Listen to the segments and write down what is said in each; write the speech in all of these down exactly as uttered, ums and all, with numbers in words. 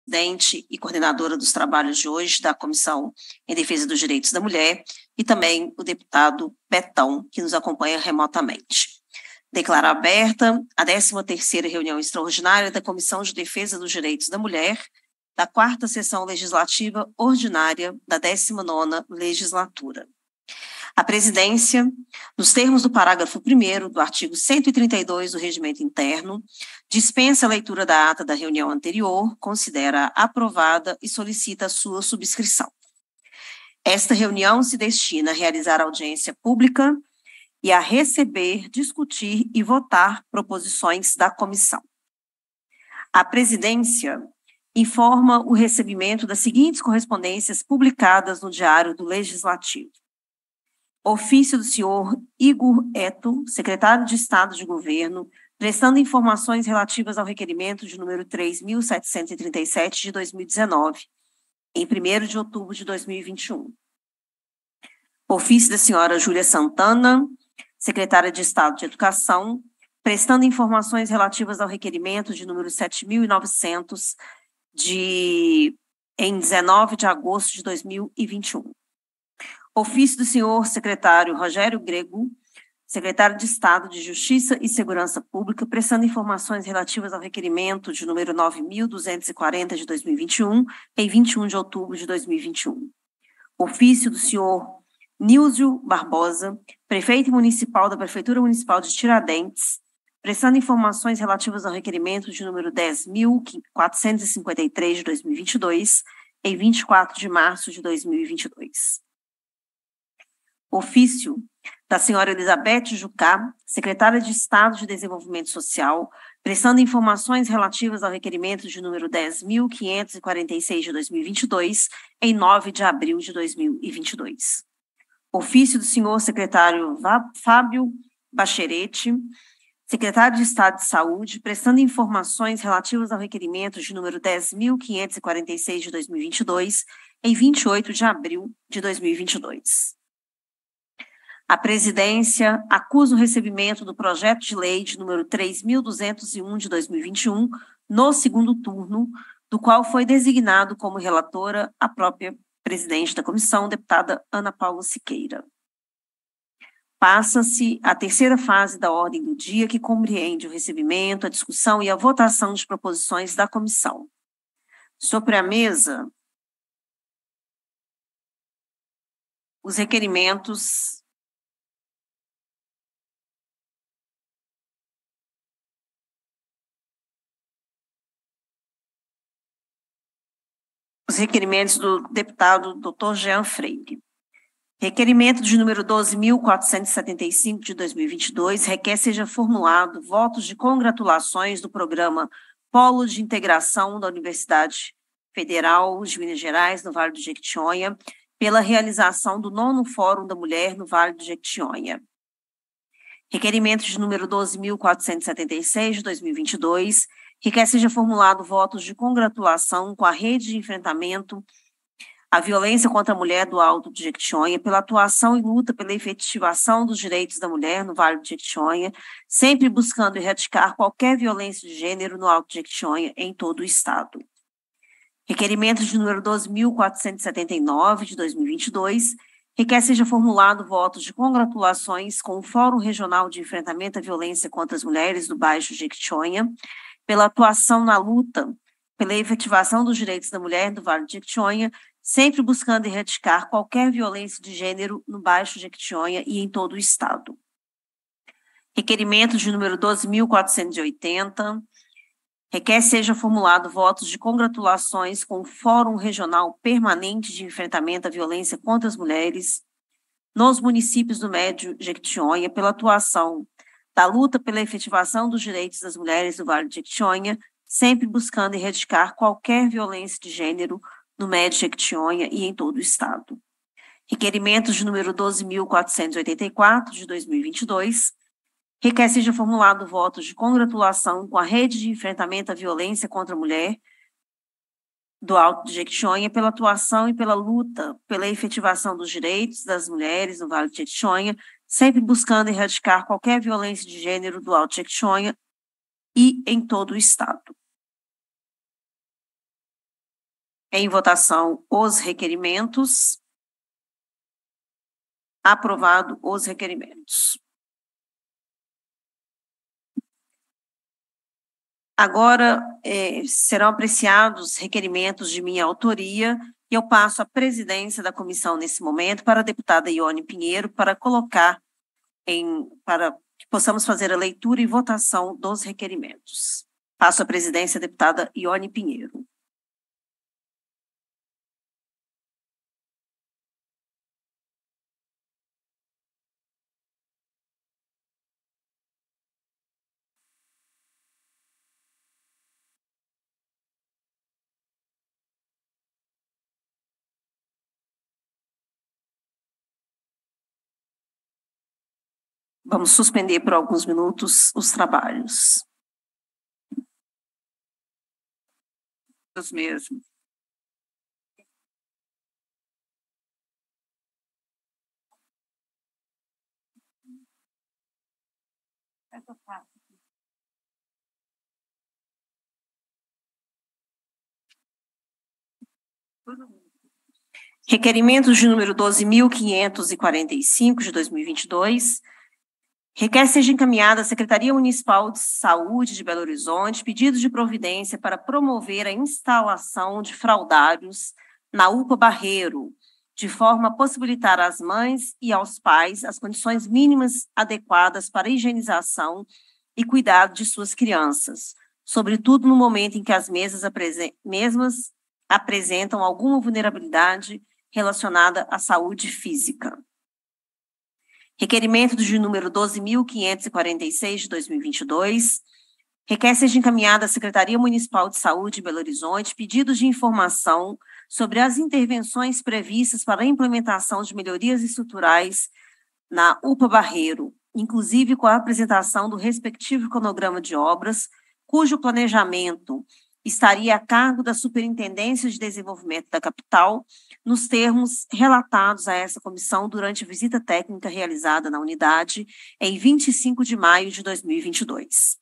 presidente e coordenadora dos trabalhos de hoje da Comissão em Defesa dos Direitos da Mulher, e também o deputado Betão, que nos acompanha remotamente. Declaro aberta a décima terceira reunião extraordinária da Comissão de Defesa dos Direitos da Mulher, da quarta sessão legislativa ordinária da décima nona legislatura. A presidência, nos termos do parágrafo primeiro do artigo cento e trinta e dois do Regimento Interno, dispensa a leitura da ata da reunião anterior, considera aprovada e solicita a sua subscrição. Esta reunião se destina a realizar audiência pública e a receber, discutir e votar proposições da comissão. A presidência informa o recebimento das seguintes correspondências publicadas no Diário do Legislativo. Ofício do senhor Igor Eto, secretário de Estado de Governo, prestando informações relativas ao requerimento de número três mil setecentos e trinta e sete de dois mil e dezenove, em primeiro de outubro de dois mil e vinte e um. Ofício da senhora Júlia Santana, secretária de Estado de Educação, prestando informações relativas ao requerimento de número sete mil e novecentos de em dezenove de agosto de dois mil e vinte e um. Ofício do senhor secretário Rogério Grego, secretário de Estado de Justiça e Segurança Pública, prestando informações relativas ao requerimento de número nove mil duzentos e quarenta de dois mil e vinte e um, em vinte e um de outubro de dois mil e vinte e um. Ofício do senhor Nílsio Barbosa, prefeito municipal da Prefeitura Municipal de Tiradentes, prestando informações relativas ao requerimento de número dez mil quatrocentos e cinquenta e três de dois mil e vinte e dois, em vinte e quatro de março de dois mil e vinte e dois. Ofício da senhora Elizabeth Jucá, secretária de Estado de Desenvolvimento Social, prestando informações relativas ao requerimento de número dez mil quinhentos e quarenta e seis de dois mil e vinte e dois, em nove de abril de dois mil e vinte e dois. Ofício do senhor secretário Fábio Bacherete, secretário de Estado de Saúde, prestando informações relativas ao requerimento de número dez mil quinhentos e quarenta e seis de dois mil e vinte e dois, em vinte e oito de abril de dois mil e vinte e dois. A presidência acusa o recebimento do projeto de lei de número três mil duzentos e um de dois mil e vinte e um, no segundo turno, do qual foi designado como relatora a própria presidente da comissão, deputada Ana Paula Siqueira. Passa-se a terceira fase da ordem do dia, que compreende o recebimento, a discussão e a votação de proposições da comissão. Sobre a mesa, os requerimentos os requerimentos do deputado doutor Jean Freire. Requerimento de número doze mil quatrocentos e setenta e cinco de dois mil e vinte e dois requer seja formulado votos de congratulações do programa Polo de Integração da Universidade Federal de Minas Gerais, no Vale do Jequitinhonha, pela realização do nono Fórum da Mulher no Vale do Jequitinhonha. Requerimento de número doze mil quatrocentos e setenta e seis de dois mil e vinte e dois requer seja formulado votos de congratulação com a Rede de Enfrentamento à Violência contra a Mulher do Alto de Jequitinhonha pela atuação e luta pela efetivação dos direitos da mulher no Vale do Jequitinhonha, sempre buscando erradicar qualquer violência de gênero no Alto de Jequitinhonha em todo o estado. Requerimento de número doze mil quatrocentos e setenta e nove de dois mil e vinte e dois requer seja formulado votos de congratulações com o Fórum Regional de Enfrentamento à Violência contra as Mulheres do Baixo Jequitinhonha pela atuação na luta pela efetivação dos direitos da mulher do Vale do Jequitinhonha, sempre buscando erradicar qualquer violência de gênero no Baixo Jequitinhonha e em todo o estado. Requerimento de número doze mil quatrocentos e oitenta requer seja formulado votos de congratulações com o Fórum Regional Permanente de Enfrentamento à Violência contra as Mulheres nos municípios do Médio Jequitinhonha pela atuação da luta pela efetivação dos direitos das mulheres do Vale do Jequitinhonha, sempre buscando erradicar qualquer violência de gênero no Médio Jequitinhonha e em todo o estado. Requerimento de número doze mil quatrocentos e oitenta e quatro de dois mil e vinte e dois requer seja formulado votos de congratulação com a Rede de Enfrentamento à Violência contra a Mulher do Alto de Jequitinhonha pela atuação e pela luta pela efetivação dos direitos das mulheres no Vale de Jequitinhonha, sempre buscando erradicar qualquer violência de gênero do Alto de Jequitinhonha e em todo o estado. Em votação, os requerimentos. Aprovado os requerimentos. Agora, eh, serão apreciados requerimentos de minha autoria e eu passo a presidência da comissão nesse momento para a deputada Ione Pinheiro para colocar em, para que possamos fazer a leitura e votação dos requerimentos. Passo a presidência à deputada Ione Pinheiro. Vamos suspender por alguns minutos os trabalhos. Os mesmos. Requerimento de número doze mil quinhentos e quarenta e cinco de dois mil e vinte e dois. Requer seja encaminhada à Secretaria Municipal de Saúde de Belo Horizonte pedido de providência para promover a instalação de fraldários na U P A Barreiro, de forma a possibilitar às mães e aos pais as condições mínimas adequadas para a higienização e cuidado de suas crianças, sobretudo no momento em que as mesas apresen- mesmas apresentam alguma vulnerabilidade relacionada à saúde física. Requerimento de número doze mil quinhentos e quarenta e seis de dois mil e vinte e dois. Requer seja encaminhada à Secretaria Municipal de Saúde de Belo Horizonte pedidos de informação sobre as intervenções previstas para a implementação de melhorias estruturais na U P A Barreiro, inclusive com a apresentação do respectivo cronograma de obras, cujo planejamento estaria a cargo da Superintendência de Desenvolvimento da Capital, nos termos relatados a essa comissão durante a visita técnica realizada na unidade em vinte e cinco de maio de dois mil e vinte e dois.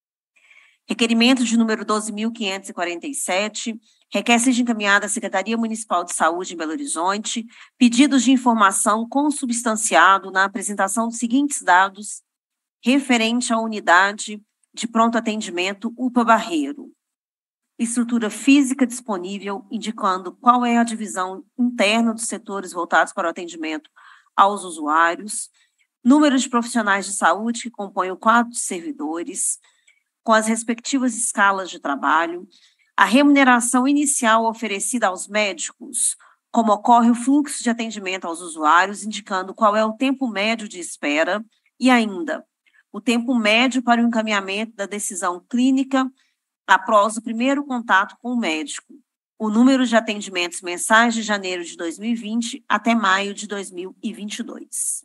Requerimento de número doze mil quinhentos e quarenta e sete, requer seja encaminhada à Secretaria Municipal de Saúde em Belo Horizonte pedidos de informação consubstanciado na apresentação dos seguintes dados referente à unidade de pronto atendimento U P A Barreiro. Estrutura física disponível, indicando qual é a divisão interna dos setores voltados para o atendimento aos usuários, número de profissionais de saúde que compõem o quadro de servidores, com as respectivas escalas de trabalho, a remuneração inicial oferecida aos médicos, como ocorre o fluxo de atendimento aos usuários, indicando qual é o tempo médio de espera, e ainda o tempo médio para o encaminhamento da decisão clínica após o primeiro contato com o médico, o número de atendimentos mensais de janeiro de dois mil e vinte até maio de dois mil e vinte e dois.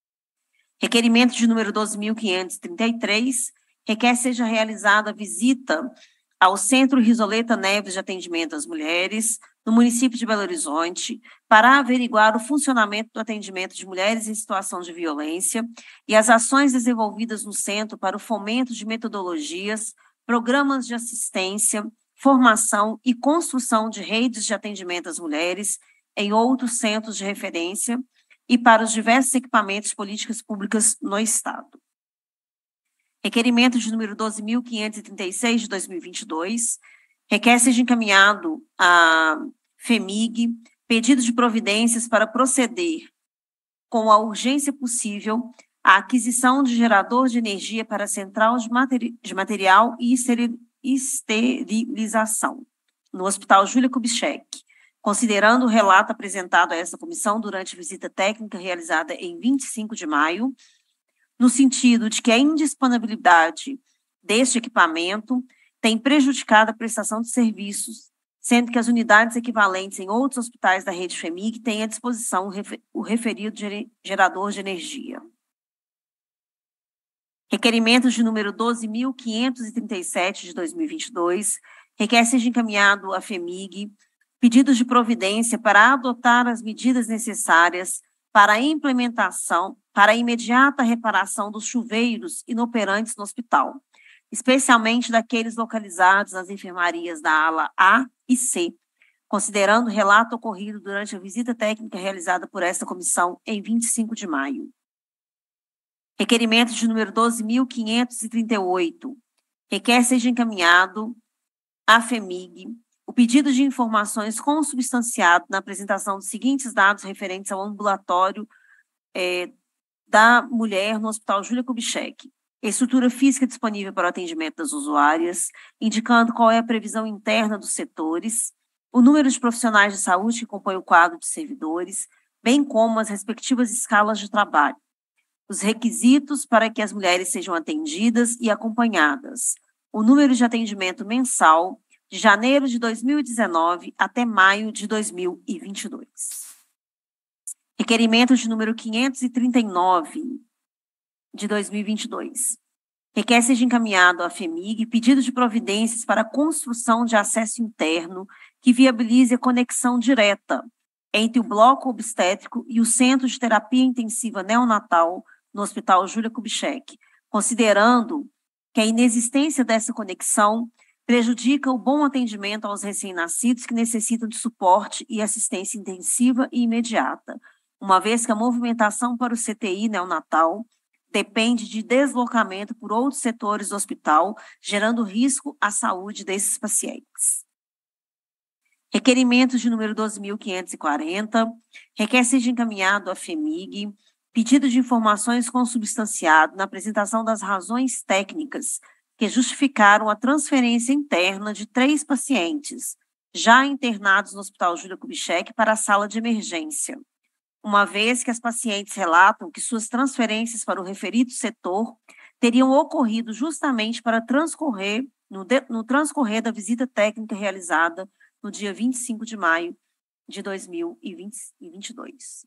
Requerimento de número doze mil quinhentos e trinta e três, requer seja realizada a visita ao Centro Risoleta Neves de Atendimento às Mulheres, no município de Belo Horizonte, para averiguar o funcionamento do atendimento de mulheres em situação de violência e as ações desenvolvidas no centro para o fomento de metodologias, programas de assistência, formação e construção de redes de atendimento às mulheres em outros centros de referência e para os diversos equipamentos de políticas públicas no Estado. Requerimento de número doze mil quinhentos e trinta e seis de dois mil e vinte e dois, requer seja encaminhado à FEMIG pedido de providências para proceder com a urgência possível a aquisição de gerador de energia para a central de, materi de material e esterilização no Hospital Júlia Kubitschek, considerando o relato apresentado a essa comissão durante a visita técnica realizada em vinte e cinco de maio, no sentido de que a indisponibilidade deste equipamento tem prejudicado a prestação de serviços, sendo que as unidades equivalentes em outros hospitais da rede FEMIG têm à disposição o referido gerador de energia. Requerimento de número doze mil quinhentos e trinta e sete de dois mil e vinte e dois, requer seja encaminhado à FEMIG pedidos de providência para adotar as medidas necessárias para a implementação, para a imediata reparação dos chuveiros inoperantes no hospital, especialmente daqueles localizados nas enfermarias da ala A e C, considerando o relato ocorrido durante a visita técnica realizada por esta comissão em vinte e cinco de maio. Requerimento de número doze mil quinhentos e trinta e oito. Requer seja encaminhado à FEMIG o pedido de informações consubstanciado na apresentação dos seguintes dados referentes ao ambulatório é, da mulher no Hospital Júlia Kubitschek. Estrutura física disponível para o atendimento das usuárias, indicando qual é a previsão interna dos setores, o número de profissionais de saúde que compõem o quadro de servidores, bem como as respectivas escalas de trabalho, os requisitos para que as mulheres sejam atendidas e acompanhadas, o número de atendimento mensal de janeiro de dois mil e dezenove até maio de dois mil e vinte e dois. Requerimento de número quinhentos e trinta e nove de dois mil e vinte e dois. Requer seja encaminhado à FEMIG pedido de providências para a construção de acesso interno que viabilize a conexão direta entre o bloco obstétrico e o Centro de Terapia Intensiva Neonatal no Hospital Júlia Kubitschek, considerando que a inexistência dessa conexão prejudica o bom atendimento aos recém-nascidos que necessitam de suporte e assistência intensiva e imediata, uma vez que a movimentação para o C T I neonatal depende de deslocamento por outros setores do hospital, gerando risco à saúde desses pacientes. Requerimento de número doze mil quinhentos e quarenta, requer seja encaminhado à FEMIG pedido de informações consubstanciado na apresentação das razões técnicas que justificaram a transferência interna de três pacientes, já internados no Hospital Júlia Kubitschek, para a sala de emergência, uma vez que as pacientes relatam que suas transferências para o referido setor teriam ocorrido justamente para transcorrer, no, de, no transcorrer da visita técnica realizada no dia vinte e cinco de maio de dois mil e vinte e dois.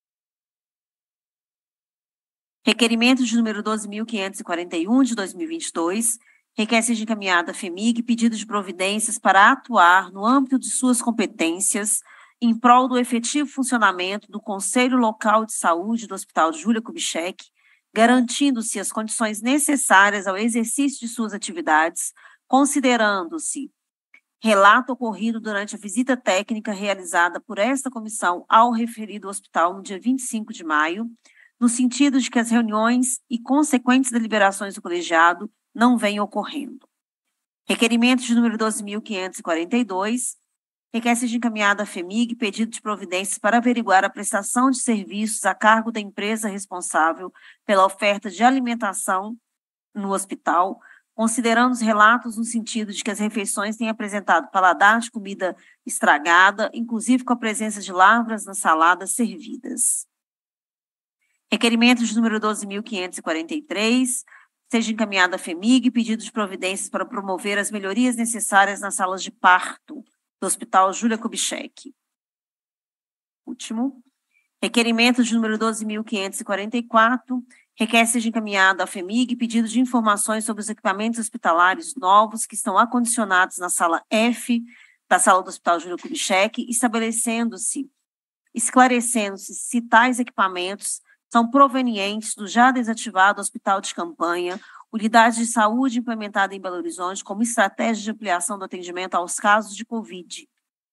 Requerimento de número doze mil quinhentos e quarenta e um de dois mil e vinte e dois, requer seja encaminhada à FEMIG pedido de providências para atuar no âmbito de suas competências em prol do efetivo funcionamento do Conselho Local de Saúde do Hospital Júlia Kubitschek, garantindo-se as condições necessárias ao exercício de suas atividades, considerando-se relato ocorrido durante a visita técnica realizada por esta comissão ao referido hospital no dia vinte e cinco de maio, no sentido de que as reuniões e consequentes deliberações do colegiado não venham ocorrendo. Requerimento de número doze mil quinhentos e quarenta e dois, requer seja encaminhado à FEMIG pedido de providências para averiguar a prestação de serviços a cargo da empresa responsável pela oferta de alimentação no hospital, considerando os relatos no sentido de que as refeições têm apresentado paladar de comida estragada, inclusive com a presença de larvas nas saladas servidas. Requerimento de número doze mil quinhentos e quarenta e três, seja encaminhado à FEMIG pedido de providências para promover as melhorias necessárias nas salas de parto do Hospital Júlia Kubitschek. Último. Requerimento de número doze mil quinhentos e quarenta e quatro, requer seja encaminhado à FEMIG pedido de informações sobre os equipamentos hospitalares novos que estão acondicionados na sala F da sala do Hospital Júlia Kubitschek, estabelecendo-se, esclarecendo-se se tais equipamentos são provenientes do já desativado Hospital de Campanha, unidade de saúde implementada em Belo Horizonte como estratégia de ampliação do atendimento aos casos de Covid.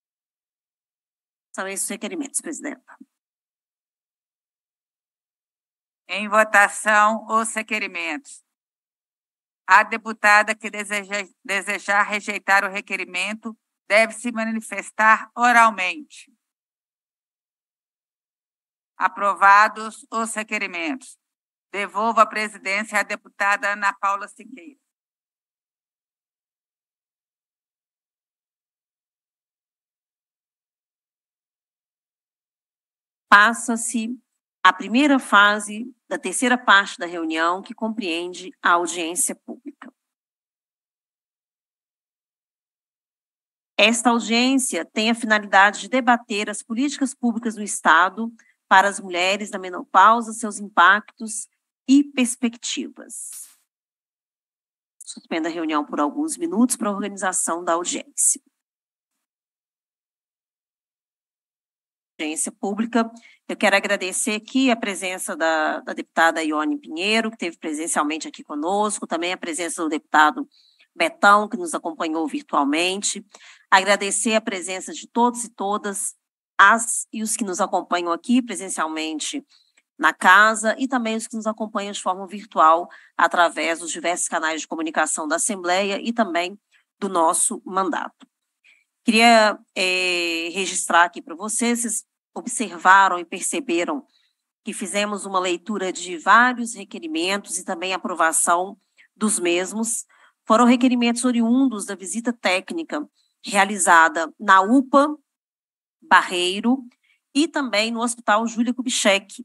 São esses os requerimentos, presidenta. Em votação, os requerimentos. A deputada que deseja, desejar rejeitar o requerimento deve se manifestar oralmente. Aprovados os requerimentos. Devolvo a presidência à deputada Ana Paula Siqueira. Passa-se a primeira fase da terceira parte da reunião, que compreende a audiência pública. Esta audiência tem a finalidade de debater as políticas públicas do Estado para as mulheres da menopausa, seus impactos e perspectivas. Suspenda a reunião por alguns minutos para a organização da audiência. Audiência pública, eu quero agradecer aqui a presença da, da deputada Ione Pinheiro, que esteve presencialmente aqui conosco, também a presença do deputado Betão, que nos acompanhou virtualmente, agradecer a presença de todos e todas, as e os que nos acompanham aqui presencialmente na casa e também os que nos acompanham de forma virtual através dos diversos canais de comunicação da Assembleia e também do nosso mandato. Queria é, registrar aqui para vocês, vocês observaram e perceberam que fizemos uma leitura de vários requerimentos e também aprovação dos mesmos. Foram requerimentos oriundos da visita técnica realizada na U P A Barreiro e também no Hospital Júlia Kubitschek,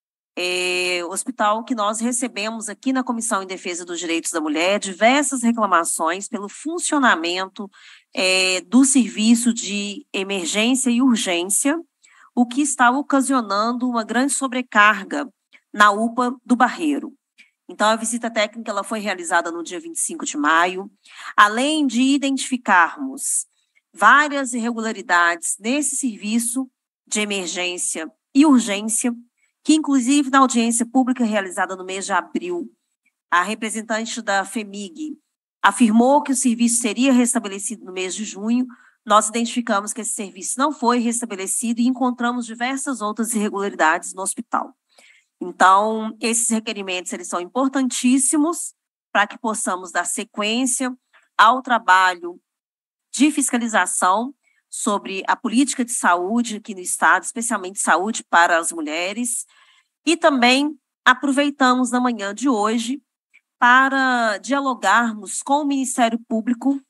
é, hospital que nós recebemos aqui na Comissão em Defesa dos Direitos da Mulher diversas reclamações pelo funcionamento é, do serviço de emergência e urgência, o que está ocasionando uma grande sobrecarga na U P A do Barreiro. Então, a visita técnica ela foi realizada no dia vinte e cinco de maio, além de identificarmos várias irregularidades nesse serviço de emergência e urgência, que, inclusive, na audiência pública realizada no mês de abril, a representante da FEMIG afirmou que o serviço seria restabelecido no mês de junho. Nós identificamos que esse serviço não foi restabelecido e encontramos diversas outras irregularidades no hospital. Então, esses requerimentos eles são importantíssimos para que possamos dar sequência ao trabalho de fiscalização sobre a política de saúde aqui no Estado, especialmente saúde para as mulheres, e também aproveitamos na manhã de hoje para dialogarmos com o Ministério Público,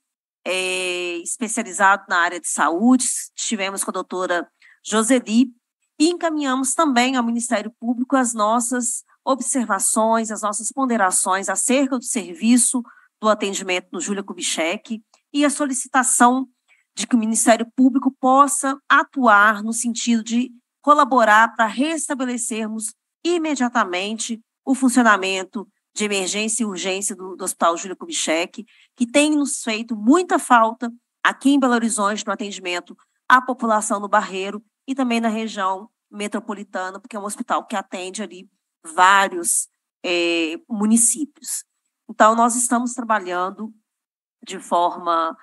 é, especializado na área de saúde. Estivemos com a doutora Joseli e encaminhamos também ao Ministério Público as nossas observações, as nossas ponderações acerca do serviço do atendimento no Júlia Kubitschek e a solicitação de que o Ministério Público possa atuar no sentido de colaborar para restabelecermos imediatamente o funcionamento de emergência e urgência do, do Hospital Júlia Kubitschek, que tem nos feito muita falta aqui em Belo Horizonte no atendimento à população no Barreiro e também na região metropolitana, porque é um hospital que atende ali vários é, municípios. Então, nós estamos trabalhando de forma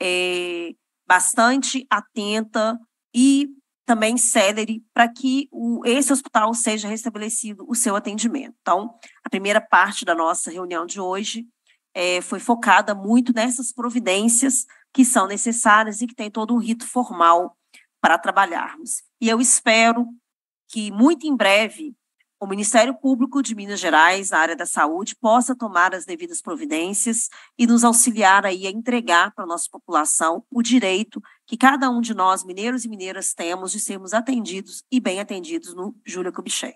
é, bastante atenta e também célere para que o, esse hospital seja restabelecido o seu atendimento. Então, a primeira parte da nossa reunião de hoje é, foi focada muito nessas providências que são necessárias e que tem todo um rito formal para trabalharmos. E eu espero que muito em breve o Ministério Público de Minas Gerais, na área da saúde, possa tomar as devidas providências e nos auxiliar aí a entregar para a nossa população o direito que cada um de nós, mineiros e mineiras, temos de sermos atendidos e bem atendidos no Júlia Kubitschek.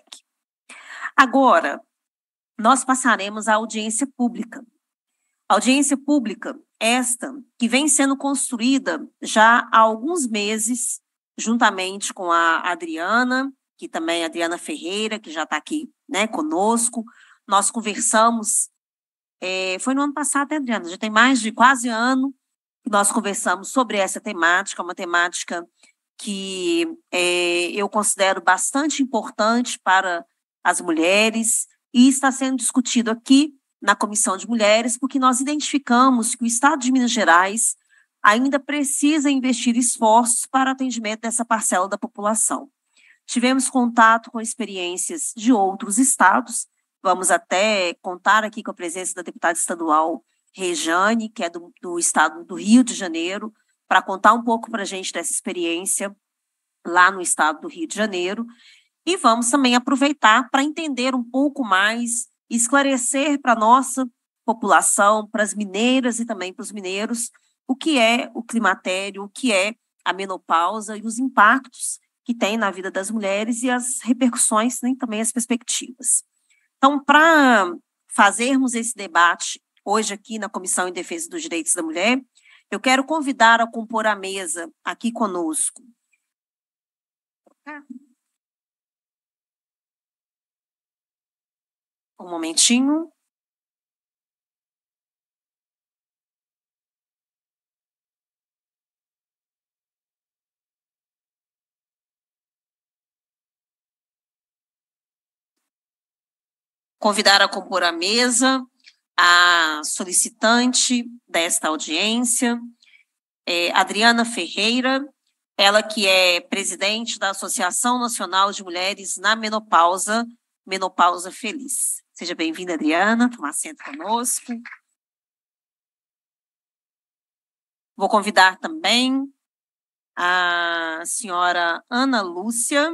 Agora, nós passaremos à audiência pública. A audiência pública, esta, que vem sendo construída já há alguns meses, juntamente com a Adriana, que também é a Adriana Ferreira, que já está aqui, né, conosco. Nós conversamos, é, foi no ano passado, né, Adriana? Já tem mais de quase ano que nós conversamos sobre essa temática, uma temática que é, eu considero bastante importante para as mulheres e está sendo discutido aqui na Comissão de Mulheres, porque nós identificamos que o Estado de Minas Gerais ainda precisa investir esforços para o atendimento dessa parcela da população. Tivemos contato com experiências de outros estados, vamos até contar aqui com a presença da deputada estadual Rejane, que é do, do estado do Rio de Janeiro, para contar um pouco para a gente dessa experiência lá no estado do Rio de Janeiro, e vamos também aproveitar para entender um pouco mais, esclarecer para a nossa população, para as mineiras e também para os mineiros, o que é o climatério, o que é a menopausa e os impactos que tem na vida das mulheres e as repercussões, né, também as perspectivas. Então, para fazermos esse debate hoje aqui na Comissão em Defesa dos Direitos da Mulher, eu quero convidar a compor a mesa aqui conosco. Um momentinho. Convidar a compor a mesa a solicitante desta audiência, é Adriana Ferreira, ela que é presidente da Associação Nacional de Mulheres na Menopausa, Menopausa Feliz. Seja bem-vinda, Adriana, toma assento conosco. Vou convidar também a senhora Ana Lúcia,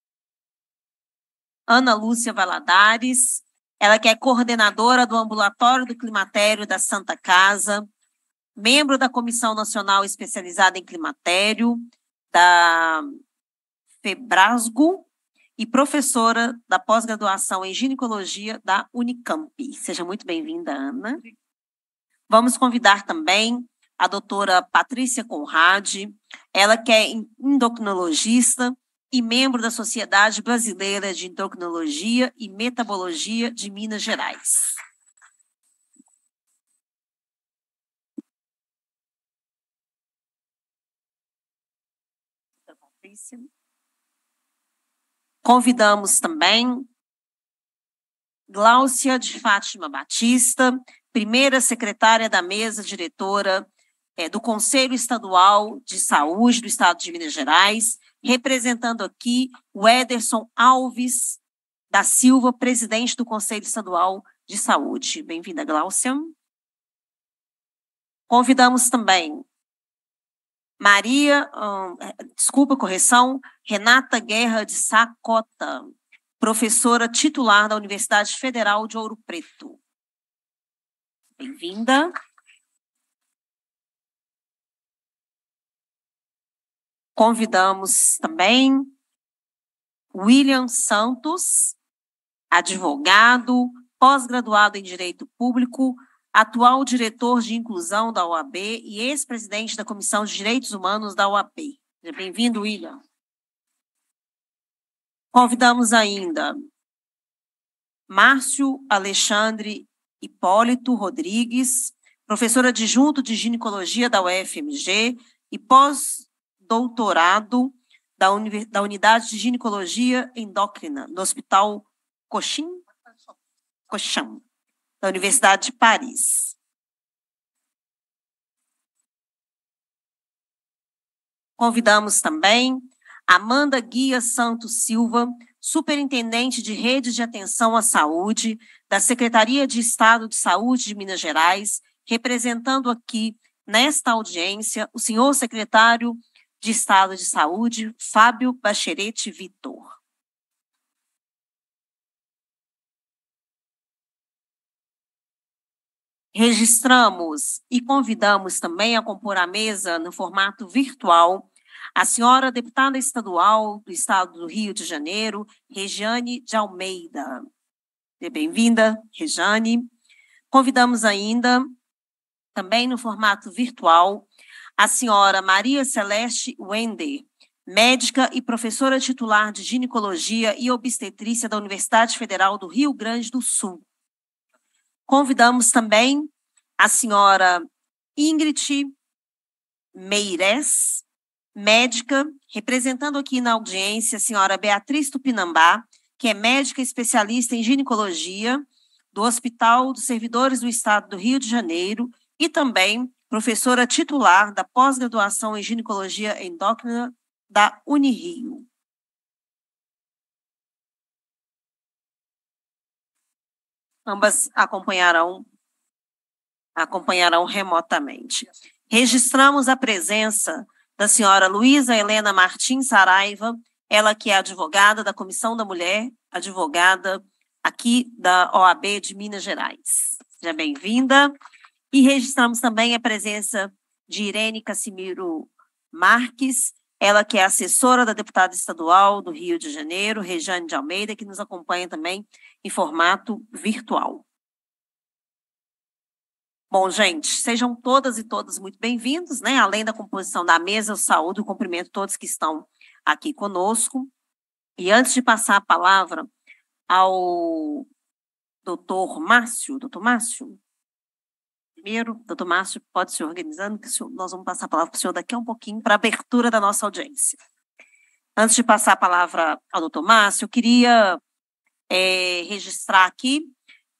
Ana Lúcia Valadares, ela que é coordenadora do Ambulatório do Climatério da Santa Casa, membro da Comissão Nacional Especializada em Climatério, da FEBRASGO, e professora da pós-graduação em ginecologia da Unicamp. Seja muito bem-vinda, Ana. Vamos convidar também a doutora Patrícia Conradi, ela que é endocrinologista e membro da Sociedade Brasileira de Endocrinologia e Metabologia de Minas Gerais. Patrícia. Convidamos também Gláucia de Fátima Batista, primeira secretária da mesa diretora é, do Conselho Estadual de Saúde do Estado de Minas Gerais, representando aqui o Ederson Alves da Silva, presidente do Conselho Estadual de Saúde. Bem-vinda, Gláucia. Convidamos também Maria, hum, desculpa, correção, Renata Guerra de Sacota, professora titular da Universidade Federal de Ouro Preto. Bem-vinda. Convidamos também William Santos, advogado, pós-graduado em Direito Público, atual diretor de inclusão da O A B e ex-presidente da Comissão de Direitos Humanos da O A B. Seja bem-vindo, William. Convidamos ainda Márcio Alexandre Hipólito Rodrigues, professor adjunto de ginecologia da U F M G e pós-doutorado da, Uni da Unidade de Ginecologia Endócrina do Hospital Cochin? Cochin, da Universidade de Paris. Convidamos também Amanda Guia Santos Silva, superintendente de Rede de Atenção à Saúde da Secretaria de Estado de Saúde de Minas Gerais, representando aqui, nesta audiência, o senhor secretário de Estado de Saúde, Fábio Bacherete Vitor. Registramos e convidamos também a compor a mesa no formato virtual a senhora deputada estadual do Estado do Rio de Janeiro, Regiane de Almeida. Bem-vinda, Regiane. Convidamos ainda, também no formato virtual, a senhora Maria Celeste Wender, médica e professora titular de ginecologia e obstetrícia da Universidade Federal do Rio Grande do Sul. Convidamos também a senhora Ingrid Meirelles, médica, representando aqui na audiência a senhora Beatriz Tupinambá, que é médica especialista em ginecologia do Hospital dos Servidores do Estado do Rio de Janeiro e também professora titular da pós-graduação em ginecologia endócrina da Unirio. Ambas acompanharão, acompanharão remotamente. Registramos a presença da senhora Luísa Helena Martins Saraiva, ela que é advogada da Comissão da Mulher, advogada aqui da O A B de Minas Gerais. Seja bem-vinda. E registramos também a presença de Irene Cassimiro Marques, ela que é assessora da deputada estadual do Rio de Janeiro, Regiane de Almeida, que nos acompanha também em formato virtual. Bom, gente, sejam todas e todos muito bem-vindos, né? Além da composição da mesa, eu saúdo e cumprimento todos que estão aqui conosco. E antes de passar a palavra ao doutor Márcio, doutor Márcio, primeiro, doutor Márcio, pode se organizando, que nós vamos passar a palavra para o senhor daqui a um pouquinho para a abertura da nossa audiência. Antes de passar a palavra ao doutor Márcio, eu queria é, registrar aqui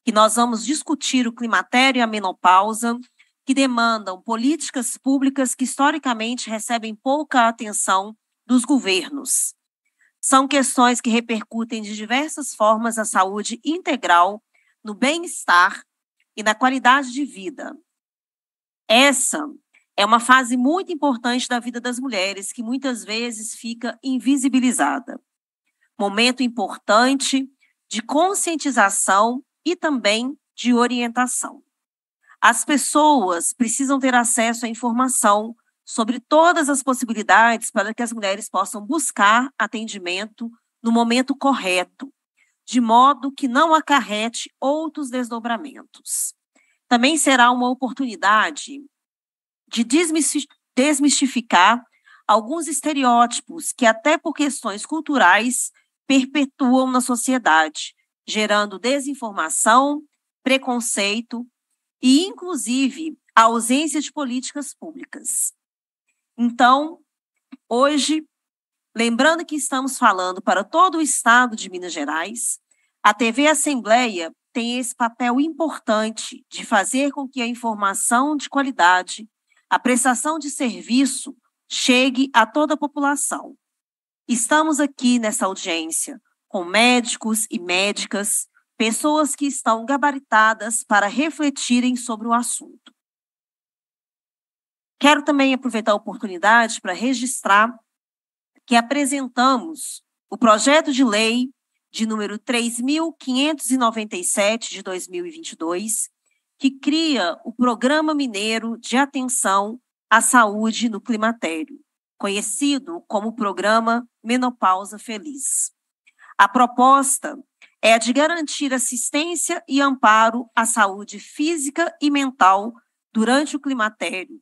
que nós vamos discutir o climatério e a menopausa, que demandam políticas públicas que historicamente recebem pouca atenção dos governos. São questões que repercutem de diversas formas a saúde integral, no bem-estar e na qualidade de vida. Essa é uma fase muito importante da vida das mulheres, que muitas vezes fica invisibilizada. Momento importante de conscientização e também de orientação. As pessoas precisam ter acesso à informação sobre todas as possibilidades para que as mulheres possam buscar atendimento no momento correto, de modo que não acarrete outros desdobramentos. Também será uma oportunidade de desmistificar alguns estereótipos que, até por questões culturais, perpetuam na sociedade, gerando desinformação, preconceito e, inclusive, a ausência de políticas públicas. Então, hoje, lembrando que estamos falando para todo o estado de Minas Gerais, a T V Assembleia tem esse papel importante de fazer com que a informação de qualidade, a prestação de serviço, chegue a toda a população. Estamos aqui nessa audiência com médicos e médicas, pessoas que estão gabaritadas para refletirem sobre o assunto. Quero também aproveitar a oportunidade para registrar que apresentamos o projeto de lei de número três mil quinhentos e noventa e sete de dois mil e vinte e dois, que cria o Programa Mineiro de Atenção à Saúde no Climatério, conhecido como Programa Menopausa Feliz. A proposta é a de garantir assistência e amparo à saúde física e mental durante o climatério,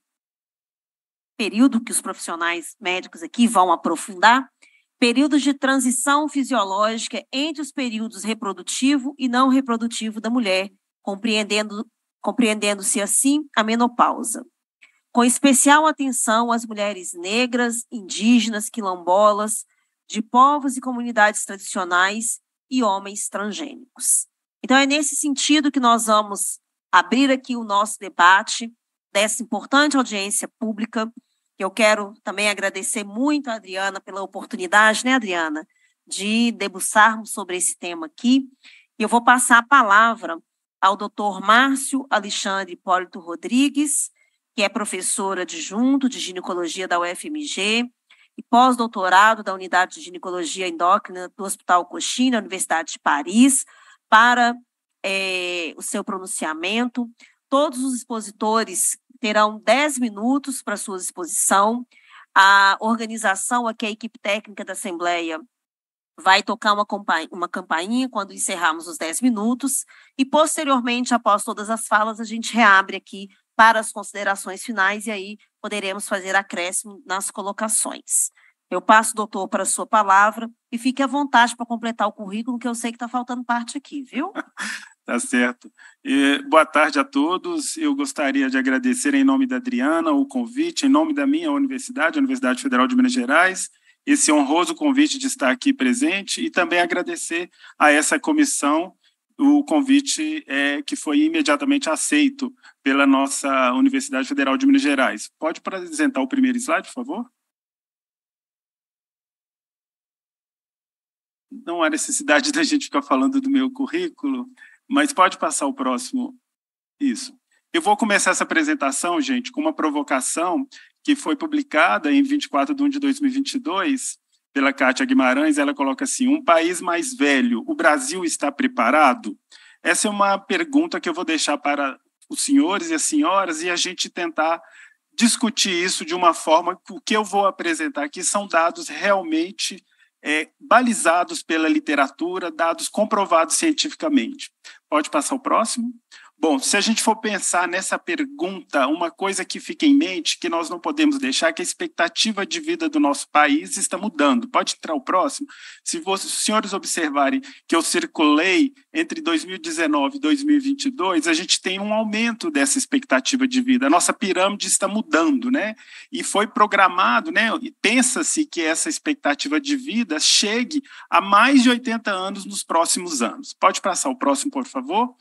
período que os profissionais médicos aqui vão aprofundar, períodos de transição fisiológica entre os períodos reprodutivo e não reprodutivo da mulher, compreendendo, compreendendo-se assim a menopausa. Com especial atenção às mulheres negras, indígenas, quilombolas, de povos e comunidades tradicionais e homens transgênicos. Então, é nesse sentido que nós vamos abrir aqui o nosso debate dessa importante audiência pública. Eu quero também agradecer muito a Adriana pela oportunidade, né, Adriana, de debruçarmos sobre esse tema aqui. E eu vou passar a palavra ao doutor Márcio Alexandre Hipólito Rodrigues, que é professor adjunto de ginecologia da U F M G e pós-doutorado da Unidade de Ginecologia Endócrina do Hospital Cochin, na Universidade de Paris, para é, o seu pronunciamento. Todos os expositores terão dez minutos para sua exposição. A organização, aqui a equipe técnica da Assembleia, vai tocar uma, uma campainha quando encerrarmos os dez minutos e, posteriormente, após todas as falas, a gente reabre aqui para as considerações finais e aí poderemos fazer acréscimo nas colocações. Eu passo, doutor, para a sua palavra e fique à vontade para completar o currículo, que eu sei que está faltando parte aqui, viu? Tá certo. E, boa tarde a todos. Eu gostaria de agradecer em nome da Adriana o convite, em nome da minha universidade, a Universidade Federal de Minas Gerais, esse honroso convite de estar aqui presente e também agradecer a essa comissão o convite é, que foi imediatamente aceito pela nossa Universidade Federal de Minas Gerais. Pode apresentar o primeiro slide, por favor? Não há necessidade da gente ficar falando do meu currículo, mas pode passar o próximo. Isso. Eu vou começar essa apresentação, gente, com uma provocação que foi publicada em vinte e quatro de um de dois mil e vinte e dois, pela Kátia Guimarães. Ela coloca assim: um país mais velho, o Brasil está preparado? Essa é uma pergunta que eu vou deixar para os senhores e as senhoras e a gente tentar discutir isso de uma forma que o que eu vou apresentar aqui são dados realmente é, balizados pela literatura, dados comprovados cientificamente. Pode passar o próximo? Bom, se a gente for pensar nessa pergunta, uma coisa que fica em mente, que nós não podemos deixar, é que a expectativa de vida do nosso país está mudando. Pode entrar o próximo? Se vocês, os senhores observarem que eu circulei entre dois mil e dezenove e dois mil e vinte e dois, a gente tem um aumento dessa expectativa de vida. A nossa pirâmide está mudando, né? E foi programado, né? E pensa-se que essa expectativa de vida chegue a mais de oitenta anos nos próximos anos. Pode passar o próximo, por favor?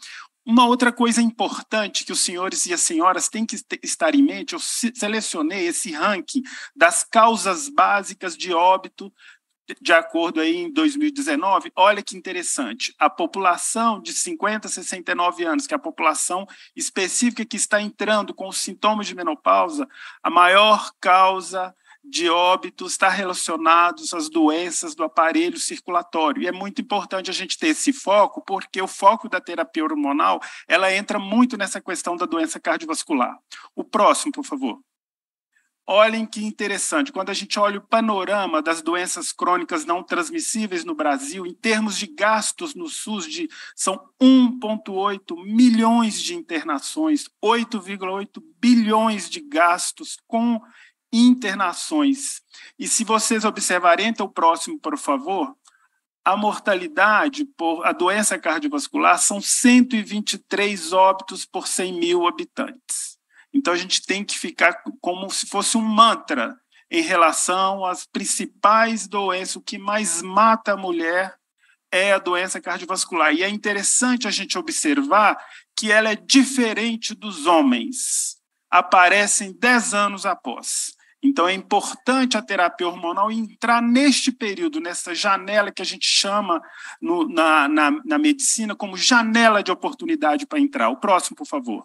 Uma outra coisa importante que os senhores e as senhoras têm que estar em mente, eu selecionei esse ranking das causas básicas de óbito de acordo aí em dois mil e dezenove, olha que interessante, a população de cinquenta a sessenta e nove anos, que é a população específica que está entrando com os sintomas de menopausa, a maior causa de óbito está relacionada às doenças do aparelho circulatório. E é muito importante a gente ter esse foco, porque o foco da terapia hormonal, ela entra muito nessa questão da doença cardiovascular. O próximo, por favor. Olhem que interessante, quando a gente olha o panorama das doenças crônicas não transmissíveis no Brasil, em termos de gastos no SUS, de, são um vírgula oito milhões de internações, oito vírgula oito bilhões de gastos com internações. E se vocês observarem, então o próximo, por favor, a mortalidade por a doença cardiovascular são cento e vinte e três óbitos por cem mil habitantes. Então, a gente tem que ficar como se fosse um mantra em relação às principais doenças. O que mais mata a mulher é a doença cardiovascular. E é interessante a gente observar que ela é diferente dos homens. Aparecem dez anos após. Então, é importante a terapia hormonal entrar neste período, nessa janela que a gente chama no, na, na, na medicina como janela de oportunidade para entrar. O próximo, por favor.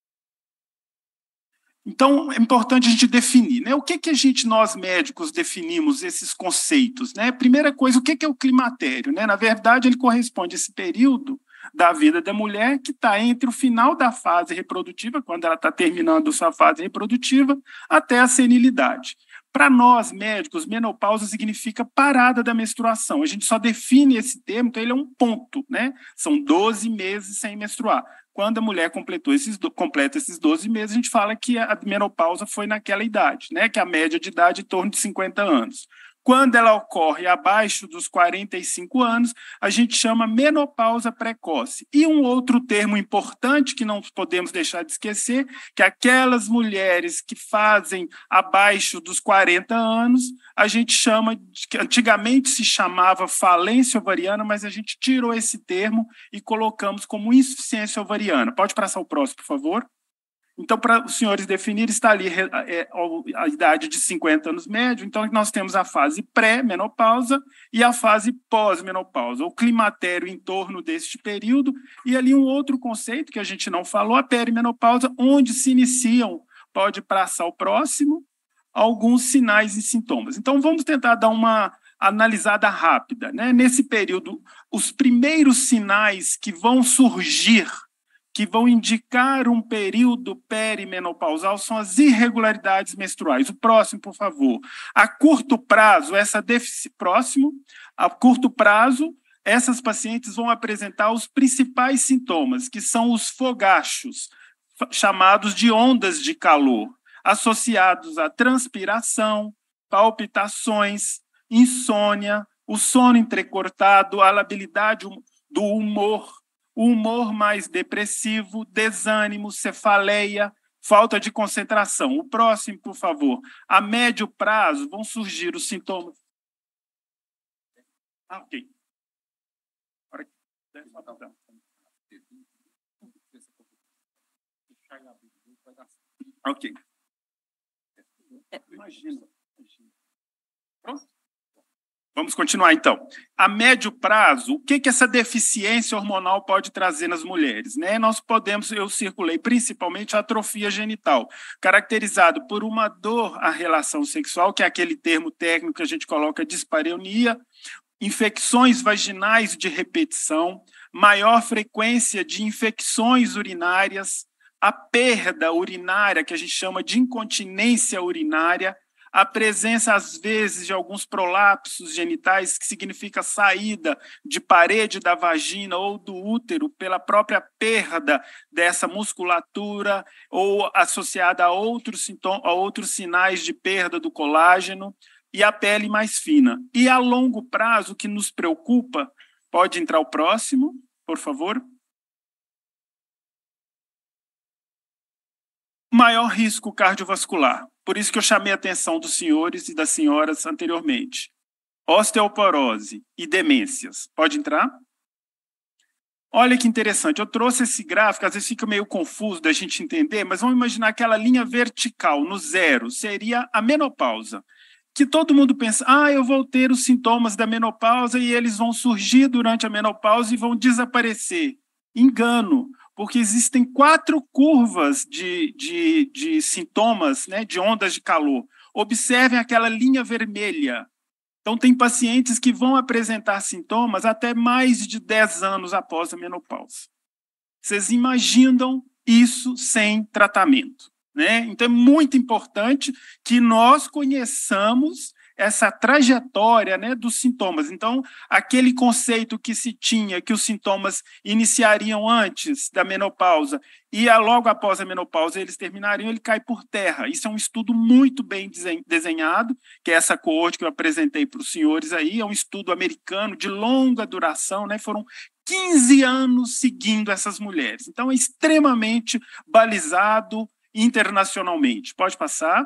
Então, é importante a gente definir, né? O que, que a gente, nós médicos, definimos esses conceitos, né? Primeira coisa, o que, que é o climatério, né? Na verdade, ele corresponde a esse período da vida da mulher que está entre o final da fase reprodutiva, quando ela está terminando sua fase reprodutiva, até a senilidade. Para nós, médicos, menopausa significa parada da menstruação. A gente só define esse termo, então ele é um ponto, né? São doze meses sem menstruar. Quando a mulher completou esses, completa esses doze meses, a gente fala que a menopausa foi naquela idade, né? Que é a média de idade em torno de cinquenta anos. Quando ela ocorre abaixo dos quarenta e cinco anos, a gente chama menopausa precoce. E um outro termo importante que não podemos deixar de esquecer, que aquelas mulheres que fazem abaixo dos quarenta anos, a gente chama, que antigamente se chamava falência ovariana, mas a gente tirou esse termo e colocamos como insuficiência ovariana. Pode passar o próximo, por favor? Então, para os senhores definirem, está ali é, a idade de cinquenta anos médio. Então, nós temos a fase pré-menopausa e a fase pós-menopausa, o climatério em torno deste período, e ali um outro conceito que a gente não falou, a perimenopausa, onde se iniciam, pode passar o próximo, alguns sinais e sintomas. Então, vamos tentar dar uma analisada rápida, né? Nesse período, os primeiros sinais que vão surgir que vão indicar um período perimenopausal são as irregularidades menstruais. O próximo, por favor. A curto prazo, essa defici... próximo, a curto prazo, essas pacientes vão apresentar os principais sintomas, que são os fogachos, chamados de ondas de calor, associados à transpiração, palpitações, insônia, o sono entrecortado, a labilidade do humor, o humor mais depressivo, desânimo, cefaleia, falta de concentração. O próximo, por favor. A médio prazo vão surgir os sintomas. Ah, ok. Ok. Imagina. Pronto? Vamos continuar, então. A médio prazo, o que, que essa deficiência hormonal pode trazer nas mulheres? Né? Nós podemos, eu circulei principalmente a atrofia genital, caracterizado por uma dor à relação sexual, que é aquele termo técnico que a gente coloca dispareunia, infecções vaginais de repetição, maior frequência de infecções urinárias, a perda urinária, que a gente chama de incontinência urinária, a presença, às vezes, de alguns prolapsos genitais, que significa saída de parede da vagina ou do útero pela própria perda dessa musculatura ou associada a outros, sintomas, a outros sinais de perda do colágeno, e a pele mais fina. E a longo prazo, o que nos preocupa, pode entrar o próximo, por favor. Maior risco cardiovascular. Por isso que eu chamei a atenção dos senhores e das senhoras anteriormente. Osteoporose e demências. Pode entrar? Olha que interessante, eu trouxe esse gráfico, às vezes fica meio confuso da gente entender, mas vamos imaginar aquela linha vertical, no zero, seria a menopausa. Que todo mundo pensa, ah, eu vou ter os sintomas da menopausa e eles vão surgir durante a menopausa e vão desaparecer. Engano, porque existem quatro curvas de, de, de sintomas, né, de ondas de calor. Observem aquela linha vermelha. Então, tem pacientes que vão apresentar sintomas até mais de dez anos após a menopausa. Vocês imaginam isso sem tratamento, né? Então, é muito importante que nós conheçamos essa trajetória, né, dos sintomas. Então, aquele conceito que se tinha, que os sintomas iniciariam antes da menopausa e logo após a menopausa eles terminariam, ele cai por terra. Isso é um estudo muito bem desenhado, que é essa coorte que eu apresentei para os senhores aí, é um estudo americano de longa duração, né? Foram quinze anos seguindo essas mulheres. Então, é extremamente balizado internacionalmente. Pode passar.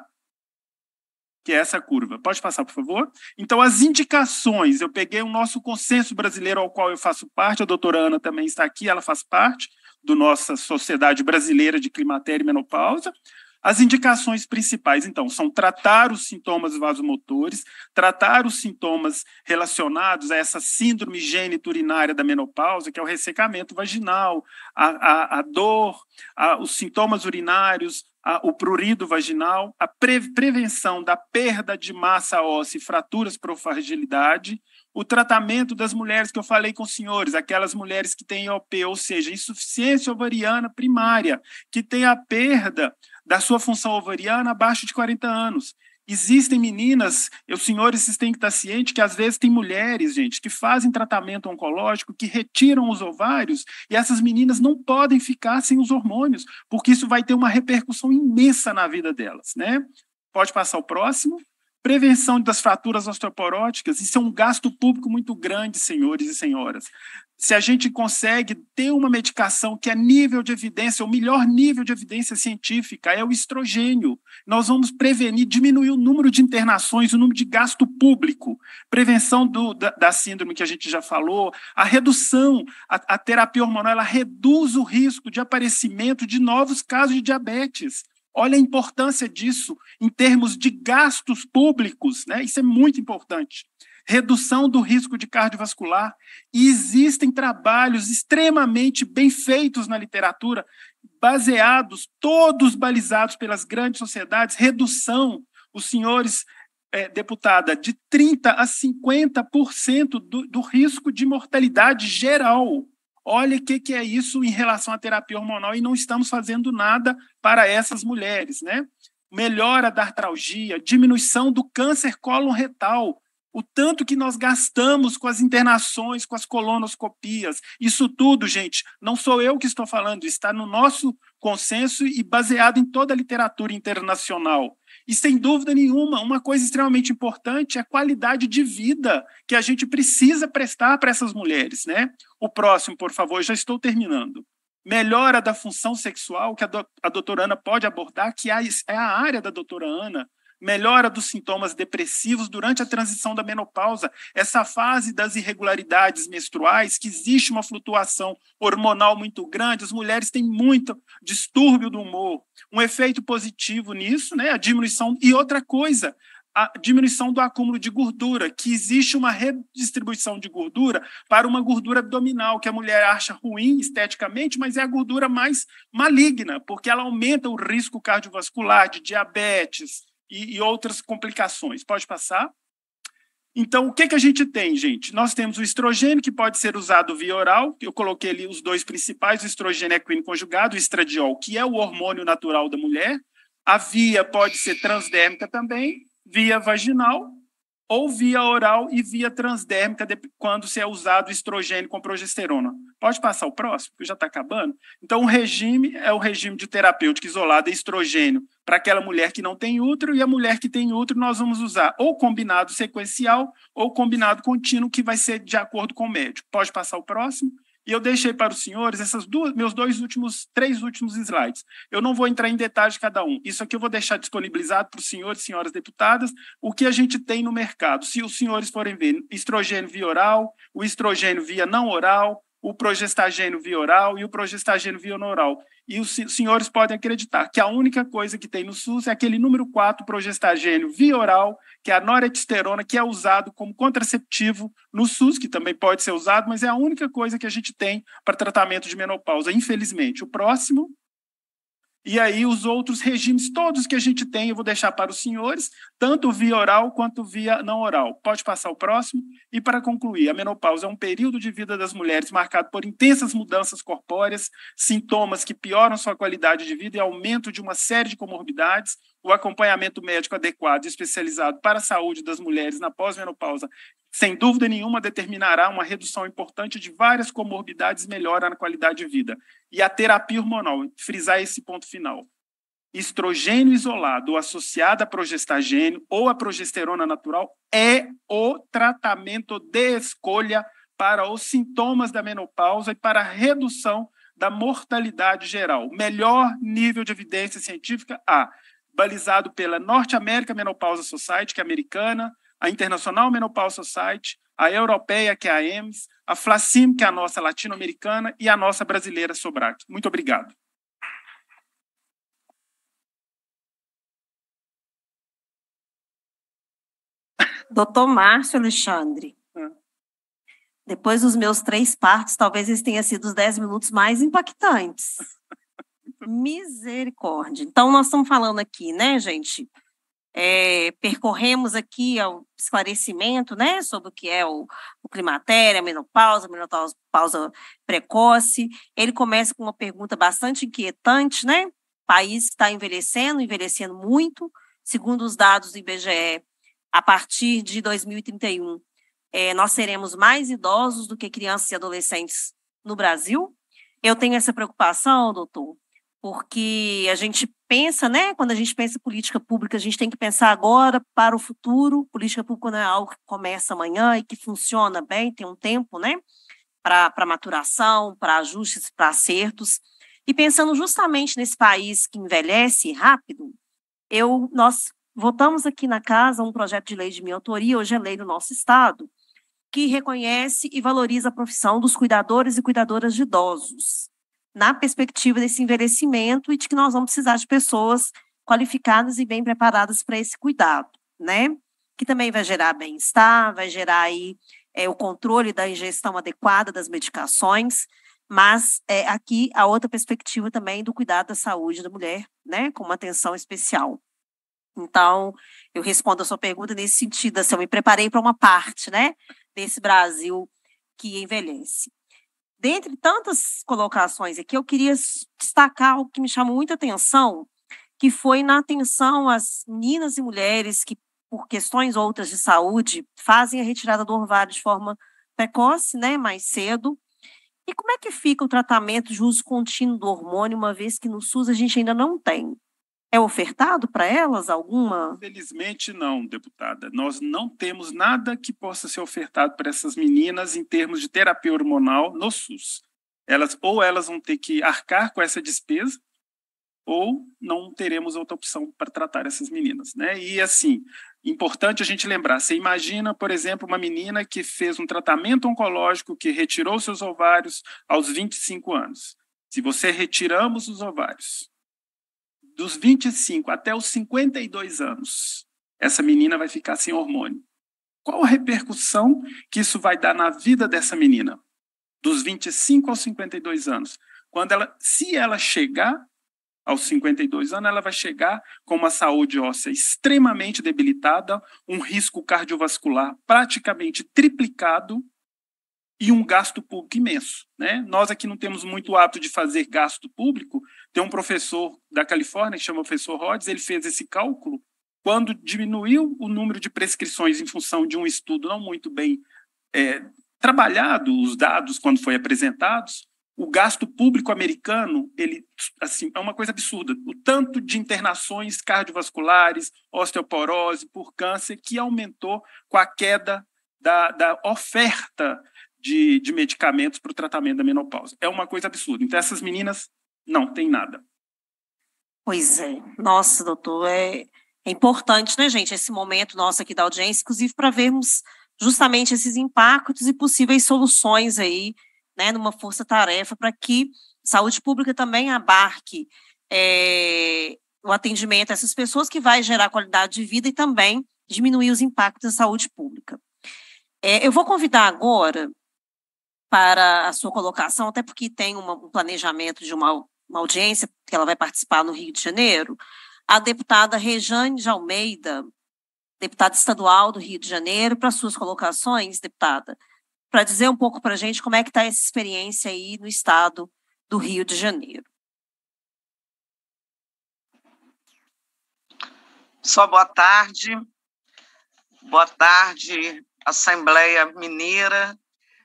Que é essa curva. Pode passar, por favor? Então, as indicações, eu peguei o nosso consenso brasileiro ao qual eu faço parte, a doutora Ana também está aqui, ela faz parte da nossa Sociedade Brasileira de Climatério e Menopausa. As indicações principais, então, são tratar os sintomas vasomotores, tratar os sintomas relacionados a essa síndrome gênito-urinária da menopausa, que é o ressecamento vaginal, a, a, a dor, a, os sintomas urinários, a, o prurido vaginal, a pre, prevenção da perda de massa óssea e fraturas por fragilidade, o tratamento das mulheres que eu falei com os senhores, aquelas mulheres que têm I O P, ou seja, insuficiência ovariana primária, que têm a perda da sua função ovariana abaixo de quarenta anos. Existem meninas, os senhores vocês têm que estar cientes que às vezes tem mulheres, gente, que fazem tratamento oncológico, que retiram os ovários, e essas meninas não podem ficar sem os hormônios, porque isso vai ter uma repercussão imensa na vida delas, né? Pode passar o próximo. Prevenção das fraturas osteoporóticas, isso é um gasto público muito grande, senhores e senhoras. Se a gente consegue ter uma medicação que é nível de evidência, o melhor nível de evidência científica é o estrogênio. Nós vamos prevenir, diminuir o número de internações, o número de gasto público, prevenção do, da, da síndrome que a gente já falou, a redução, a, a terapia hormonal, ela reduz o risco de aparecimento de novos casos de diabetes. Olha a importância disso em termos de gastos públicos, né? Isso é muito importante. Redução do risco de cardiovascular. E existem trabalhos extremamente bem feitos na literatura, baseados, todos balizados pelas grandes sociedades, redução, os senhores, é, deputada, de trinta por cento a cinquenta por cento do, do risco de mortalidade geral. Olha o que, que é isso em relação à terapia hormonal e não estamos fazendo nada para essas mulheres, né? Melhora da artralgia, diminuição do câncer cólon-retal, o tanto que nós gastamos com as internações, com as colonoscopias, isso tudo, gente, não sou eu que estou falando, está no nosso consenso e baseado em toda a literatura internacional. E, sem dúvida nenhuma, uma coisa extremamente importante é a qualidade de vida que a gente precisa prestar para essas mulheres, né? O próximo, por favor, já estou terminando. Melhora da função sexual, que a, do, a doutora Ana pode abordar, que é a área da doutora Ana. Melhora dos sintomas depressivos durante a transição da menopausa, essa fase das irregularidades menstruais, que existe uma flutuação hormonal muito grande, as mulheres têm muito distúrbio do humor. Um efeito positivo nisso, né, a diminuição, e outra coisa, a diminuição do acúmulo de gordura, que existe uma redistribuição de gordura para uma gordura abdominal, que a mulher acha ruim esteticamente, mas é a gordura mais maligna, porque ela aumenta o risco cardiovascular, de diabetes, E, e outras complicações. Pode passar? Então, o que, que a gente tem, gente? Nós temos o estrogênio, que pode ser usado via oral, eu coloquei ali os dois principais, o estrogênio equino conjugado, o estradiol, que é o hormônio natural da mulher. A via pode ser transdérmica também, via vaginal, ou via oral e via transdérmica, quando se é usado estrogênio com progesterona. Pode passar o próximo, que já está acabando? Então, o regime é o regime de terapêutica isolada estrogênio para aquela mulher que não tem útero, e a mulher que tem útero nós vamos usar ou combinado sequencial ou combinado contínuo, que vai ser de acordo com o médico. Pode passar o próximo? E eu deixei para os senhores essas duas, meus dois últimos, três últimos slides. Eu não vou entrar em detalhes de cada um. Isso aqui eu vou deixar disponibilizado para os senhores e senhoras deputadas, o que a gente tem no mercado. Se os senhores forem ver estrogênio via oral, o estrogênio via não oral, o progestagênio via oral e o progestagênio via oral. E os senhores podem acreditar que a única coisa que tem no SUS é aquele número quatro progestagênio via oral, que é a noretesteroona, que é usado como contraceptivo no SUS, que também pode ser usado, mas é a única coisa que a gente tem para tratamento de menopausa, infelizmente. O próximo... E aí os outros regimes, todos que a gente tem, eu vou deixar para os senhores, tanto via oral quanto via não oral. Pode passar o próximo. E para concluir, a menopausa é um período de vida das mulheres marcado por intensas mudanças corpóreas, sintomas que pioram sua qualidade de vida e aumento de uma série de comorbidades. O acompanhamento médico adequado e especializado para a saúde das mulheres na pós-menopausa, sem dúvida nenhuma, determinará uma redução importante de várias comorbidades e melhora na qualidade de vida. E a terapia hormonal, frisar esse ponto final. Estrogênio isolado ou associado a progestagênio ou a progesterona natural é o tratamento de escolha para os sintomas da menopausa e para a redução da mortalidade geral. Melhor nível de evidência científica A, balizado pela North American Menopause Society, que é americana, a International Menopause Society, a europeia, que é a E M S, a FLACIM, que é a nossa latino-americana, e a nossa brasileira, Sobrac. Muito obrigado. Doutor Márcio Alexandre, ah. depois dos meus três partos, talvez esses tenham sido os dez minutos mais impactantes. Misericórdia. Então, nós estamos falando aqui, né, gente? É, percorremos aqui o esclarecimento, né, sobre o que é o, o climatério, a menopausa, a menopausa precoce. Ele começa com uma pergunta bastante inquietante, né? País que está envelhecendo, envelhecendo muito. Segundo os dados do I B G E, a partir de dois mil e trinta e um, é, nós seremos mais idosos do que crianças e adolescentes no Brasil. Eu tenho essa preocupação, doutor, porque a gente pensa, né, quando a gente pensa em política pública, a gente tem que pensar agora para o futuro. Política pública não é algo que começa amanhã e que funciona bem, tem um tempo, né, para maturação, para ajustes, para acertos. E pensando justamente nesse país que envelhece rápido, eu, nós votamos aqui na casa um projeto de lei de minha autoria, hoje é lei do nosso estado, que reconhece e valoriza a profissão dos cuidadores e cuidadoras de idosos, na perspectiva desse envelhecimento e de que nós vamos precisar de pessoas qualificadas e bem preparadas para esse cuidado, né? Que também vai gerar bem-estar, vai gerar aí é, o controle da ingestão adequada das medicações, mas é, aqui a outra perspectiva também do cuidado da saúde da mulher, né? Com uma atenção especial. Então, eu respondo a sua pergunta nesse sentido, assim, eu me preparei para uma parte, né? Desse Brasil que envelhece. Dentre tantas colocações aqui, eu queria destacar algo que me chamou muita atenção, que foi na atenção às meninas e mulheres que, por questões outras de saúde, fazem a retirada do ovário de forma precoce, né, mais cedo. E como é que fica o tratamento de uso contínuo do hormônio, uma vez que no SUS a gente ainda não tem? É ofertado para elas alguma? Infelizmente não, deputada. Nós não temos nada que possa ser ofertado para essas meninas em termos de terapia hormonal no SUS. Elas, ou elas vão ter que arcar com essa despesa, ou não teremos outra opção para tratar essas meninas, né? E assim, importante a gente lembrar, você imagina, por exemplo, uma menina que fez um tratamento oncológico, que retirou seus ovários aos vinte e cinco anos. Se você retiramos os ovários dos vinte e cinco até os cinquenta e dois anos, essa menina vai ficar sem hormônio. Qual a repercussão que isso vai dar na vida dessa menina? Dos vinte e cinco aos cinquenta e dois anos. Quando ela, se ela chegar aos cinquenta e dois anos, ela vai chegar com uma saúde óssea extremamente debilitada, um risco cardiovascular praticamente triplicado e um gasto público imenso, né? Nós aqui não temos muito hábito de fazer gasto público. Tem um professor da Califórnia, que chama o professor Rhodes, ele fez esse cálculo. Quando diminuiu o número de prescrições em função de um estudo não muito bem é, trabalhado, os dados, quando foi apresentados, o gasto público americano, ele, assim, é uma coisa absurda. O tanto de internações cardiovasculares, osteoporose, por câncer, que aumentou com a queda da, da oferta De, de medicamentos para o tratamento da menopausa. É uma coisa absurda. Então, essas meninas não têm nada. Pois é. Nossa, doutor, é, é importante, né, gente, esse momento nosso aqui da audiência, inclusive para vermos justamente esses impactos e possíveis soluções aí né, numa força-tarefa para que saúde pública também abarque é, o atendimento a essas pessoas, que vai gerar qualidade de vida e também diminuir os impactos da saúde pública. É, eu vou convidar agora para a sua colocação, até porque tem uma, um planejamento de uma, uma audiência que ela vai participar no Rio de Janeiro, a deputada Rejane de Almeida, deputada estadual do Rio de Janeiro, para suas colocações, deputada, para dizer um pouco para a gente como é que está essa experiência aí no estado do Rio de Janeiro. Só boa tarde. Boa tarde, Assembleia Mineira.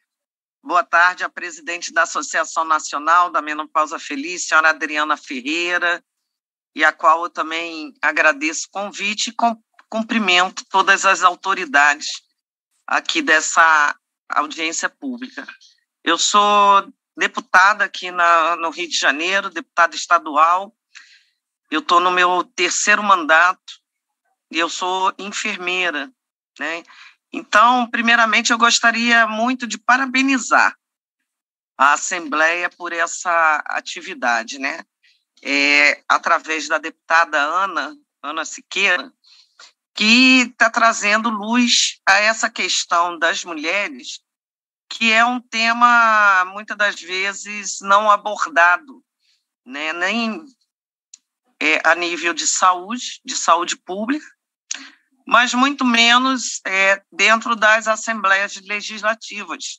Boa tarde, a presidente da Associação Nacional da Menopausa Feliz, senhora Adriana Ferreira, e a qual eu também agradeço o convite e cumprimento todas as autoridades aqui dessa audiência pública. Eu sou deputada aqui na, no Rio de Janeiro, deputada estadual. Eu estou no meu terceiro mandato e eu sou enfermeira, né? Então, primeiramente, eu gostaria muito de parabenizar a Assembleia por essa atividade, né? É, através da deputada Ana, Ana Siqueira, que está trazendo luz a essa questão das mulheres, que é um tema, muitas das vezes, não abordado, né? Nem é, a nível de saúde, de saúde pública, mas muito menos é, dentro das assembleias legislativas,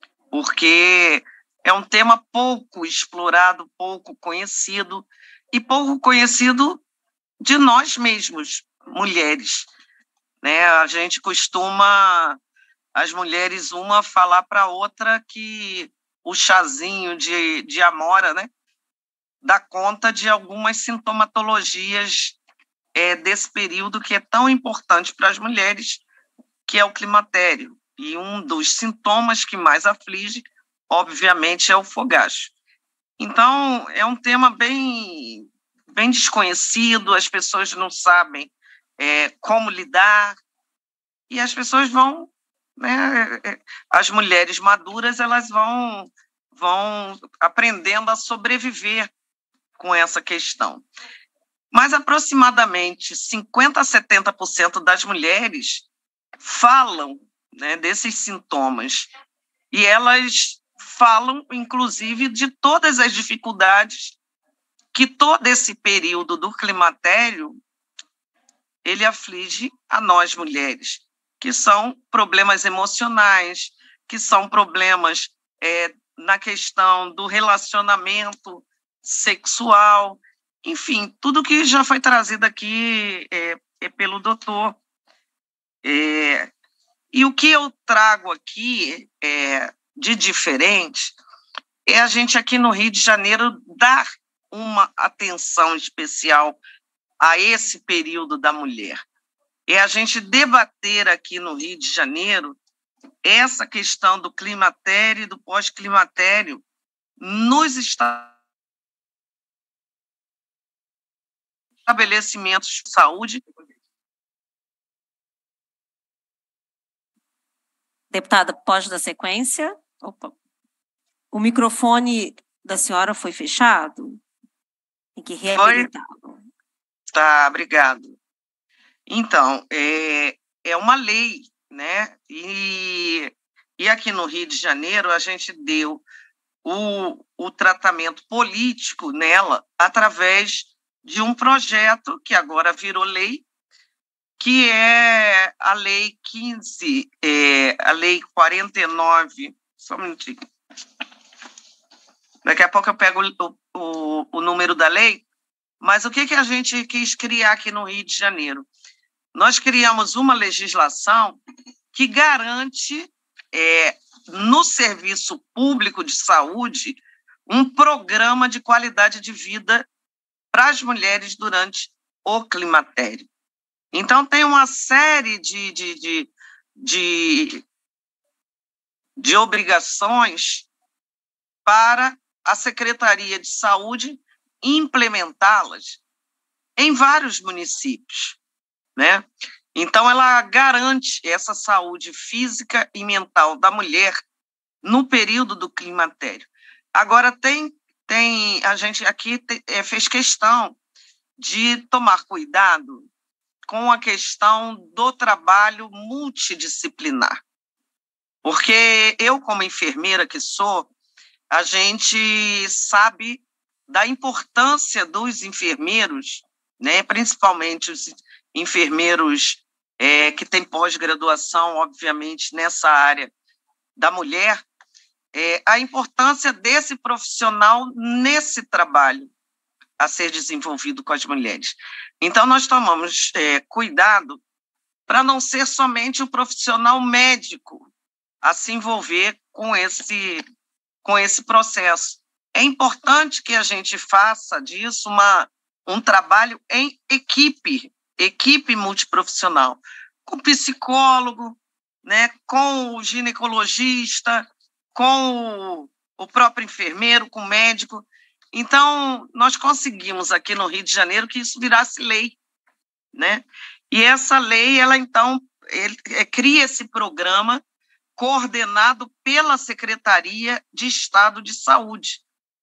porque é um tema pouco explorado, pouco conhecido, e pouco conhecido de nós mesmos, mulheres, né? A gente costuma, as mulheres, uma falar para a outra que o chazinho de, de amora, né, dá conta de algumas sintomatologias é, desse período que é tão importante para as mulheres, que é o climatério. E um dos sintomas que mais aflige, obviamente, é o fogacho. Então, é um tema bem, bem desconhecido, as pessoas não sabem é, como lidar, e as pessoas vão, né, as mulheres maduras, elas vão, vão aprendendo a sobreviver com essa questão. Mas aproximadamente cinquenta a setenta por cento das mulheres falam, né, desses sintomas, e elas falam, inclusive, de todas as dificuldades que todo esse período do climatério ele aflige a nós mulheres, que são problemas emocionais, que são problemas é, na questão do relacionamento sexual, enfim, tudo que já foi trazido aqui é, é pelo doutor. É, e o que eu trago aqui é, de diferente é a gente aqui no Rio de Janeiro dar uma atenção especial a esse período da mulher. É a gente debater aqui no Rio de Janeiro essa questão do climatério e do pós-climatério nos estabelecimentos de saúde. Deputada, pode dar sequência? Opa. O microfone da senhora foi fechado? Tem que reabilitá-lo. Tá, obrigado. Então, é, é uma lei, né? E, e aqui no Rio de Janeiro a gente deu o, o tratamento político nela através de um projeto que agora virou lei, que é a Lei quinze, é, a Lei quarenta e nove, só um minutinho. Daqui a pouco eu pego o, o, o número da lei, mas o que, que a gente quis criar aqui no Rio de Janeiro? Nós criamos uma legislação que garante, é, no serviço público de saúde, um programa de qualidade de vida para as mulheres durante o climatério. Então, tem uma série de, de, de, de, de obrigações para a Secretaria de Saúde implementá-las em vários municípios, né? Então, ela garante essa saúde física e mental da mulher no período do climatério. Agora, tem, tem a gente aqui te, é, fez questão de tomar cuidado com a questão do trabalho multidisciplinar. Porque eu, como enfermeira que sou, a gente sabe da importância dos enfermeiros, né, principalmente os enfermeiros é, que têm pós-graduação, obviamente, nessa área da mulher, é, a importância desse profissional nesse trabalho a ser desenvolvido com as mulheres. Então, nós tomamos é, cuidado para não ser somente o profissional médico a se envolver com esse, com esse processo. É importante que a gente faça disso uma, um trabalho em equipe, equipe multiprofissional, com psicólogo, né, com o ginecologista, com o, o próprio enfermeiro, com o médico. Então, nós conseguimos aqui no Rio de Janeiro que isso virasse lei, né? E essa lei, ela então, ele, é, cria esse programa coordenado pela Secretaria de Estado de Saúde.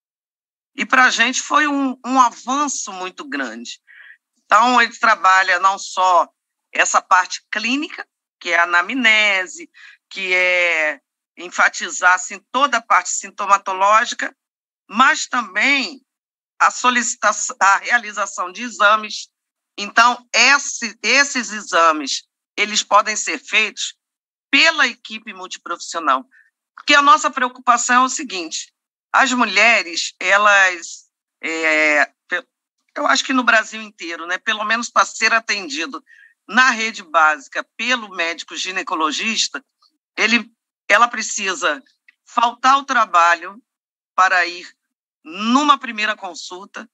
E para a gente foi um, um avanço muito grande. Então, ele trabalha não só essa parte clínica, que é a anamnese, que é enfatizar assim, toda a parte sintomatológica, mas também a solicitação, a realização de exames. Então, esse, esses exames, eles podem ser feitos pela equipe multiprofissional, porque a nossa preocupação é o seguinte: as mulheres, elas, é, eu acho que no Brasil inteiro, né, pelo menos para ser atendido na rede básica pelo médico ginecologista, ele, ela precisa faltar ao trabalho para ir numa primeira consulta,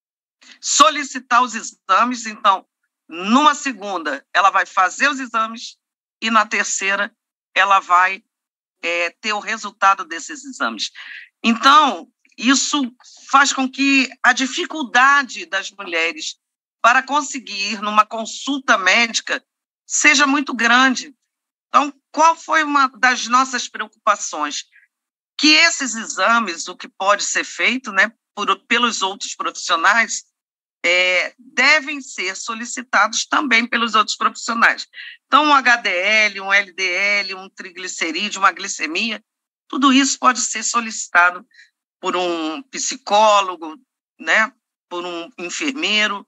solicitar os exames, então, numa segunda, ela vai fazer os exames e na terceira ela vai é, ter o resultado desses exames. Então, isso faz com que a dificuldade das mulheres para conseguir ir numa consulta médica seja muito grande. Então, qual foi uma das nossas preocupações? Que esses exames, o que pode ser feito, né, por, pelos outros profissionais, é, devem ser solicitados também pelos outros profissionais. Então, um H D L, um L D L, um triglicerídeo, uma glicemia, tudo isso pode ser solicitado por um psicólogo, né, por um enfermeiro.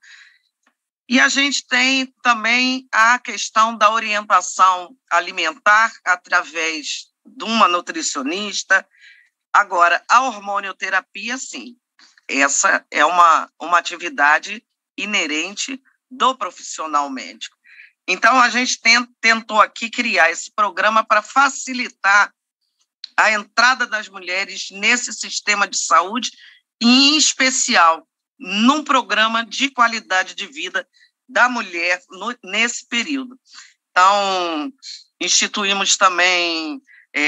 E a gente tem também a questão da orientação alimentar através de uma nutricionista. Agora, a hormonioterapia, sim, essa é uma, uma atividade inerente do profissional médico. Então, a gente tem, tentou aqui criar esse programa para facilitar a entrada das mulheres nesse sistema de saúde, e, em especial, num programa de qualidade de vida da mulher no, nesse período. Então, instituímos também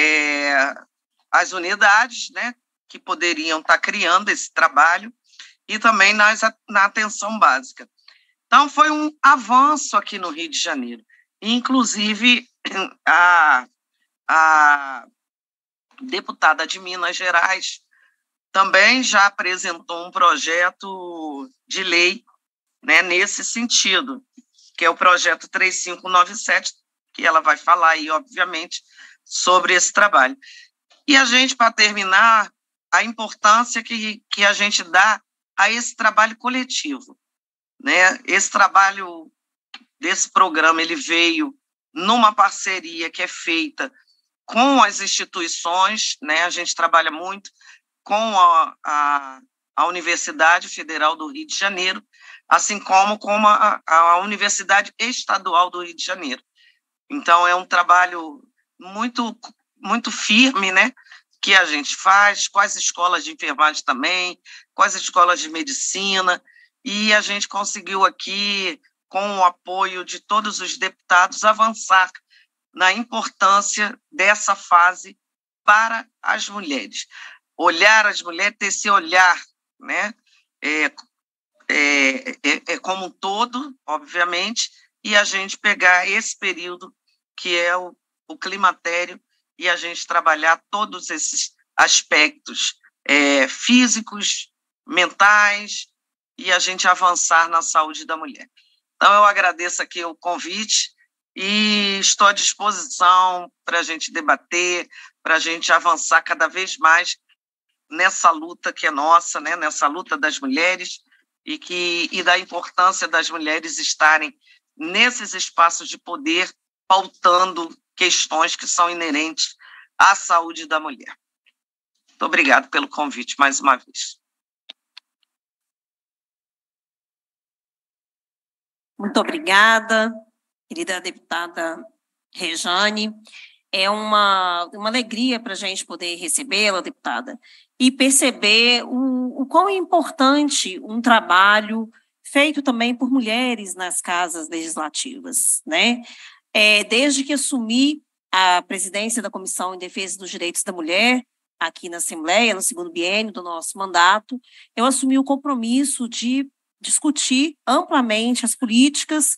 é, as unidades, né, que poderiam estar criando esse trabalho, e também nas, na atenção básica. Então, foi um avanço aqui no Rio de Janeiro. Inclusive, a, a deputada de Minas Gerais também já apresentou um projeto de lei, né, nesse sentido, que é o projeto três mil quinhentos e noventa e sete, que ela vai falar aí, obviamente, sobre esse trabalho. E a gente, para terminar, a importância que, que a gente dá a esse trabalho coletivo, né? Esse trabalho desse programa, ele veio numa parceria que é feita com as instituições, né? A gente trabalha muito com a, a, a Universidade Federal do Rio de Janeiro, assim como com a, a Universidade Estadual do Rio de Janeiro. Então, é um trabalho muito, muito firme, né, que a gente faz, com as escolas de enfermagem também, com as escolas de medicina, e a gente conseguiu aqui, com o apoio de todos os deputados, avançar na importância dessa fase para as mulheres. Olhar as mulheres, ter esse olhar, né, é, é, é, é como um todo, obviamente, e a gente pegar esse período que é o, o climatério e a gente trabalhar todos esses aspectos é, físicos, mentais, e a gente avançar na saúde da mulher. Então, eu agradeço aqui o convite e estou à disposição para a gente debater, para a gente avançar cada vez mais nessa luta que é nossa, né? Nessa luta das mulheres e, que, e da importância das mulheres estarem nesses espaços de poder, pautando questões que são inerentes à saúde da mulher. Muito obrigada pelo convite mais uma vez. Muito obrigada, querida deputada Rejane. É uma, uma alegria para a gente poder recebê-la, deputada, e perceber o, o quão é importante um trabalho feito também por mulheres nas casas legislativas, né? É, desde que assumi a presidência da Comissão em Defesa dos Direitos da Mulher, aqui na Assembleia, no segundo biênio do nosso mandato, eu assumi o compromisso de discutir amplamente as políticas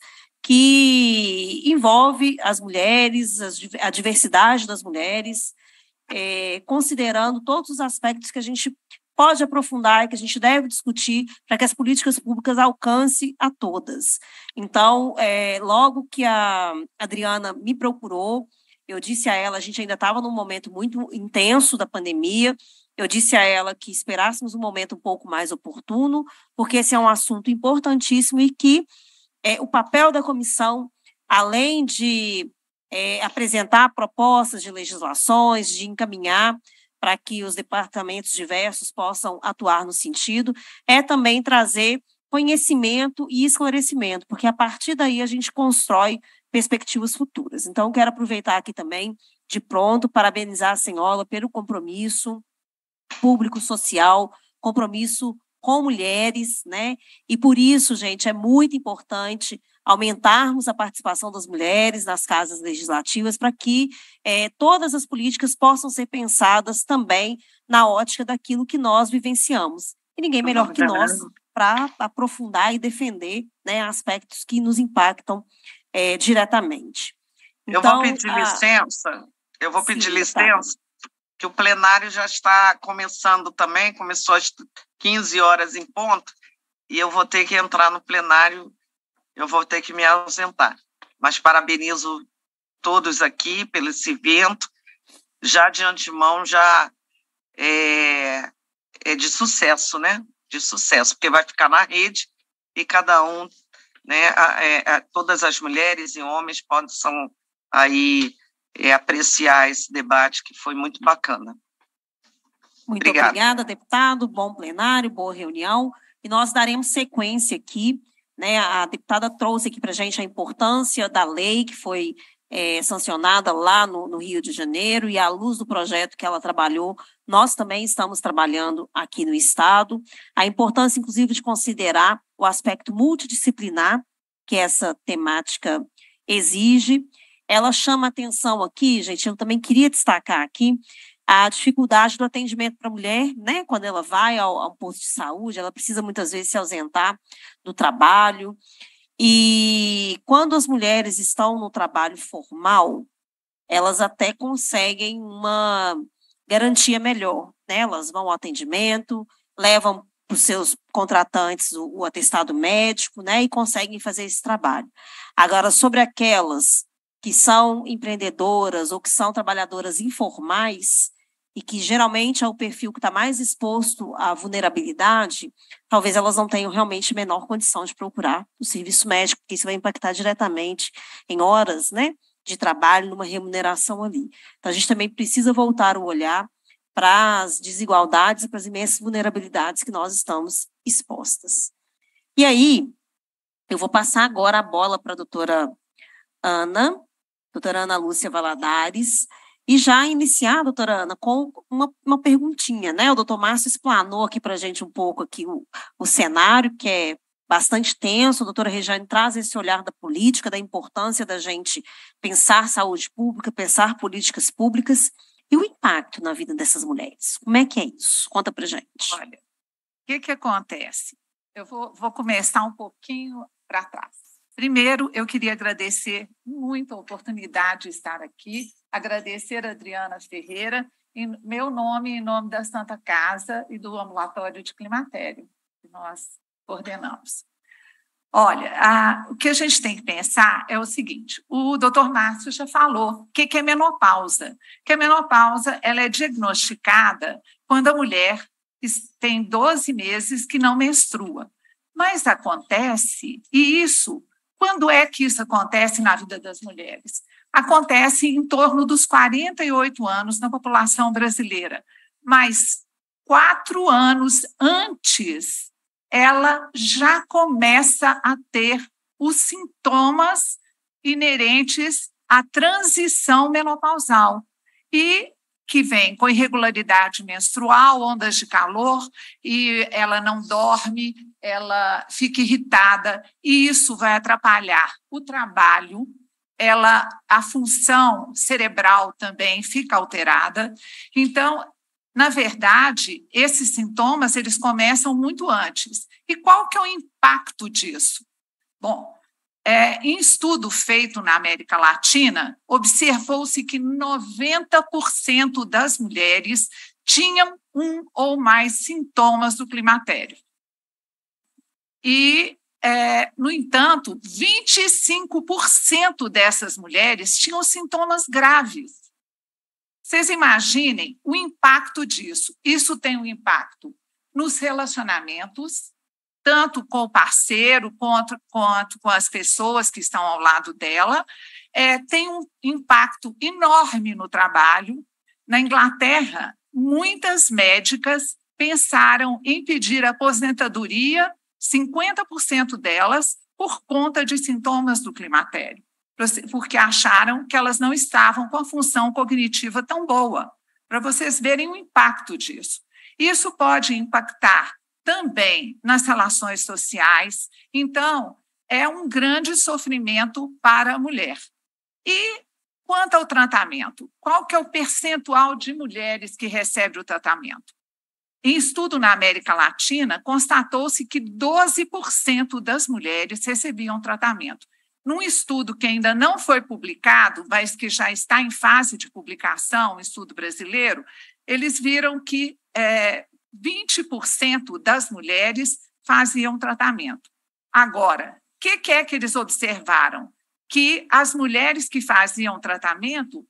que envolvem as mulheres, a diversidade das mulheres, é, considerando todos os aspectos que a gente pode aprofundar e que a gente deve discutir para que as políticas públicas alcancem a todas. Então, é, logo que a Adriana me procurou, eu disse a ela, a gente ainda estava num momento muito intenso da pandemia, eu disse a ela que esperássemos um momento um pouco mais oportuno, porque esse é um assunto importantíssimo e que é, o papel da comissão, além de é, apresentar propostas de legislações, de encaminhar para que os departamentos diversos possam atuar no sentido, é também trazer conhecimento e esclarecimento, porque a partir daí a gente constrói perspectivas futuras. Então, quero aproveitar aqui também, de pronto, parabenizar a senhora pelo compromisso público social, compromisso com mulheres, né? E por isso, gente, é muito importante aumentarmos a participação das mulheres nas casas legislativas para que é, todas as políticas possam ser pensadas também na ótica daquilo que nós vivenciamos. E ninguém melhor que nós para aprofundar e defender, né, aspectos que nos impactam é, diretamente. Então, eu vou pedir a... licença, eu vou pedir Sim, licença, tá. que o plenário já está começando também, começou às quinze horas em ponto, e eu vou ter que entrar no plenário, eu vou ter que me ausentar. Mas parabenizo todos aqui pelo esse evento, já de antemão, já é, é de sucesso, né? De sucesso, porque vai ficar na rede e cada um, né, a, a, a, todas as mulheres e homens possam aí é, apreciar esse debate que foi muito bacana. Muito obrigada. obrigada, deputado, bom plenário, boa reunião, e nós daremos sequência aqui, né, a deputada trouxe aqui para a gente a importância da lei que foi é, sancionada lá no, no Rio de Janeiro, e à luz do projeto que ela trabalhou, nós também estamos trabalhando aqui no Estado, a importância, inclusive, de considerar o aspecto multidisciplinar que essa temática exige. Ela chama atenção aqui, gente, eu também queria destacar aqui, a dificuldade do atendimento para a mulher, né, quando ela vai ao, ao posto de saúde, ela precisa muitas vezes se ausentar do trabalho, e quando as mulheres estão no trabalho formal, elas até conseguem uma garantia melhor, né, elas vão ao atendimento, levam para os seus contratantes o, o atestado médico, né, e conseguem fazer esse trabalho. Agora, sobre aquelas que são empreendedoras ou que são trabalhadoras informais e que geralmente é o perfil que está mais exposto à vulnerabilidade, talvez elas não tenham realmente menor condição de procurar o serviço médico, porque isso vai impactar diretamente em horas, né, de trabalho, numa remuneração ali. Então, a gente também precisa voltar o olhar para as desigualdades e para as imensas vulnerabilidades que nós estamos expostas. E aí, eu vou passar agora a bola para a doutora Ana, doutora Ana Lúcia Valadares, e já iniciar, doutora Ana, com uma, uma perguntinha, né? O doutor Márcio explanou aqui para a gente um pouco aqui o, o cenário, que é bastante tenso, a doutora Rejane traz esse olhar da política, da importância da gente pensar saúde pública, pensar políticas públicas, e o impacto na vida dessas mulheres. Como é que é isso? Conta para a gente. Olha, o que que acontece? Eu vou, vou começar um pouquinho para trás. Primeiro, eu queria agradecer muito a oportunidade de estar aqui, agradecer a Adriana Ferreira, em meu nome e em nome da Santa Casa e do Ambulatório de Climatério, que nós coordenamos. Olha, a, o que a gente tem que pensar é o seguinte, o doutor Márcio já falou o que, que é menopausa, que a menopausa ela é diagnosticada quando a mulher tem doze meses que não menstrua, mas acontece, e isso, quando é que isso acontece na vida das mulheres? Acontece em torno dos quarenta e oito anos na população brasileira, mas quatro anos antes ela já começa a ter os sintomas inerentes à transição menopausal e que vem com irregularidade menstrual, ondas de calor, e ela não dorme, ela fica irritada, e isso vai atrapalhar o trabalho, ela, a função cerebral também fica alterada. Então, na verdade, esses sintomas eles começam muito antes. E qual que é o impacto disso? Bom, é, em estudo feito na América Latina, observou-se que noventa por cento das mulheres tinham um ou mais sintomas do climatério. E, é, no entanto, vinte e cinco por cento dessas mulheres tinham sintomas graves. Vocês imaginem o impacto disso. Isso tem um impacto nos relacionamentos, tanto com o parceiro quanto, quanto com as pessoas que estão ao lado dela. É, tem um impacto enorme no trabalho. Na Inglaterra, muitas médicas pensaram em pedir aposentadoria, cinquenta por cento delas, por conta de sintomas do climatério, porque acharam que elas não estavam com a função cognitiva tão boa, para vocês verem o impacto disso. Isso pode impactar também nas relações sociais, então é um grande sofrimento para a mulher. E quanto ao tratamento, qual que é o percentual de mulheres que recebem o tratamento? Em estudo na América Latina, constatou-se que doze por cento das mulheres recebiam tratamento. Num estudo que ainda não foi publicado, mas que já está em fase de publicação, um estudo brasileiro, eles viram que é, vinte por cento das mulheres faziam tratamento. Agora, o que, que é que eles observaram? Que as mulheres que faziam tratamento,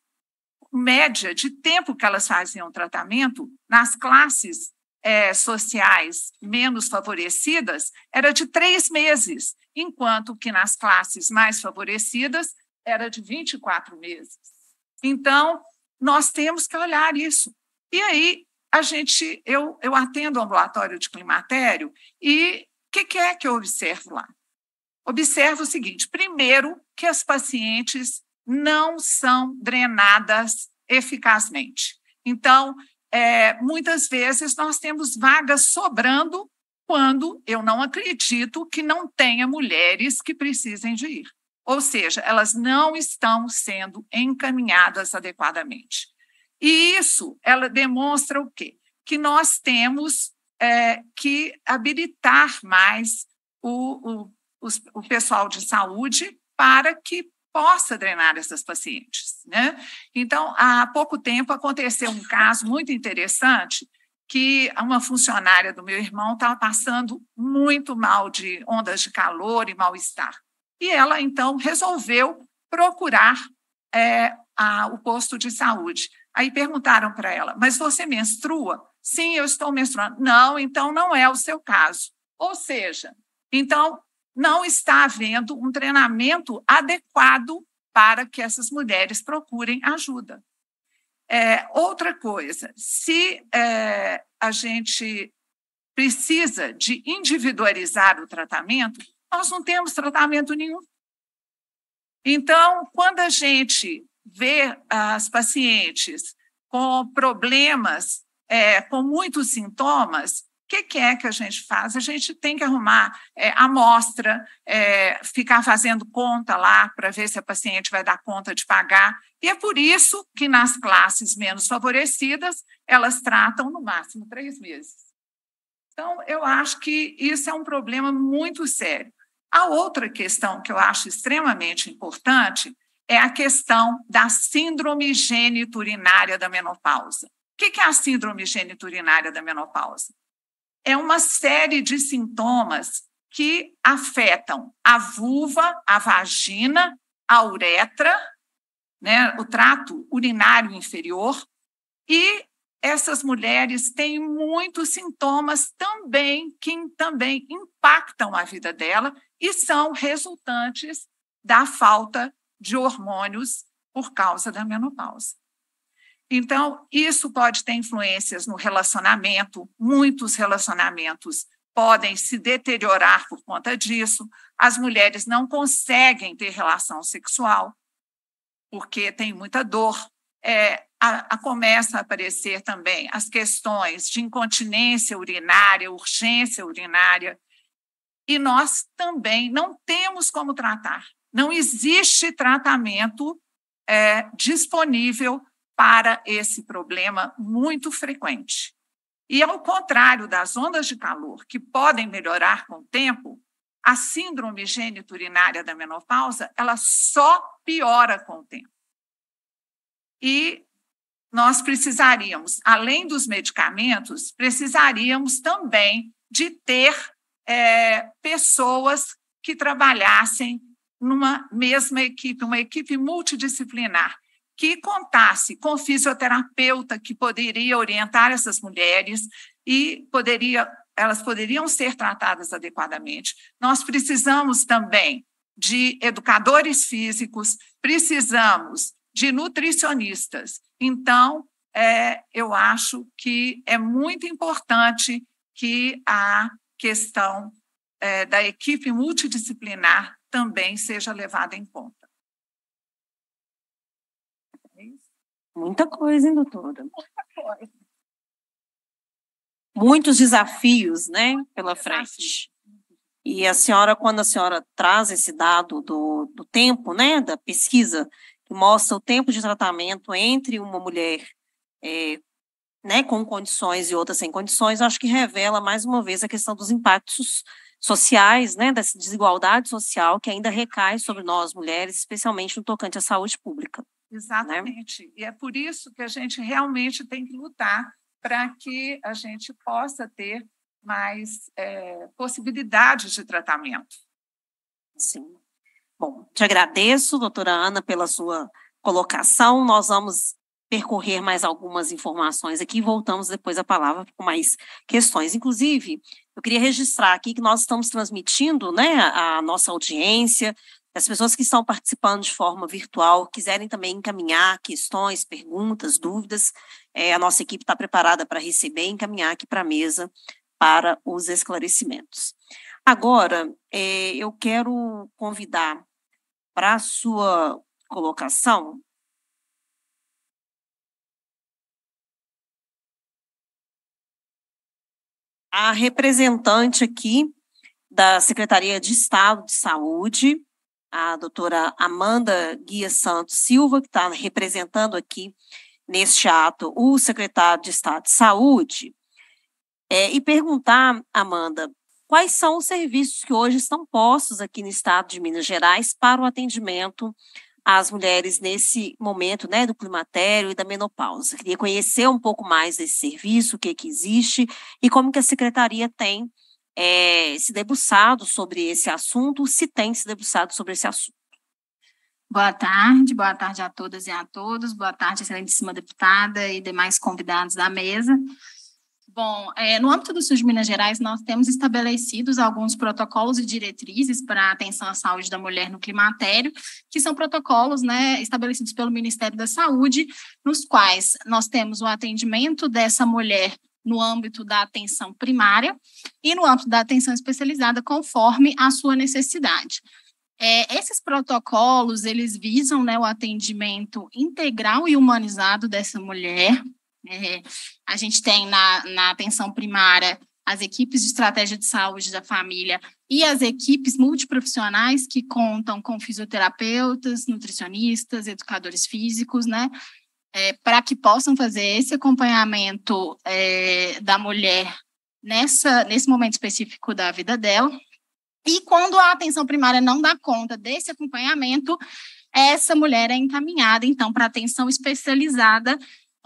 média de tempo que elas faziam tratamento, nas classes é, sociais menos favorecidas, era de três meses, enquanto que nas classes mais favorecidas era de vinte e quatro meses. Então, nós temos que olhar isso. E aí, a gente, eu, eu atendo o ambulatório de climatério e o que, que é que eu observo lá? Observo o seguinte, primeiro, que as pacientes não são drenadas eficazmente. Então, é, muitas vezes nós temos vagas sobrando quando eu não acredito que não tenha mulheres que precisem de ir. Ou seja, elas não estão sendo encaminhadas adequadamente. E isso, ela demonstra o quê? Que nós temos é, que habilitar mais o, o, os, o pessoal de saúde para que possa drenar essas pacientes, né? Então, há pouco tempo aconteceu um caso muito interessante que uma funcionária do meu irmão estava passando muito mal de ondas de calor e mal-estar. E ela, então, resolveu procurar é, a, o posto de saúde. Aí perguntaram para ela, mas você menstrua? Sim, eu estou menstruando. Não, então não é o seu caso. Ou seja, então não está havendo um treinamento adequado para que essas mulheres procurem ajuda. É, outra coisa, se é, a gente precisa de individualizar o tratamento, nós não temos tratamento nenhum. Então, quando a gente vê as pacientes com problemas, é, com muitos sintomas, o que, que é que a gente faz? A gente tem que arrumar é, amostra, é, ficar fazendo conta lá para ver se a paciente vai dar conta de pagar. E é por isso que nas classes menos favorecidas, elas tratam no máximo três meses. Então, eu acho que isso é um problema muito sério. A outra questão que eu acho extremamente importante é a questão da síndrome geniturinária da menopausa. O que é a síndrome geniturinária da menopausa? É uma série de sintomas que afetam a vulva, a vagina, a uretra, né, o trato urinário inferior, e essas mulheres têm muitos sintomas também que também impactam a vida dela e são resultantes da falta de hormônios por causa da menopausa. Então, isso pode ter influências no relacionamento, muitos relacionamentos podem se deteriorar por conta disso, as mulheres não conseguem ter relação sexual, porque tem muita dor. É, a, a começa a aparecer também as questões de incontinência urinária, urgência urinária, e nós também não temos como tratar. Não existe tratamento é, disponível para esse problema muito frequente. E, ao contrário das ondas de calor, que podem melhorar com o tempo, a síndrome geniturinária da menopausa, ela só piora com o tempo. E nós precisaríamos, além dos medicamentos, precisaríamos também de ter é, pessoas que trabalhassem numa mesma equipe, uma equipe multidisciplinar, que contasse com fisioterapeuta que poderia orientar essas mulheres e poderia, elas poderiam ser tratadas adequadamente. Nós precisamos também de educadores físicos, precisamos de nutricionistas. Então, é, eu acho que é muito importante que a questão é, da equipe multidisciplinar também seja levada em conta. Muita coisa, hein, doutora? Muita coisa. Muitos desafios, né, pela frente. E a senhora, quando a senhora traz esse dado do, do tempo, né, da pesquisa, que mostra o tempo de tratamento entre uma mulher é, né, com condições e outra sem condições, acho que revela, mais uma vez, a questão dos impactos sociais, né, dessa desigualdade social que ainda recai sobre nós, mulheres, especialmente no tocante à saúde pública. Exatamente. Né? E é por isso que a gente realmente tem que lutar para que a gente possa ter mais é, possibilidades de tratamento. Sim. Bom, te agradeço, doutora Ana, pela sua colocação. Nós vamos percorrer mais algumas informações aqui e voltamos depois a palavra com mais questões. Inclusive, eu queria registrar aqui que nós estamos transmitindo, né, a nossa audiência, as pessoas que estão participando de forma virtual, quiserem também encaminhar questões, perguntas, dúvidas, é, a nossa equipe está preparada para receber e encaminhar aqui para a mesa para os esclarecimentos. Agora, é, eu quero convidar para a sua colocação a representante aqui da Secretaria de Estado de Saúde, a doutora Amanda Guia Santos Silva, que está representando aqui neste ato o secretário de Estado de Saúde, é, e perguntar, Amanda, quais são os serviços que hoje estão postos aqui no estado de Minas Gerais para o atendimento às mulheres nesse momento, né, do climatério e da menopausa. Queria conhecer um pouco mais desse serviço, o que, que existe e como que a secretaria tem é, se debruçado sobre esse assunto, se tem se debruçado sobre esse assunto. Boa tarde, boa tarde a todas e a todos, boa tarde, excelentíssima deputada e demais convidados da mesa. Bom, é, no âmbito do SUS de Minas Gerais, nós temos estabelecidos alguns protocolos e diretrizes para a atenção à saúde da mulher no climatério, que são protocolos, né, estabelecidos pelo Ministério da Saúde, nos quais nós temos o atendimento dessa mulher no âmbito da atenção primária e no âmbito da atenção especializada, conforme a sua necessidade. É, esses protocolos, eles visam, né, o atendimento integral e humanizado dessa mulher. É, a gente tem na, na atenção primária as equipes de estratégia de saúde da família e as equipes multiprofissionais que contam com fisioterapeutas, nutricionistas, educadores físicos, né, é, para que possam fazer esse acompanhamento é, da mulher nessa, nesse momento específico da vida dela. E quando a atenção primária não dá conta desse acompanhamento, essa mulher é encaminhada, então, para atenção especializada,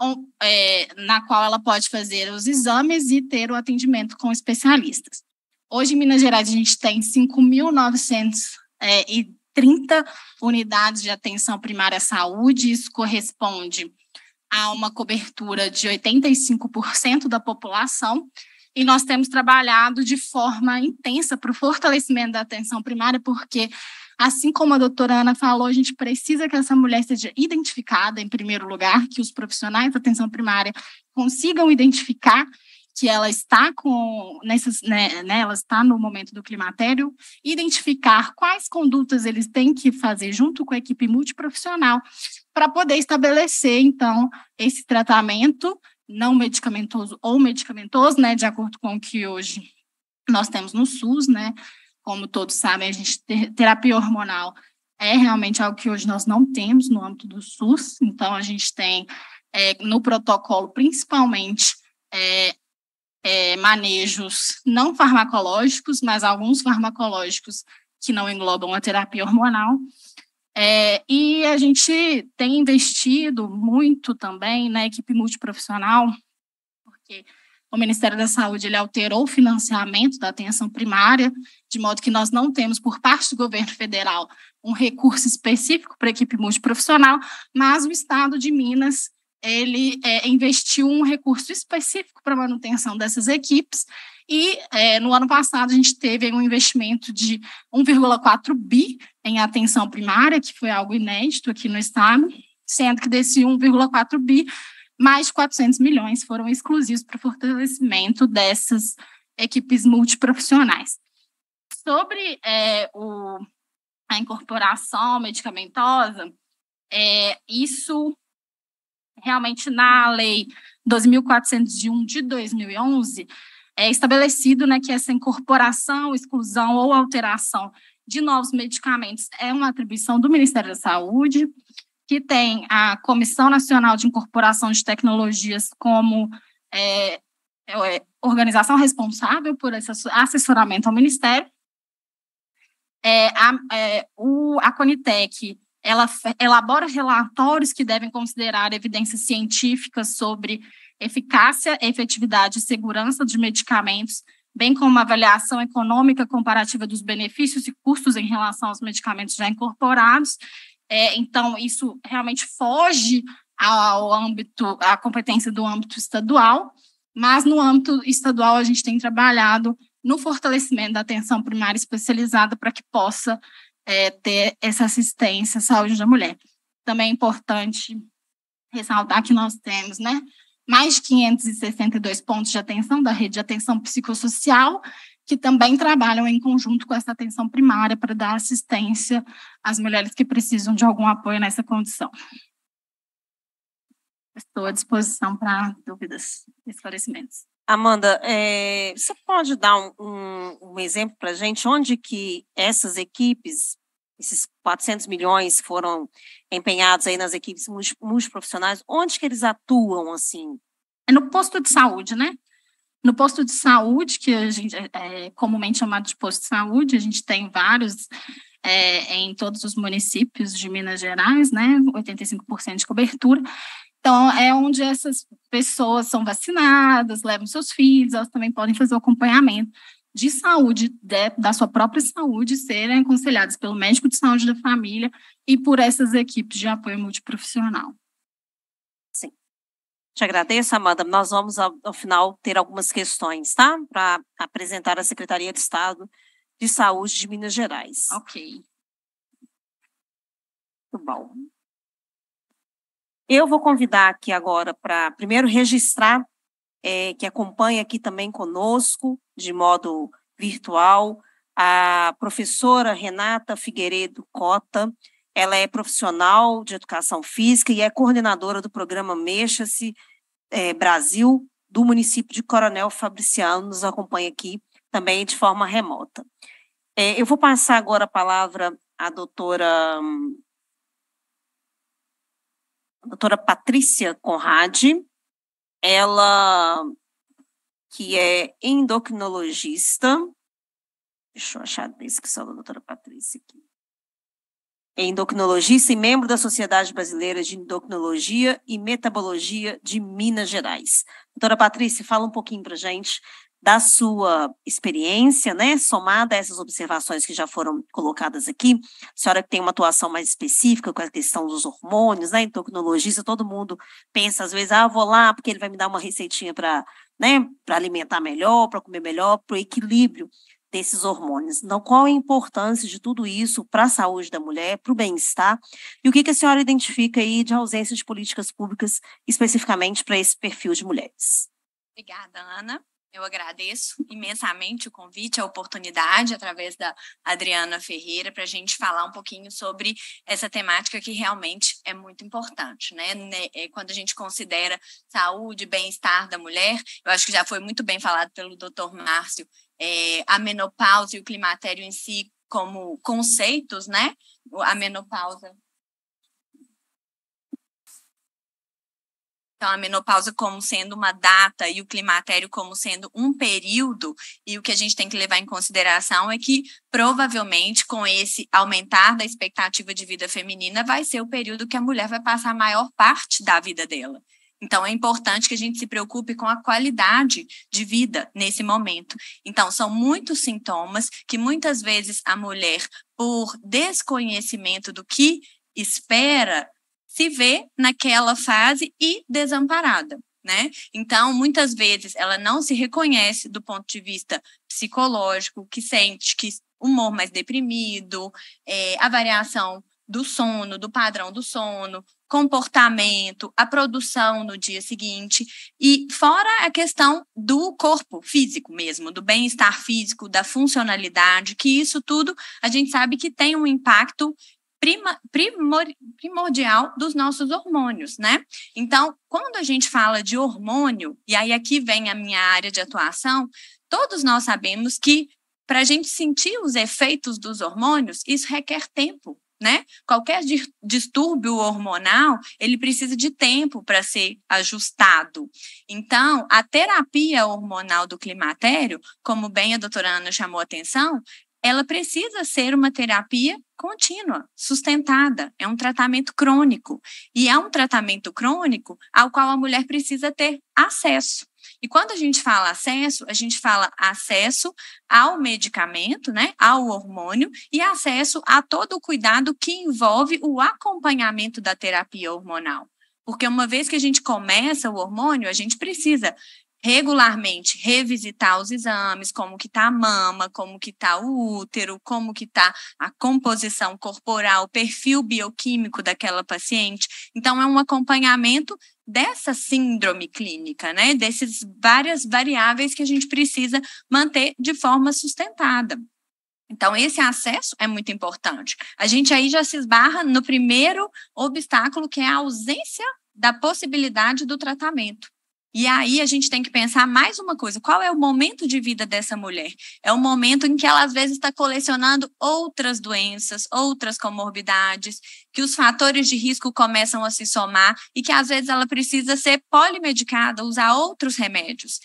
é, na qual ela pode fazer os exames e ter o atendimento com especialistas. Hoje, em Minas Gerais, a gente tem cinco mil novecentos e trinta unidades de atenção primária à saúde, isso corresponde a uma cobertura de oitenta e cinco por cento da população, e nós temos trabalhado de forma intensa para o fortalecimento da atenção primária, porque, assim como a doutora Ana falou, a gente precisa que essa mulher seja identificada, em primeiro lugar, que os profissionais da atenção primária consigam identificar que ela está com nessas, né, né, ela está no momento do climatério, identificar quais condutas eles têm que fazer junto com a equipe multiprofissional para poder estabelecer, então, esse tratamento não medicamentoso ou medicamentoso, né, de acordo com o que hoje nós temos no SUS, né, como todos sabem, a gente terapia hormonal é realmente algo que hoje nós não temos no âmbito do SUS, então a gente tem é, no protocolo, principalmente, é, É, manejos não farmacológicos, mas alguns farmacológicos que não englobam a terapia hormonal. É, e a gente tem investido muito também na equipe multiprofissional, porque o Ministério da Saúde ele alterou o financiamento da atenção primária, de modo que nós não temos, por parte do governo federal, um recurso específico para a equipe multiprofissional, mas o Estado de Minas ele é, investiu um recurso específico para a manutenção dessas equipes e é, no ano passado a gente teve um investimento de um vírgula quatro bi em atenção primária, que foi algo inédito aqui no estado, sendo que desse um vírgula quatro bi, mais de quatrocentos milhões foram exclusivos para o fortalecimento dessas equipes multiprofissionais. Sobre é, o, a incorporação medicamentosa, é, isso realmente na Lei doze mil quatrocentos e um de dois mil e onze, é estabelecido, né, que essa incorporação, exclusão ou alteração de novos medicamentos é uma atribuição do Ministério da Saúde, que tem a Comissão Nacional de Incorporação de Tecnologias como é, é, organização responsável por esse assessoramento ao Ministério. É, a, é, o, a Conitec ela elabora relatórios que devem considerar evidências científicas sobre eficácia, efetividade e segurança de medicamentos, bem como uma avaliação econômica comparativa dos benefícios e custos em relação aos medicamentos já incorporados. É, então, isso realmente foge ao âmbito, à competência do âmbito estadual, mas no âmbito estadual a gente tem trabalhado no fortalecimento da atenção primária especializada para que possa É, ter essa assistência à saúde da mulher. Também é importante ressaltar que nós temos, né, mais de quinhentos e sessenta e dois pontos de atenção da rede de atenção psicossocial, que também trabalham em conjunto com essa atenção primária para dar assistência às mulheres que precisam de algum apoio nessa condição. Estou à disposição para dúvidas e esclarecimentos. Amanda, é, você pode dar um, um, um exemplo para a gente onde que essas equipes, esses quatrocentos milhões foram empenhados aí nas equipes multiprofissionais, onde que eles atuam, assim? É no posto de saúde, né? No posto de saúde, que a gente é comumente chamado de posto de saúde, a gente tem vários é, em todos os municípios de Minas Gerais, né? oitenta e cinco por cento de cobertura. Então, é onde essas pessoas são vacinadas, levam seus filhos, elas também podem fazer o acompanhamento de saúde, de, da sua própria saúde, serem aconselhadas pelo médico de saúde da família e por essas equipes de apoio multiprofissional. Sim. Te agradeço, Amanda. Nós vamos, ao, ao final, ter algumas questões, tá? Para apresentar à Secretaria de Estado de Saúde de Minas Gerais. Ok. Muito bom. Eu vou convidar aqui agora para, primeiro, registrar, é, que acompanha aqui também conosco, de modo virtual, a professora Renata Figueiredo Cota. Ela é profissional de educação física e é coordenadora do programa Mexa-se é, Brasil, do município de Coronel Fabriciano, nos acompanha aqui também de forma remota. É, eu vou passar agora a palavra à doutora... A doutora Patrícia Conradi, ela que é endocrinologista, Deixa eu achar a descrição da doutora Patrícia aqui. Endocrinologista e membro da Sociedade Brasileira de Endocrinologia e Metabologia de Minas Gerais. Doutora Patrícia, fala um pouquinho para a gente da sua experiência, né, somada a essas observações que já foram colocadas aqui. A senhora que tem uma atuação mais específica com a questão dos hormônios, né, endocrinologista, todo mundo pensa às vezes, ah, vou lá porque ele vai me dar uma receitinha para, né, para alimentar melhor, para comer melhor, para o equilíbrio desses hormônios. Então, qual a importância de tudo isso para a saúde da mulher, para o bem-estar, e o que, que a senhora identifica aí de ausência de políticas públicas especificamente para esse perfil de mulheres? Obrigada, Ana. Eu agradeço imensamente o convite, a oportunidade, através da Adriana Ferreira, para a gente falar um pouquinho sobre essa temática que realmente é muito importante, né? Quando a gente considera saúde, bem-estar da mulher, eu acho que já foi muito bem falado pelo doutor Márcio, é, a menopausa e o climatério em si como conceitos, né? A menopausa... Então, a menopausa como sendo uma data e o climatério como sendo um período, e o que a gente tem que levar em consideração é que, provavelmente, com esse aumentar da expectativa de vida feminina, vai ser o período que a mulher vai passar a maior parte da vida dela. Então, é importante que a gente se preocupe com a qualidade de vida nesse momento. Então, são muitos sintomas que, muitas vezes, a mulher, por desconhecimento do que espera, se vê naquela fase e desamparada, né? Então, muitas vezes, ela não se reconhece do ponto de vista psicológico, que sente que humor mais deprimido, é, a variação do sono, do padrão do sono, comportamento, a produção no dia seguinte, e fora a questão do corpo físico mesmo, do bem-estar físico, da funcionalidade, que isso tudo a gente sabe que tem um impacto Prima, primor, primordial dos nossos hormônios, né? Então, quando a gente fala de hormônio, e aí aqui vem a minha área de atuação, todos nós sabemos que para a gente sentir os efeitos dos hormônios, isso requer tempo, né? Qualquer distúrbio hormonal, ele precisa de tempo para ser ajustado. Então, a terapia hormonal do climatério, como bem a doutora Ana chamou a atenção, ela precisa ser uma terapia contínua, sustentada, é um tratamento crônico, e é um tratamento crônico ao qual a mulher precisa ter acesso. E quando a gente fala acesso, a gente fala acesso ao medicamento, né, ao hormônio, e acesso a todo o cuidado que envolve o acompanhamento da terapia hormonal. Porque uma vez que a gente começa o hormônio, a gente precisa regularmente revisitar os exames, como que está a mama, como que está o útero, como que está a composição corporal, o perfil bioquímico daquela paciente. Então, é um acompanhamento dessa síndrome clínica, né? Dessas várias variáveis que a gente precisa manter de forma sustentada. Então, esse acesso é muito importante. A gente aí já se esbarra no primeiro obstáculo, que é a ausência da possibilidade do tratamento. E aí a gente tem que pensar mais uma coisa, qual é o momento de vida dessa mulher? É o momento em que ela às vezes está colecionando outras doenças, outras comorbidades, que os fatores de risco começam a se somar e que às vezes ela precisa ser polimedicada, usar outros remédios.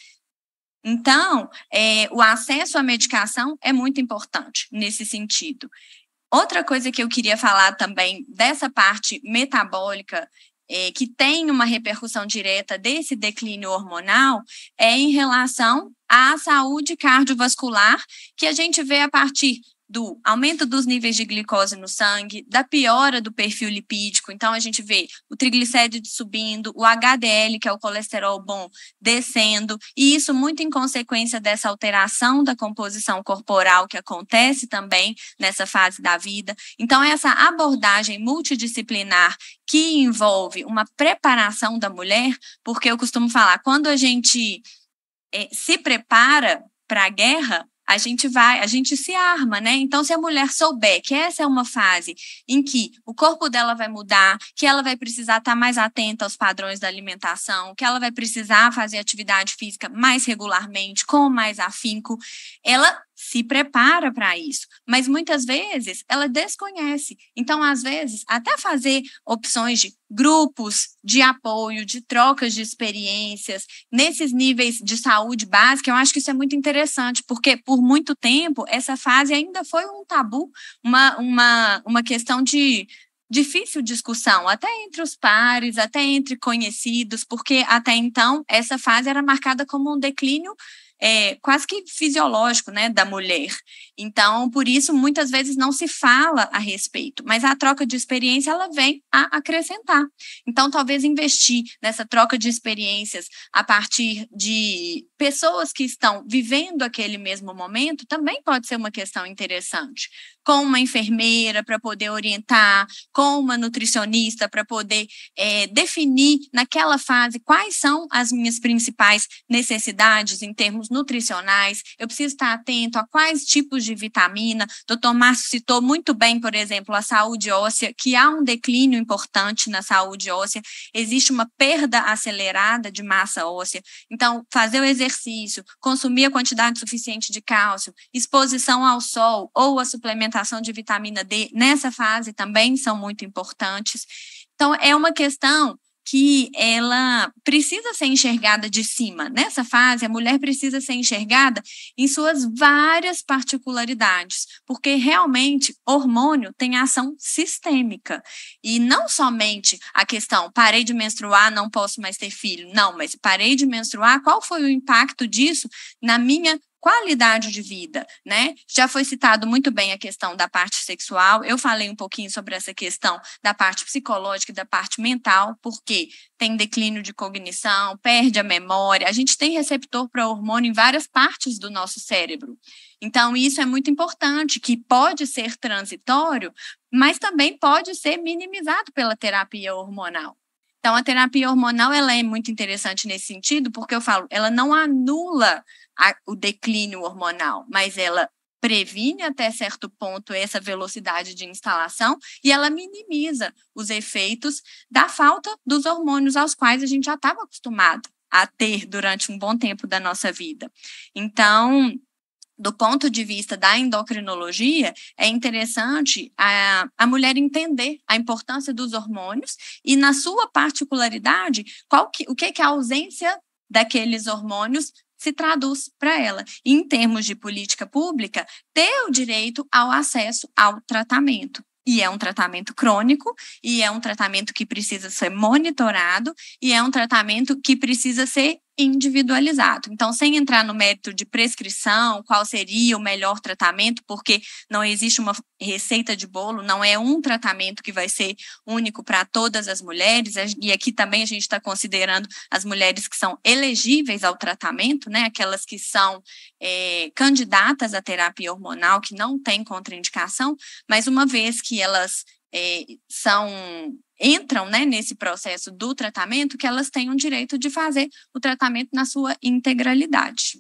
Então, é, o acesso à medicação é muito importante nesse sentido. Outra coisa que eu queria falar também dessa parte metabólica, É, que tem uma repercussão direta desse declínio hormonal, é em relação à saúde cardiovascular, que a gente vê a partir do aumento dos níveis de glicose no sangue, da piora do perfil lipídico. Então, a gente vê o triglicéride subindo, o H D L, que é o colesterol bom, descendo, e isso muito em consequência dessa alteração da composição corporal que acontece também nessa fase da vida. Então, essa abordagem multidisciplinar que envolve uma preparação da mulher, porque eu costumo falar, quando a gente é, se prepara para a guerra, a gente vai, a gente se arma, né? Então, se a mulher souber que essa é uma fase em que o corpo dela vai mudar, que ela vai precisar estar mais atenta aos padrões da alimentação, que ela vai precisar fazer atividade física mais regularmente, com mais afinco, ela se prepara para isso, mas muitas vezes ela desconhece. Então, às vezes, até fazer opções de grupos de apoio, de trocas de experiências, nesses níveis de saúde básica, eu acho que isso é muito interessante, porque por muito tempo essa fase ainda foi um tabu, uma, uma, uma questão de difícil discussão, até entre os pares, até entre conhecidos, porque até então essa fase era marcada como um declínio É, quase que fisiológico, né, da mulher. Então, por isso, muitas vezes não se fala a respeito, mas a troca de experiência, ela vem a acrescentar. Então, talvez investir nessa troca de experiências a partir de pessoas que estão vivendo aquele mesmo momento, também pode ser uma questão interessante. Com uma enfermeira para poder orientar, com uma nutricionista para poder é, definir naquela fase quais são as minhas principais necessidades em termos nutricionais, eu preciso estar atento a quais tipos de vitamina. doutor Márcio citou muito bem, por exemplo, a saúde óssea, que há um declínio importante na saúde óssea, existe uma perda acelerada de massa óssea. Então, fazer o exercício, consumir a quantidade suficiente de cálcio, exposição ao sol ou a suplementação de vitamina D nessa fase também são muito importantes. Então, é uma questão que ela precisa ser enxergada de cima. Nessa fase, a mulher precisa ser enxergada em suas várias particularidades, porque realmente hormônio tem ação sistêmica. E não somente a questão, parei de menstruar, não posso mais ter filho. Não, mas parei de menstruar, qual foi o impacto disso na minha qualidade de vida, né? Já foi citado muito bem a questão da parte sexual, eu falei um pouquinho sobre essa questão da parte psicológica e da parte mental, porque tem declínio de cognição, perde a memória, a gente tem receptor para hormônio em várias partes do nosso cérebro. Então, isso é muito importante, que pode ser transitório, mas também pode ser minimizado pela terapia hormonal. Então, a terapia hormonal, ela é muito interessante nesse sentido, porque eu falo, ela não anula a, o declínio hormonal, mas ela previne até certo ponto essa velocidade de instalação e ela minimiza os efeitos da falta dos hormônios aos quais a gente já estava acostumado a ter durante um bom tempo da nossa vida. Então, do ponto de vista da endocrinologia, é interessante a, a mulher entender a importância dos hormônios e, na sua particularidade, qual que, o que, que a ausência daqueles hormônios se traduz para ela. E, em termos de política pública, ter o direito ao acesso ao tratamento. E é um tratamento crônico, e é um tratamento que precisa ser monitorado, e é um tratamento que precisa ser individualizado. Então, sem entrar no mérito de prescrição, qual seria o melhor tratamento, porque não existe uma receita de bolo, não é um tratamento que vai ser único para todas as mulheres, e aqui também a gente está considerando as mulheres que são elegíveis ao tratamento, né, aquelas que são é, candidatas à terapia hormonal, que não têm contraindicação, mas uma vez que elas é, são... entram, né, nesse processo do tratamento, que elas tenham o direito de fazer o tratamento na sua integralidade.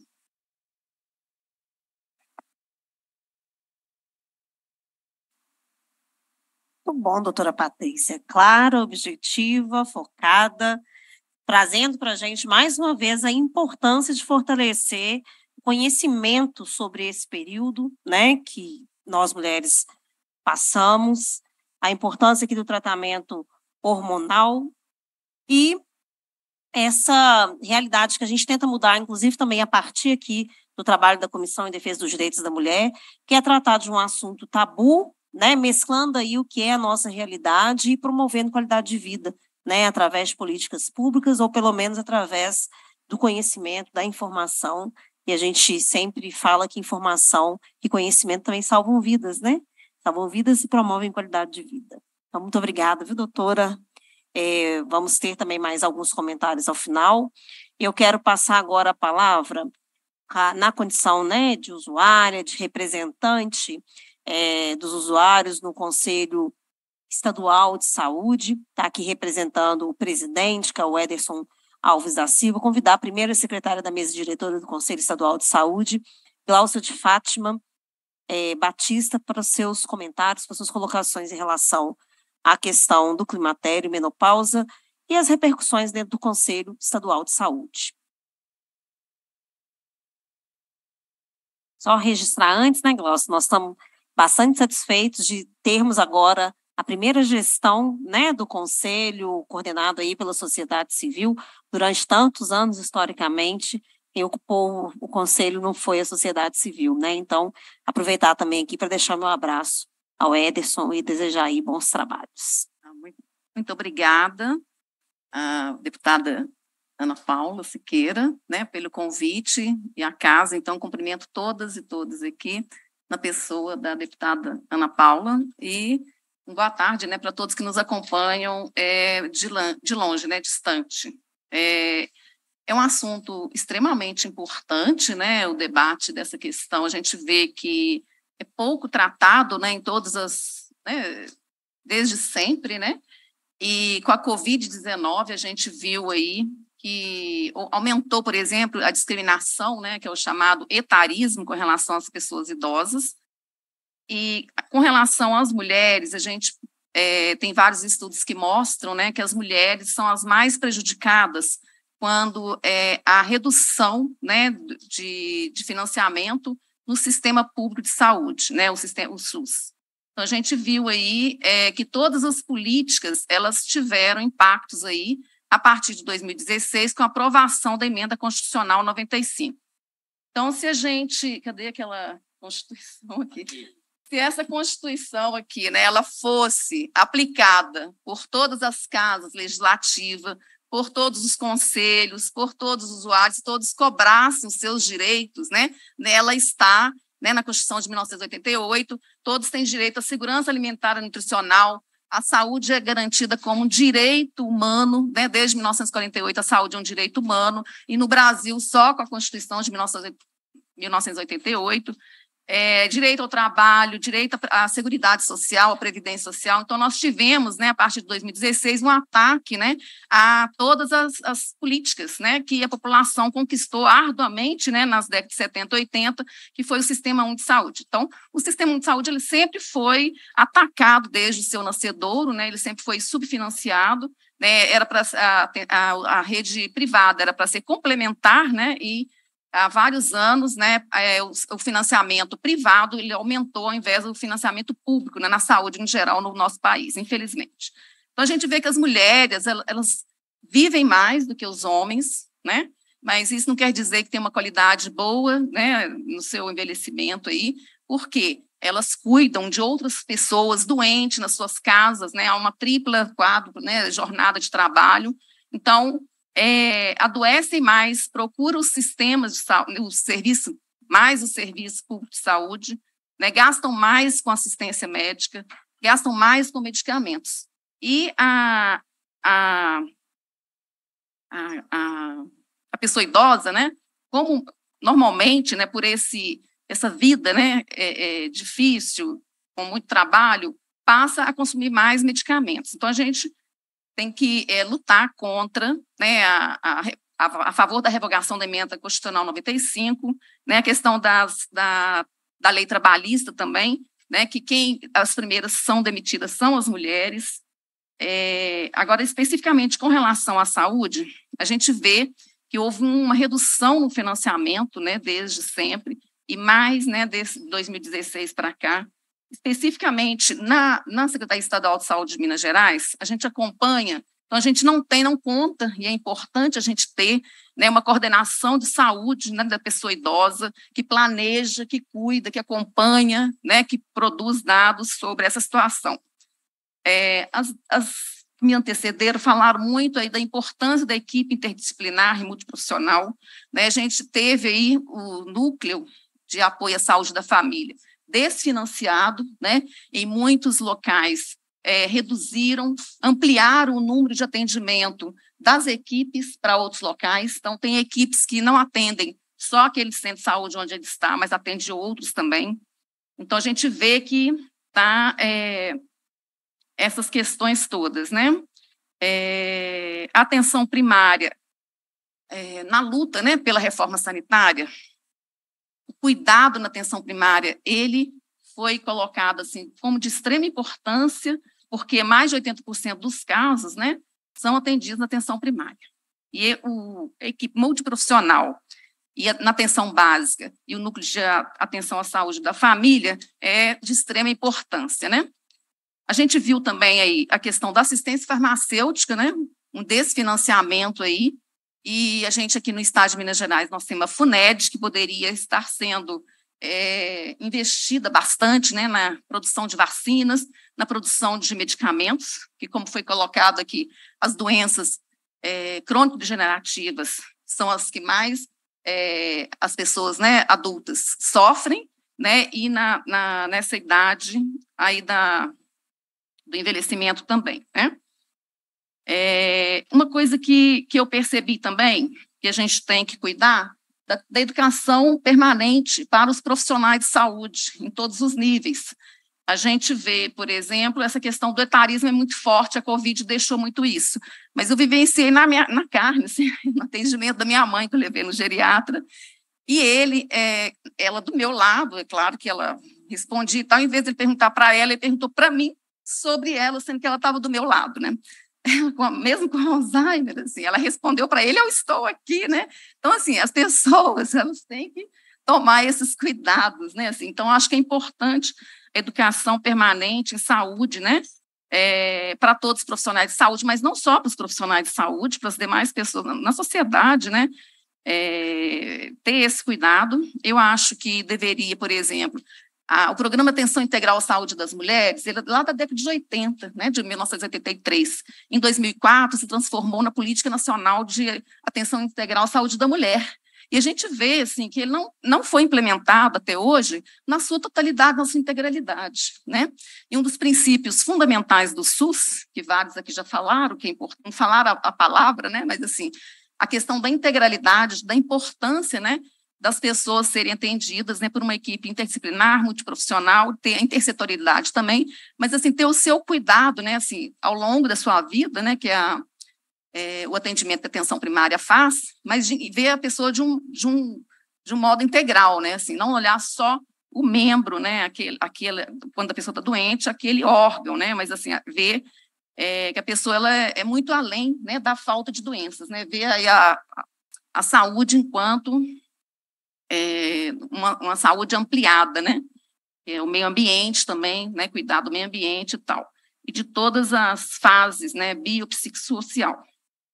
Muito bom, doutora Patrícia. Clara, objetiva, focada, trazendo para a gente, mais uma vez, a importância de fortalecer o conhecimento sobre esse período, né, que nós mulheres passamos, a importância aqui do tratamento hormonal e essa realidade que a gente tenta mudar, inclusive também a partir aqui do trabalho da Comissão em Defesa dos Direitos da Mulher, que é tratar de um assunto tabu, né, mesclando aí o que é a nossa realidade e promovendo qualidade de vida, né, através de políticas públicas ou pelo menos através do conhecimento, da informação, e a gente sempre fala que informação e conhecimento também salvam vidas, né? Salvam vidas e promovem qualidade de vida. Então, muito obrigada, viu, doutora? É, vamos ter também mais alguns comentários ao final. Eu quero passar agora a palavra, a, na condição, né, de usuária, de representante é, dos usuários no Conselho Estadual de Saúde, está aqui representando o presidente, que é o Ederson Alves da Silva. Convidar a primeira secretária da mesa diretora do Conselho Estadual de Saúde, Glaucia de Fátima É, Batista, para os seus comentários, para as suas colocações em relação à questão do climatério, menopausa e as repercussões dentro do Conselho Estadual de Saúde. Só registrar antes, né, Glaucio? Nós estamos bastante satisfeitos de termos agora a primeira gestão, né, do Conselho, coordenado aí pela sociedade civil, durante tantos anos, historicamente, quem ocupou o Conselho não foi a sociedade civil, né? Então, aproveitar também aqui para deixar meu abraço ao Ederson e desejar aí bons trabalhos. Muito, muito obrigada, a deputada Ana Paula Siqueira, né, pelo convite e a casa. Então, cumprimento todas e todos aqui, na pessoa da deputada Ana Paula, e boa tarde, né, para todos que nos acompanham é, de, de longe, né, distante. É, é um assunto extremamente importante, né, o debate dessa questão. A gente vê que é pouco tratado, né, em todas as, né, desde sempre, né, e com a covid dezenove a gente viu aí que aumentou, por exemplo, a discriminação, né, que é o chamado etarismo com relação às pessoas idosas. E com relação às mulheres, a gente é, tem vários estudos que mostram, né, que as mulheres são as mais prejudicadas quando é, a redução, né, de, de financiamento no sistema público de saúde, né, o, sistema, o SUS. Então, a gente viu aí é, que todas as políticas, elas tiveram impactos aí a partir de dois mil e dezesseis, com a aprovação da emenda constitucional noventa e cinco. Então, se a gente... Cadê aquela Constituição aqui? Se essa Constituição aqui, né, ela fosse aplicada por todas as casas legislativas, por todos os conselhos, por todos os usuários, todos cobrassem os seus direitos, né, nela está, né, na Constituição de mil novecentos e oitenta e oito, todos têm direito à segurança alimentar e nutricional, a saúde é garantida como um direito humano, né, desde mil novecentos e quarenta e oito a saúde é um direito humano, e no Brasil, só com a Constituição de mil novecentos e oitenta e oito, É, direito ao trabalho, direito à seguridade social, à previdência social. Então, nós tivemos, né, a partir de dois mil e dezesseis, um ataque, né, a todas as, as políticas, né, que a população conquistou arduamente, né, nas décadas de setenta, oitenta, que foi o Sistema Único de Saúde. Então, o Sistema Único de Saúde ele sempre foi atacado desde o seu nascedouro, né, ele sempre foi subfinanciado, né, era para a, a, a rede privada era para ser complementar, né, e há vários anos, né, é, o, o financiamento privado ele aumentou ao invés do financiamento público, né, na saúde em geral no nosso país, infelizmente. Então, a gente vê que as mulheres, elas, elas vivem mais do que os homens, né, mas isso não quer dizer que tem uma qualidade boa, né, no seu envelhecimento aí, porque elas cuidam de outras pessoas doentes nas suas casas, né, há uma tripla, quadro, né, jornada de trabalho. Então, É, adoecem mais, procuram os sistemas de saúde, o serviço, mais o serviço público de saúde, né, gastam mais com assistência médica, gastam mais com medicamentos. E a, a, a, a, a pessoa idosa, né, como normalmente, né, por esse, essa vida, né, é, é difícil, com muito trabalho, passa a consumir mais medicamentos. Então, a gente tem que é, lutar contra, né, a, a, a favor da revogação da emenda constitucional noventa e cinco, né, a questão das, da, da lei trabalhista também, né, que quem as primeiras são demitidas são as mulheres. É, agora, especificamente com relação à saúde, a gente vê que houve uma redução no financiamento, né, desde sempre, e mais, né, desde dois mil e dezesseis para cá. Especificamente na, na Secretaria Estadual de Saúde de Minas Gerais, a gente acompanha, então a gente não tem, não conta, e é importante a gente ter, né, uma coordenação de saúde, né, da pessoa idosa, que planeja, que cuida, que acompanha, né, que produz dados sobre essa situação. É, as, as que me antecederam falaram muito aí da importância da equipe interdisciplinar e multiprofissional, né, a gente teve aí o núcleo de apoio à saúde da família, desfinanciado, né, em muitos locais é, reduziram, ampliaram o número de atendimento das equipes para outros locais, então tem equipes que não atendem só aquele centro de saúde onde ele está, mas atende outros também. Então, a gente vê que tá, é, essas questões todas, né, é, atenção primária, é, na luta, né, pela reforma sanitária, o cuidado na atenção primária, ele foi colocado assim, como de extrema importância, porque mais de oitenta por cento dos casos, né, são atendidos na atenção primária. E o, a equipe multiprofissional e a, na atenção básica e o núcleo de atenção à saúde da família é de extrema importância, né? A gente viu também aí a questão da assistência farmacêutica, né? Um desfinanciamento aí, e a gente aqui no estado de Minas Gerais, nós temos a FUNED, que poderia estar sendo é, investida bastante, né, na produção de vacinas, na produção de medicamentos, que, como foi colocado aqui, as doenças é, crônico-degenerativas são as que mais é, as pessoas, né, adultas sofrem, né, e na, na, nessa idade aí da, do envelhecimento também, né. É, uma coisa que, que eu percebi também, que a gente tem que cuidar, da, da educação permanente para os profissionais de saúde, em todos os níveis. A gente vê, por exemplo, essa questão do etarismo é muito forte, a Covid deixou muito isso, mas eu vivenciei na, minha, na carne, assim, no atendimento da minha mãe, que eu levei no geriatra, e ele, é, ela do meu lado, é claro que ela respondia e tal, em vez de ele perguntar para ela, ele perguntou para mim sobre ela, sendo que ela estava do meu lado, né? Ela, mesmo com Alzheimer, assim, ela respondeu para ele, eu estou aqui, né? Então, assim, as pessoas, elas têm que tomar esses cuidados, né? Assim, então, acho que é importante a educação permanente em saúde, né? É, para todos os profissionais de saúde, mas não só para os profissionais de saúde, para as demais pessoas na sociedade, né? É, ter esse cuidado. Eu acho que deveria, por exemplo, a, o Programa Atenção Integral à Saúde das Mulheres, ele é lá da década de oitenta, né, de mil novecentos e oitenta e três. Em dois mil e quatro, se transformou na Política Nacional de Atenção Integral à Saúde da Mulher. E a gente vê assim, que ele não, não foi implementado até hoje na sua totalidade, na sua integralidade, né? E um dos princípios fundamentais do SUS, que vários aqui já falaram, que é importante, não falaram a, a palavra, né? Mas assim, a questão da integralidade, da importância, né, das pessoas serem atendidas, né, por uma equipe interdisciplinar, multiprofissional, ter a intersetorialidade também, mas assim, ter o seu cuidado, né, assim, ao longo da sua vida, né, que é a É, o atendimento da atenção primária faz, mas de, ver a pessoa de um, de um, de um modo integral, né? Assim, não olhar só o membro, né? Aquele, aquele, quando a pessoa está doente, aquele órgão, né? Mas assim, ver é, que a pessoa ela é, é muito além, né, da falta de doenças, né? Ver aí a, a, a saúde enquanto é, uma, uma saúde ampliada, né? É, o meio ambiente também, né? Cuidar do meio ambiente e tal. E de todas as fases, né? Biopsicossocial.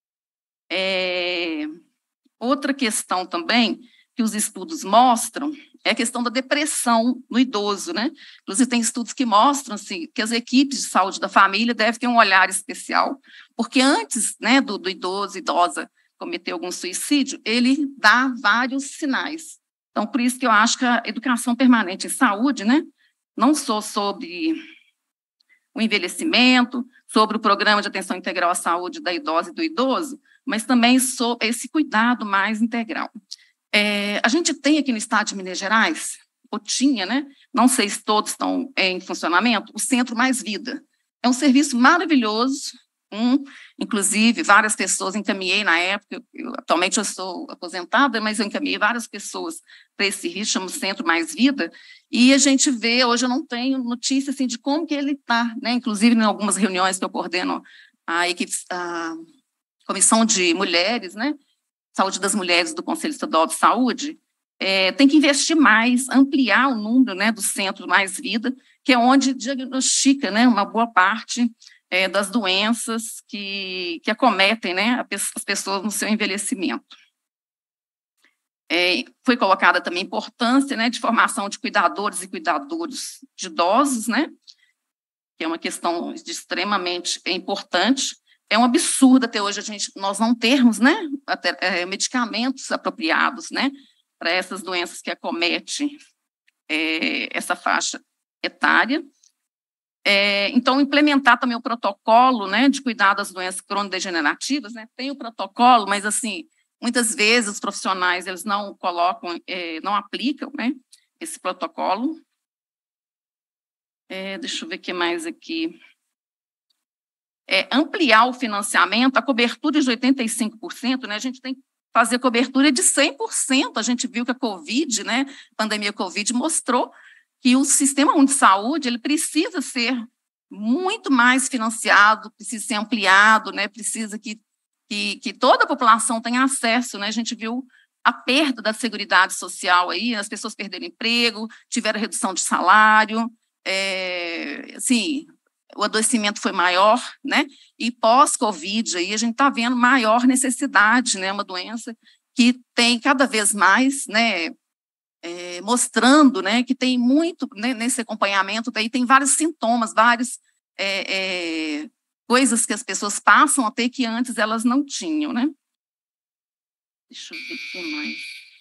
É, outra questão também que os estudos mostram é a questão da depressão no idoso, né? Inclusive, tem estudos que mostram assim, que as equipes de saúde da família devem ter um olhar especial, porque antes, né, do, do idoso, idosa cometer algum suicídio, ele dá vários sinais. Então, por isso que eu acho que a educação permanente em saúde, né, não só sobre o envelhecimento, sobre o programa de atenção integral à saúde da idosa e do idoso, mas também sobre esse cuidado mais integral. É, a gente tem aqui no estado de Minas Gerais, ou tinha, né? Não sei se todos estão em funcionamento, o Centro Mais Vida. É um serviço maravilhoso, um, inclusive, várias pessoas encaminhei na época, eu, atualmente eu sou aposentada, mas eu encaminhei várias pessoas para esse serviço, chama Centro Mais Vida, e a gente vê, hoje eu não tenho notícia assim, de como que ele está, né? Inclusive em algumas reuniões que eu coordeno a equipe, a Comissão de Mulheres, né? Saúde das Mulheres do Conselho Estadual de Saúde, é, tem que investir mais, ampliar o número, né, do Centro Mais Vida, que é onde diagnostica, né, uma boa parte é, das doenças que, que acometem, né, as pessoas no seu envelhecimento. É, foi colocada também a importância, né, de formação de cuidadores e cuidadores de idosos, né, que é uma questão de extremamente importante. É um absurdo até hoje a gente, nós não termos, né, até, é, medicamentos apropriados, né, para essas doenças que acometem é, essa faixa etária. É, então, implementar também o protocolo, né, de cuidado das doenças crônico-degenerativas, né, tem o protocolo, mas, assim, muitas vezes os profissionais, eles não colocam, é, não aplicam, né, esse protocolo. É, deixa eu ver o que mais aqui. É, ampliar o financiamento, a cobertura de oitenta e cinco por cento, né, a gente tem que fazer cobertura de cem por cento, a gente viu que a Covid, né, a pandemia Covid mostrou que o sistema único de saúde, ele precisa ser muito mais financiado, precisa ser ampliado, né, precisa que, que, que toda a população tenha acesso, né, a gente viu a perda da Seguridade Social aí, as pessoas perderam emprego, tiveram redução de salário, é, assim, o adoecimento foi maior, né? E pós-Covid aí a gente está vendo maior necessidade, né? Uma doença que tem cada vez mais, né? É, mostrando, né? Que tem muito, né, nesse acompanhamento, daí tem vários sintomas, várias é, é, coisas que as pessoas passam a ter que antes elas não tinham, né? Deixa eu ver o que mais.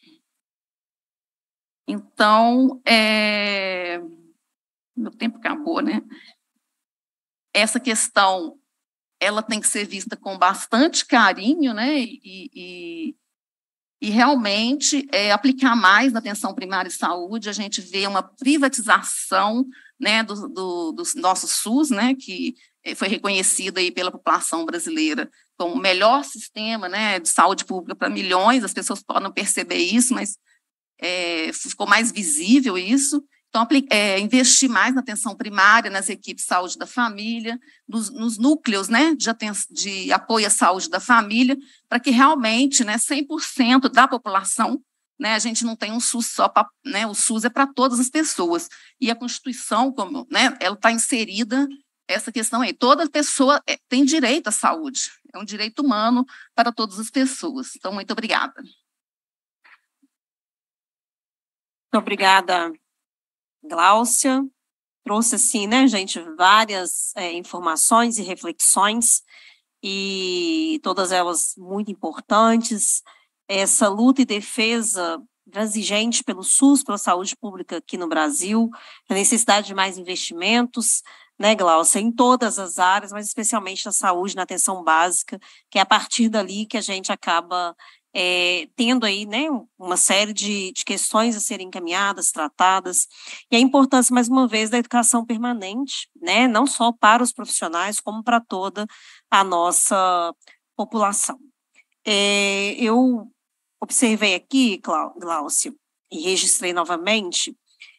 Então, é... meu tempo acabou, né? Essa questão, ela tem que ser vista com bastante carinho, né? E, e, e realmente é, aplicar mais na atenção primária de saúde. A gente vê uma privatização, né, do, do, do nosso SUS, né, que foi reconhecido aí pela população brasileira como o melhor sistema, né, de saúde pública para milhões. As pessoas podem perceber isso, mas é, ficou mais visível isso. Então, é, investir mais na atenção primária, nas equipes de saúde da família, nos, nos núcleos, né, de, de apoio à saúde da família, para que realmente, né, cem por cento da população, né, a gente não tem um SUS só para, né, o SUS é para todas as pessoas. E a Constituição, como, né, ela está inserida essa questão aí. Toda pessoa tem direito à saúde, é um direito humano para todas as pessoas. Então, muito obrigada. Muito obrigada, Gláucia. Trouxe, assim, né, gente, várias é, informações e reflexões, e todas elas muito importantes. Essa luta e defesa transigente pelo SUS, pela saúde pública aqui no Brasil, a necessidade de mais investimentos, né, Gláucia, em todas as áreas, mas especialmente na saúde, na atenção básica, que é a partir dali que a gente acaba é, tendo aí, né, uma série de, de questões a serem encaminhadas, tratadas, e a importância, mais uma vez, da educação permanente, né, não só para os profissionais, como para toda a nossa população. É, eu observei aqui, Gláucia, e registrei novamente,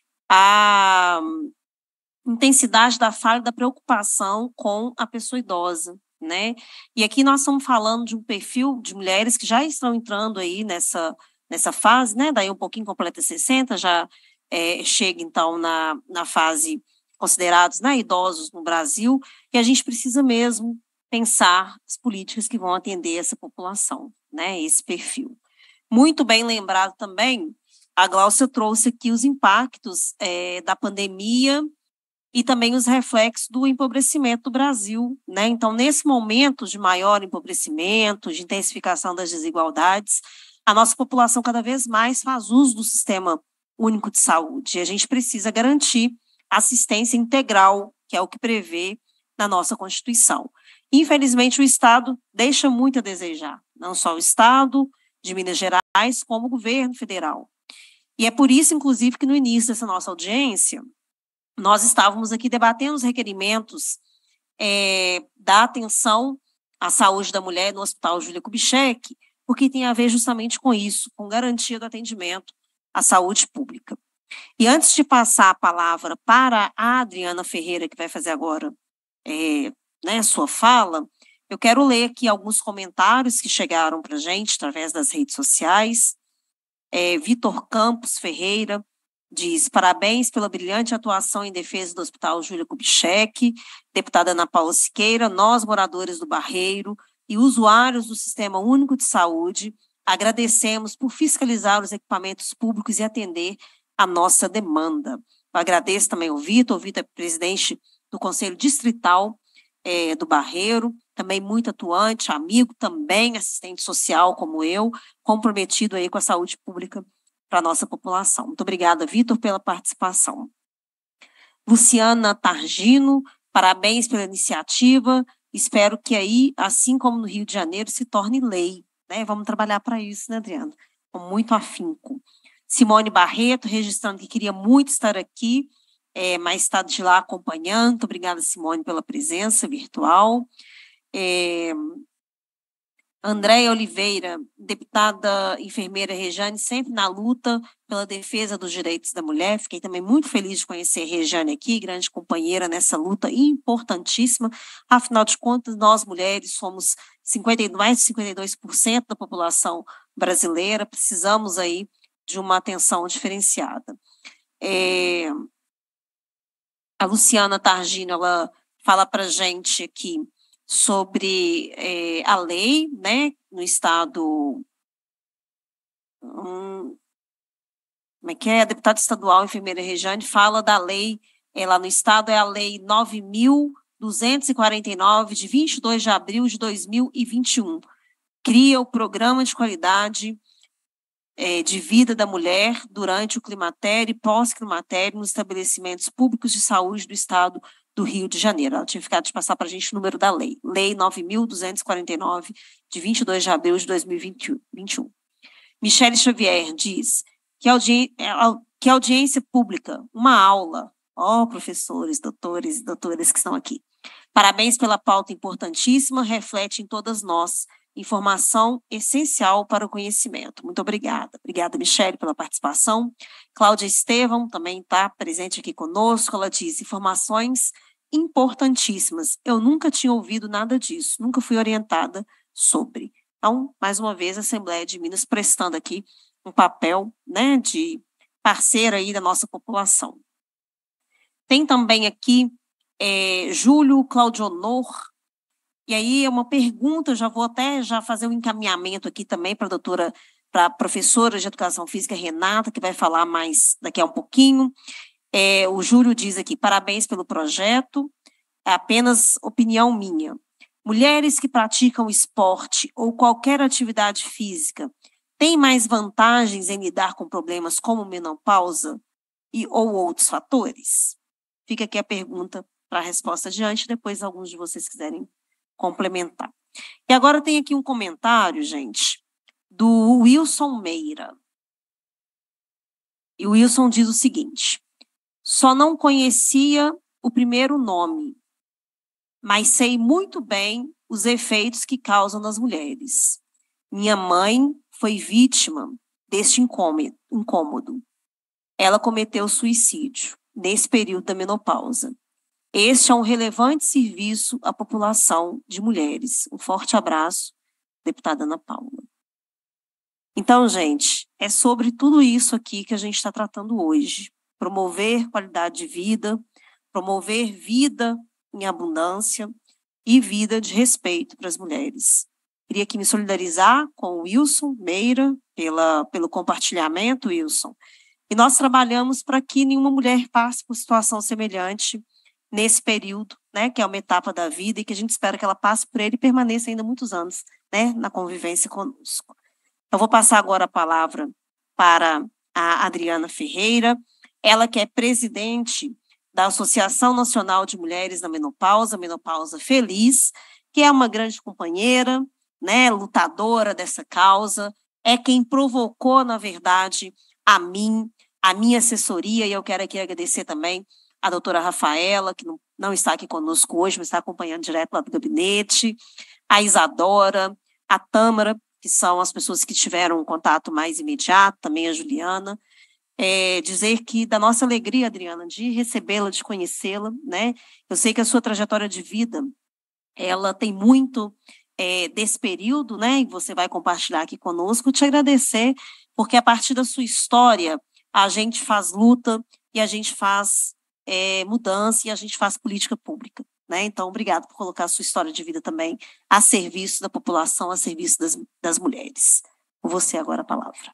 a intensidade da fala, da preocupação com a pessoa idosa, né? E aqui nós estamos falando de um perfil de mulheres que já estão entrando aí nessa, nessa fase, né? Daí um pouquinho completa sessenta, já é, chega então na, na fase considerados, né, idosos no Brasil, e a gente precisa mesmo pensar as políticas que vão atender essa população, né? Esse perfil. Muito bem lembrado também, a Gláucia trouxe aqui os impactos é, da pandemia e também os reflexos do empobrecimento do Brasil, né? Então, nesse momento de maior empobrecimento, de intensificação das desigualdades, a nossa população cada vez mais faz uso do Sistema Único de Saúde, e a gente precisa garantir assistência integral, que é o que prevê na nossa Constituição. Infelizmente, o Estado deixa muito a desejar, não só o Estado de Minas Gerais, como o governo federal. E é por isso, inclusive, que no início dessa nossa audiência, nós estávamos aqui debatendo os requerimentos é, da atenção à saúde da mulher no Hospital Júlia Kubitschek, porque tem a ver justamente com isso, com garantia do atendimento à saúde pública. E antes de passar a palavra para a Adriana Ferreira, que vai fazer agora é, né, sua fala, eu quero ler aqui alguns comentários que chegaram para a gente através das redes sociais. É, Vitor Campos Ferreira diz: parabéns pela brilhante atuação em defesa do Hospital Júlia Kubitschek, deputada Ana Paula Siqueira, nós, moradores do Barreiro e usuários do Sistema Único de Saúde, agradecemos por fiscalizar os equipamentos públicos e atender a nossa demanda. Eu agradeço também ao Vitor, o Vitor é presidente do Conselho Distrital é, do Barreiro, também muito atuante, amigo também, assistente social como eu, comprometido aí com a saúde pública para a nossa população. Muito obrigada, Vitor, pela participação. Luciana Targino, parabéns pela iniciativa, espero que aí, assim como no Rio de Janeiro, se torne lei, né? Vamos trabalhar para isso, né, Adriana? Com muito afinco. Simone Barreto, registrando que queria muito estar aqui, é, mas está de lá acompanhando. Muito obrigada, Simone, pela presença virtual. É, Andréia Oliveira, deputada enfermeira Rejane, sempre na luta pela defesa dos direitos da mulher. Fiquei também muito feliz de conhecer a Rejane aqui, grande companheira nessa luta importantíssima. Afinal de contas, nós mulheres somos cinquenta, mais de cinquenta e dois por cento da população brasileira, precisamos aí de uma atenção diferenciada. É, a Luciana Targino, ela fala para a gente aqui sobre é, a lei, né, no estado, hum, como é que é? A deputada estadual, enfermeira Rejane, fala da lei, é, lá no estado, é a lei nove mil duzentos e quarenta e nove, de vinte e dois de abril de dois mil e vinte e um, cria o Programa de Qualidade é, de Vida da Mulher durante o climatério e pós-climatério nos estabelecimentos públicos de saúde do estado do Rio de Janeiro. Ela tinha ficado de passar para a gente o número da lei. Lei nove mil duzentos e quarenta e nove, de vinte e dois de abril de dois mil e vinte e um. Michele Xavier diz que, audi que audiência pública, uma aula, ó, oh, professores, doutores e doutoras que estão aqui. Parabéns pela pauta importantíssima, reflete em todas nós. Informação essencial para o conhecimento. Muito obrigada. Obrigada, Michele, pela participação. Cláudia Estevão também está presente aqui conosco. Ela diz, informações importantíssimas. Eu nunca tinha ouvido nada disso, nunca fui orientada sobre. Então, mais uma vez, a Assembleia de Minas prestando aqui um papel, né, de parceira aí da nossa população. Tem também aqui é, Júlio Claudionor. E aí é uma pergunta, eu já vou até já fazer um encaminhamento aqui também para a doutora, para a professora de Educação Física, Renata, que vai falar mais daqui a um pouquinho. É, o Júlio diz aqui, parabéns pelo projeto, é apenas opinião minha. Mulheres que praticam esporte ou qualquer atividade física têm mais vantagens em lidar com problemas como menopausa e, ou outros fatores? Fica aqui a pergunta para a resposta adiante, depois alguns de vocês quiserem complementar. E agora tem aqui um comentário, gente, do Wilson Meira. E o Wilson diz o seguinte, só não conhecia o primeiro nome, mas sei muito bem os efeitos que causam nas mulheres. Minha mãe foi vítima deste incômodo. Ela cometeu suicídio nesse período da menopausa. Este é um relevante serviço à população de mulheres. Um forte abraço, deputada Ana Paula. Então, gente, é sobre tudo isso aqui que a gente está tratando hoje. Promover qualidade de vida, promover vida em abundância e vida de respeito para as mulheres. Queria aqui me solidarizar com o Wilson Meira pela, pelo compartilhamento, Wilson. E nós trabalhamos para que nenhuma mulher passe por situação semelhante nesse período, né, que é uma etapa da vida e que a gente espera que ela passe por ele e permaneça ainda muitos anos, né, na convivência conosco. Eu vou passar agora a palavra para a Adriana Ferreira, ela que é presidente da Associação Nacional de Mulheres na Menopausa, Menopausa Feliz, que é uma grande companheira, né, lutadora dessa causa, é quem provocou, na verdade, a mim, a minha assessoria, e eu quero aqui agradecer também a doutora Rafaela, que não, não está aqui conosco hoje, mas está acompanhando direto lá do gabinete, a Isadora, a Tâmara, que são as pessoas que tiveram um contato mais imediato, também a Juliana. É, dizer que da nossa alegria, Adriana, de recebê-la, de conhecê-la, né? Eu sei que a sua trajetória de vida, ela tem muito é, desse período, né? E você vai compartilhar aqui conosco. Te agradecer, porque a partir da sua história, a gente faz luta e a gente faz É, mudança e a gente faz política pública, né? Então, obrigado por colocar a sua história de vida também a serviço da população, a serviço das, das mulheres. Com você agora a palavra.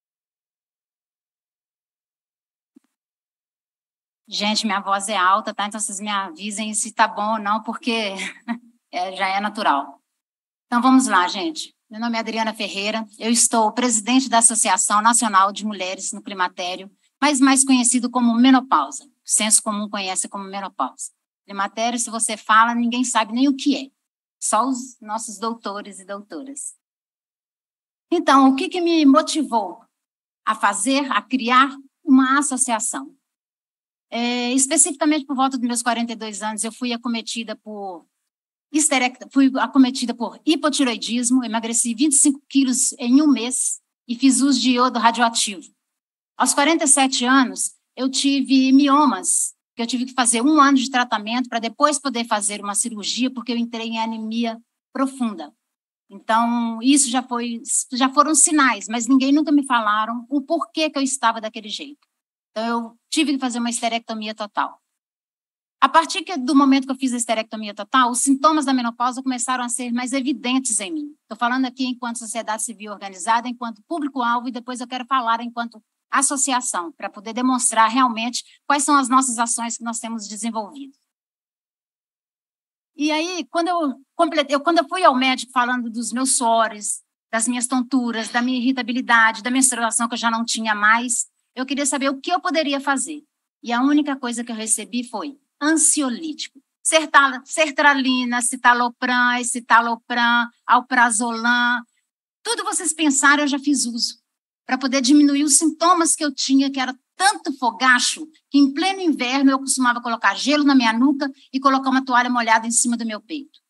Gente, minha voz é alta, tá? Então, vocês me avisem se tá bom ou não, porque é, já é natural. Então, vamos lá, gente. Meu nome é Adriana Ferreira, eu estou presidente da Associação Nacional de Mulheres no Climatério, mas mais conhecido como menopausa. O senso comum conhece como menopausa. Climatério, se você fala, ninguém sabe nem o que é. Só os nossos doutores e doutoras. Então, o que, que me motivou a fazer, a criar uma associação? É, especificamente por volta dos meus quarenta e dois anos, eu fui acometida por, fui acometida por hipotiroidismo, emagreci vinte e cinco quilos em um mês e fiz uso de iodo radioativo. Aos quarenta e sete anos, eu tive miomas, que eu tive que fazer um ano de tratamento para depois poder fazer uma cirurgia, porque eu entrei em anemia profunda. Então, isso já, foi, já foram sinais, mas ninguém nunca me falaram o porquê que eu estava daquele jeito. Então, eu tive que fazer uma esterectomia total. A partir que, do momento que eu fiz a esterectomia total, os sintomas da menopausa começaram a ser mais evidentes em mim. Estou falando aqui enquanto sociedade civil organizada, enquanto público-alvo, e depois eu quero falar enquanto associação, para poder demonstrar realmente quais são as nossas ações que nós temos desenvolvido. E aí, quando eu, completei, eu, quando eu fui ao médico falando dos meus suores, das minhas tonturas, da minha irritabilidade, da menstruação que eu já não tinha mais, eu queria saber o que eu poderia fazer. E a única coisa que eu recebi foi ansiolítico. Sertralina, citalopram, escitalopram, alprazolam, tudo vocês pensaram, eu já fiz uso, para poder diminuir os sintomas que eu tinha, que era tanto fogacho, que em pleno inverno eu costumava colocar gelo na minha nuca e colocar uma toalha molhada em cima do meu peito.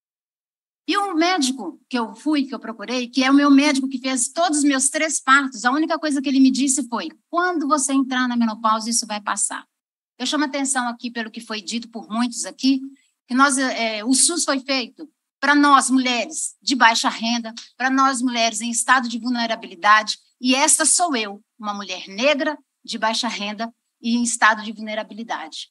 E o médico que eu fui, que eu procurei, que é o meu médico que fez todos os meus três partos, a única coisa que ele me disse foi: quando você entrar na menopausa, isso vai passar. Eu chamo atenção aqui pelo que foi dito por muitos aqui, que nós, é, o SUS foi feito para nós, mulheres de baixa renda, para nós, mulheres em estado de vulnerabilidade, e esta sou eu, uma mulher negra, de baixa renda e em estado de vulnerabilidade.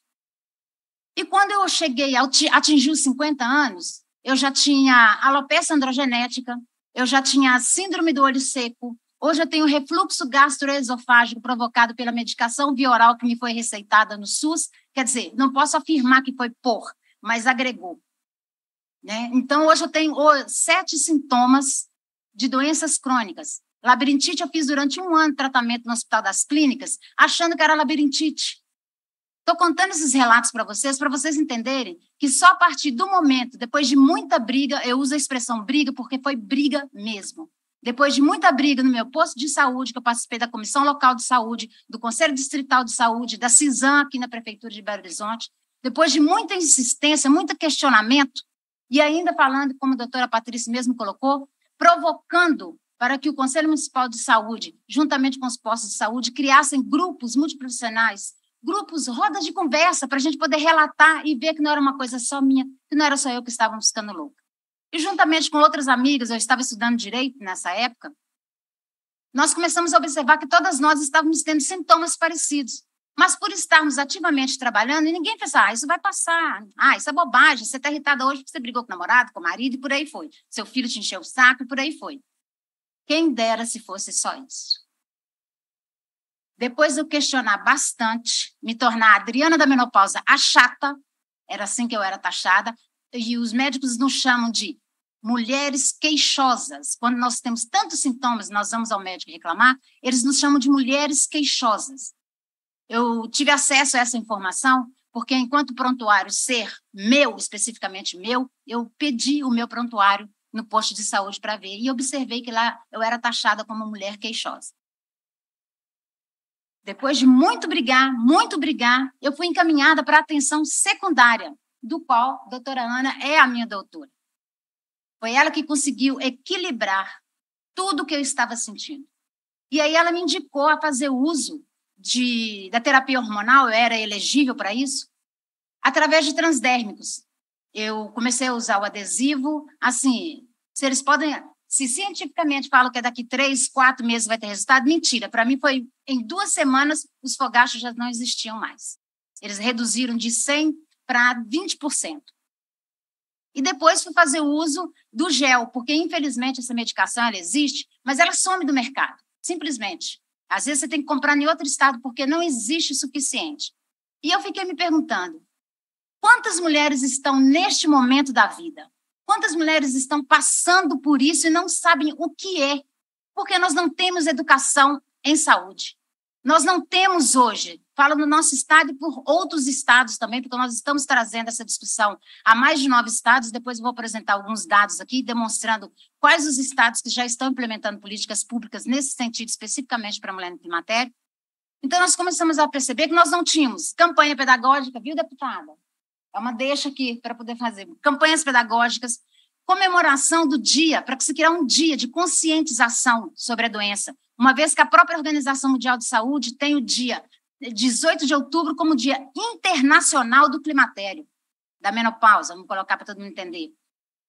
E quando eu cheguei, a atingir os cinquenta anos, eu já tinha alopecia androgenética, eu já tinha síndrome do olho seco, hoje eu tenho refluxo gastroesofágico provocado pela medicação via oral que me foi receitada no SUS, quer dizer, não posso afirmar que foi por, mas agregou. Né? Então, hoje eu tenho sete sintomas de doenças crônicas. Labirintite eu fiz durante um ano de tratamento no Hospital das Clínicas, achando que era labirintite. Estou contando esses relatos para vocês, para vocês entenderem que só a partir do momento, depois de muita briga, eu uso a expressão briga porque foi briga mesmo. Depois de muita briga no meu posto de saúde, que eu participei da Comissão Local de Saúde, do Conselho Distrital de Saúde, da CISAM aqui na Prefeitura de Belo Horizonte, depois de muita insistência, muito questionamento, e ainda falando, como a doutora Patrícia mesmo colocou, provocando para que o Conselho Municipal de Saúde, juntamente com os postos de saúde, criassem grupos multiprofissionais, grupos, rodas de conversa, para a gente poder relatar e ver que não era uma coisa só minha, que não era só eu que estava ficando louca. E juntamente com outras amigas, eu estava estudando Direito nessa época, nós começamos a observar que todas nós estávamos tendo sintomas parecidos, mas por estarmos ativamente trabalhando, e ninguém pensa, ah, isso vai passar, ah, isso é bobagem, você está irritada hoje porque você brigou com o namorado, com o marido, e por aí foi. Seu filho te encheu o saco, e por aí foi. Quem dera se fosse só isso. Depois de eu questionar bastante, me tornar a Adriana da menopausa a chata, era assim que eu era taxada, e os médicos nos chamam de mulheres queixosas. Quando nós temos tantos sintomas, nós vamos ao médico reclamar, eles nos chamam de mulheres queixosas. Eu tive acesso a essa informação porque, enquanto prontuário ser meu, especificamente meu, eu pedi o meu prontuário no posto de saúde para ver, e observei que lá eu era taxada como mulher queixosa. Depois de muito brigar, muito brigar, eu fui encaminhada para a atenção secundária, do qual a doutora Ana é a minha doutora. Foi ela que conseguiu equilibrar tudo o que eu estava sentindo. E aí ela me indicou a fazer uso de, da terapia hormonal, eu era elegível para isso, através de transdérmicos. Eu comecei a usar o adesivo, assim, se eles podem, se cientificamente falam que é daqui três, quatro meses vai ter resultado, mentira. Para mim foi, em duas semanas, os fogachos já não existiam mais. Eles reduziram de cem para vinte por cento. E depois fui fazer uso do gel, porque, infelizmente, essa medicação, ela existe, mas ela some do mercado, simplesmente. Às vezes você tem que comprar em outro estado, porque não existe o suficiente. E eu fiquei me perguntando, quantas mulheres estão neste momento da vida? Quantas mulheres estão passando por isso e não sabem o que é? Porque nós não temos educação em saúde. Nós não temos hoje, falo no nosso estado e por outros estados também, porque nós estamos trazendo essa discussão a mais de nove estados, depois eu vou apresentar alguns dados aqui, demonstrando quais os estados que já estão implementando políticas públicas nesse sentido, especificamente para a mulher no climatério. Então, nós começamos a perceber que nós não tínhamos campanha pedagógica, viu, deputada? É uma deixa aqui para poder fazer. Campanhas pedagógicas, comemoração do dia, para que se criar um dia de conscientização sobre a doença, uma vez que a própria Organização Mundial de Saúde tem o dia dezoito de outubro como Dia Internacional do Climatério, da menopausa, vamos colocar para todo mundo entender.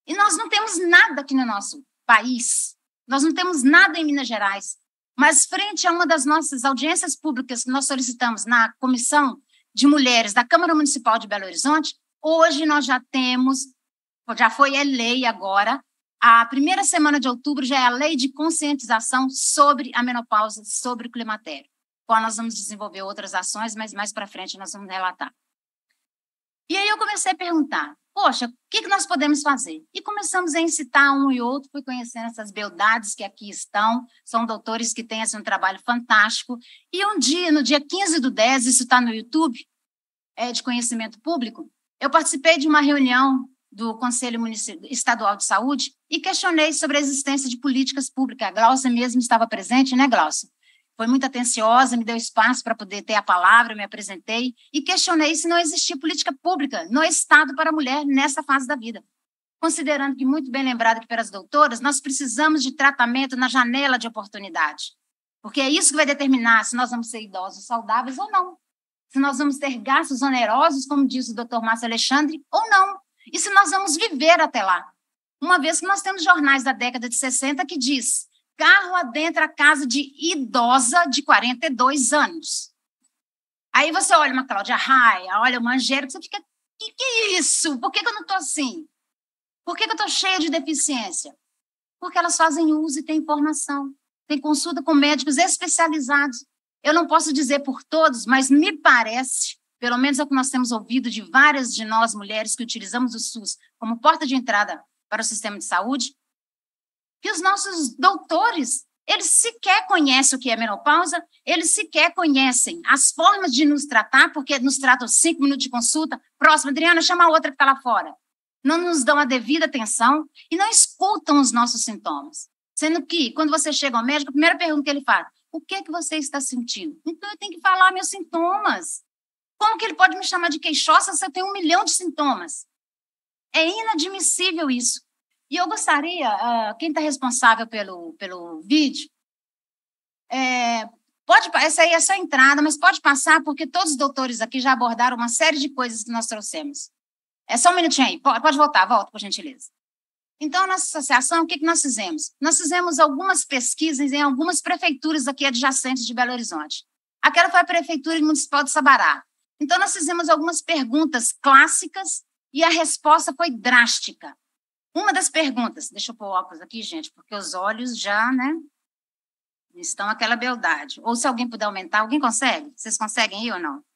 E nós não temos nada aqui no nosso país, nós não temos nada em Minas Gerais, mas frente a uma das nossas audiências públicas que nós solicitamos na Comissão de Mulheres da Câmara Municipal de Belo Horizonte, hoje nós já temos, já foi a lei agora, a primeira semana de outubro já é a lei de conscientização sobre a menopausa, sobre o climatério. Qual nós vamos desenvolver outras ações, mas mais para frente nós vamos relatar. E aí eu comecei a perguntar, poxa, o que, que nós podemos fazer? E começamos a incitar um e outro, fui conhecendo essas beldades que aqui estão, são doutores que têm assim, um trabalho fantástico. E um dia, no dia quinze do dez, isso está no YouTube, é de conhecimento público, eu participei de uma reunião do Conselho Estadual de Saúde e questionei sobre a existência de políticas públicas. A Glaucia mesmo estava presente, né, Glaucia? Foi muito atenciosa, me deu espaço para poder ter a palavra, me apresentei e questionei se não existia política pública no Estado para a mulher nessa fase da vida. Considerando que, muito bem lembrado aqui pelas doutoras, nós precisamos de tratamento na janela de oportunidade, porque é isso que vai determinar se nós vamos ser idosos saudáveis ou não, se nós vamos ter gastos onerosos, como diz o doutor Márcio Alexandre, ou não, e se nós vamos viver até lá. Uma vez que nós temos jornais da década de sessenta que diz carro adentra a casa de idosa de quarenta e dois anos. Aí você olha uma Cláudia Raia, olha uma Angélica, você fica, que que é isso? Por que, que eu não estou assim? Por que, que eu estou cheia de deficiência? Porque elas fazem uso e têm informação, têm consulta com médicos especializados. Eu não posso dizer por todos, mas me parece, pelo menos é o que nós temos ouvido de várias de nós mulheres que utilizamos o SUS como porta de entrada para o sistema de saúde, que os nossos doutores, eles sequer conhecem o que é menopausa, eles sequer conhecem as formas de nos tratar, porque nos tratam cinco minutos de consulta, próximo, Adriana, chama a outra que está lá fora. Não nos dão a devida atenção e não escutam os nossos sintomas. Sendo que, quando você chega ao médico, a primeira pergunta que ele faz, o que é que você está sentindo? Então, eu tenho que falar meus sintomas. Como que ele pode me chamar de queixosa se eu tenho um milhão de sintomas? É inadmissível isso. E eu gostaria, uh, quem está responsável pelo, pelo vídeo, é, pode, essa aí é só a entrada, mas pode passar, porque todos os doutores aqui já abordaram uma série de coisas que nós trouxemos. É só um minutinho aí, pode, pode voltar, volta, por gentileza. Então, a nossa associação, o que, que nós fizemos? Nós fizemos algumas pesquisas em algumas prefeituras aqui adjacentes de Belo Horizonte. Aquela foi a Prefeitura Municipal de Sabará. Então, nós fizemos algumas perguntas clássicas e a resposta foi drástica. Uma das perguntas, deixa eu pôr o óculos aqui, gente, porque os olhos já, né, estão aquela beldade. Ou se alguém puder aumentar, alguém consegue? Vocês conseguem ir ou não?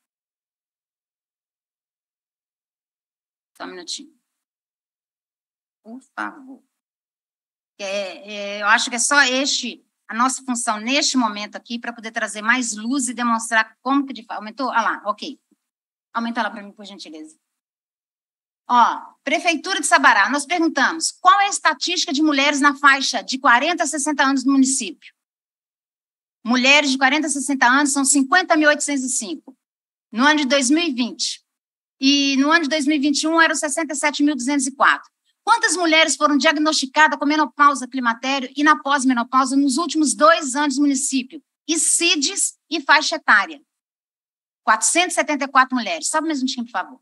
Só um minutinho. Por favor. É, é, eu acho que é só este, a nossa função neste momento aqui, para poder trazer mais luz e demonstrar como que de fato. Aumentou? Ah lá, ok. Aumenta lá para mim, por gentileza. Ó, Prefeitura de Sabará, nós perguntamos, qual é a estatística de mulheres na faixa de quarenta a sessenta anos no município? Mulheres de quarenta a sessenta anos são cinquenta mil oitocentos e cinco, no ano de dois mil e vinte. E no ano de dois mil e vinte e um eram sessenta e sete mil duzentos e quatro. Quantas mulheres foram diagnosticadas com menopausa, climatério e na pós-menopausa nos últimos dois anos no município? E C I D S e faixa etária? quatrocentas e setenta e quatro mulheres. Sobe mais um time, por favor.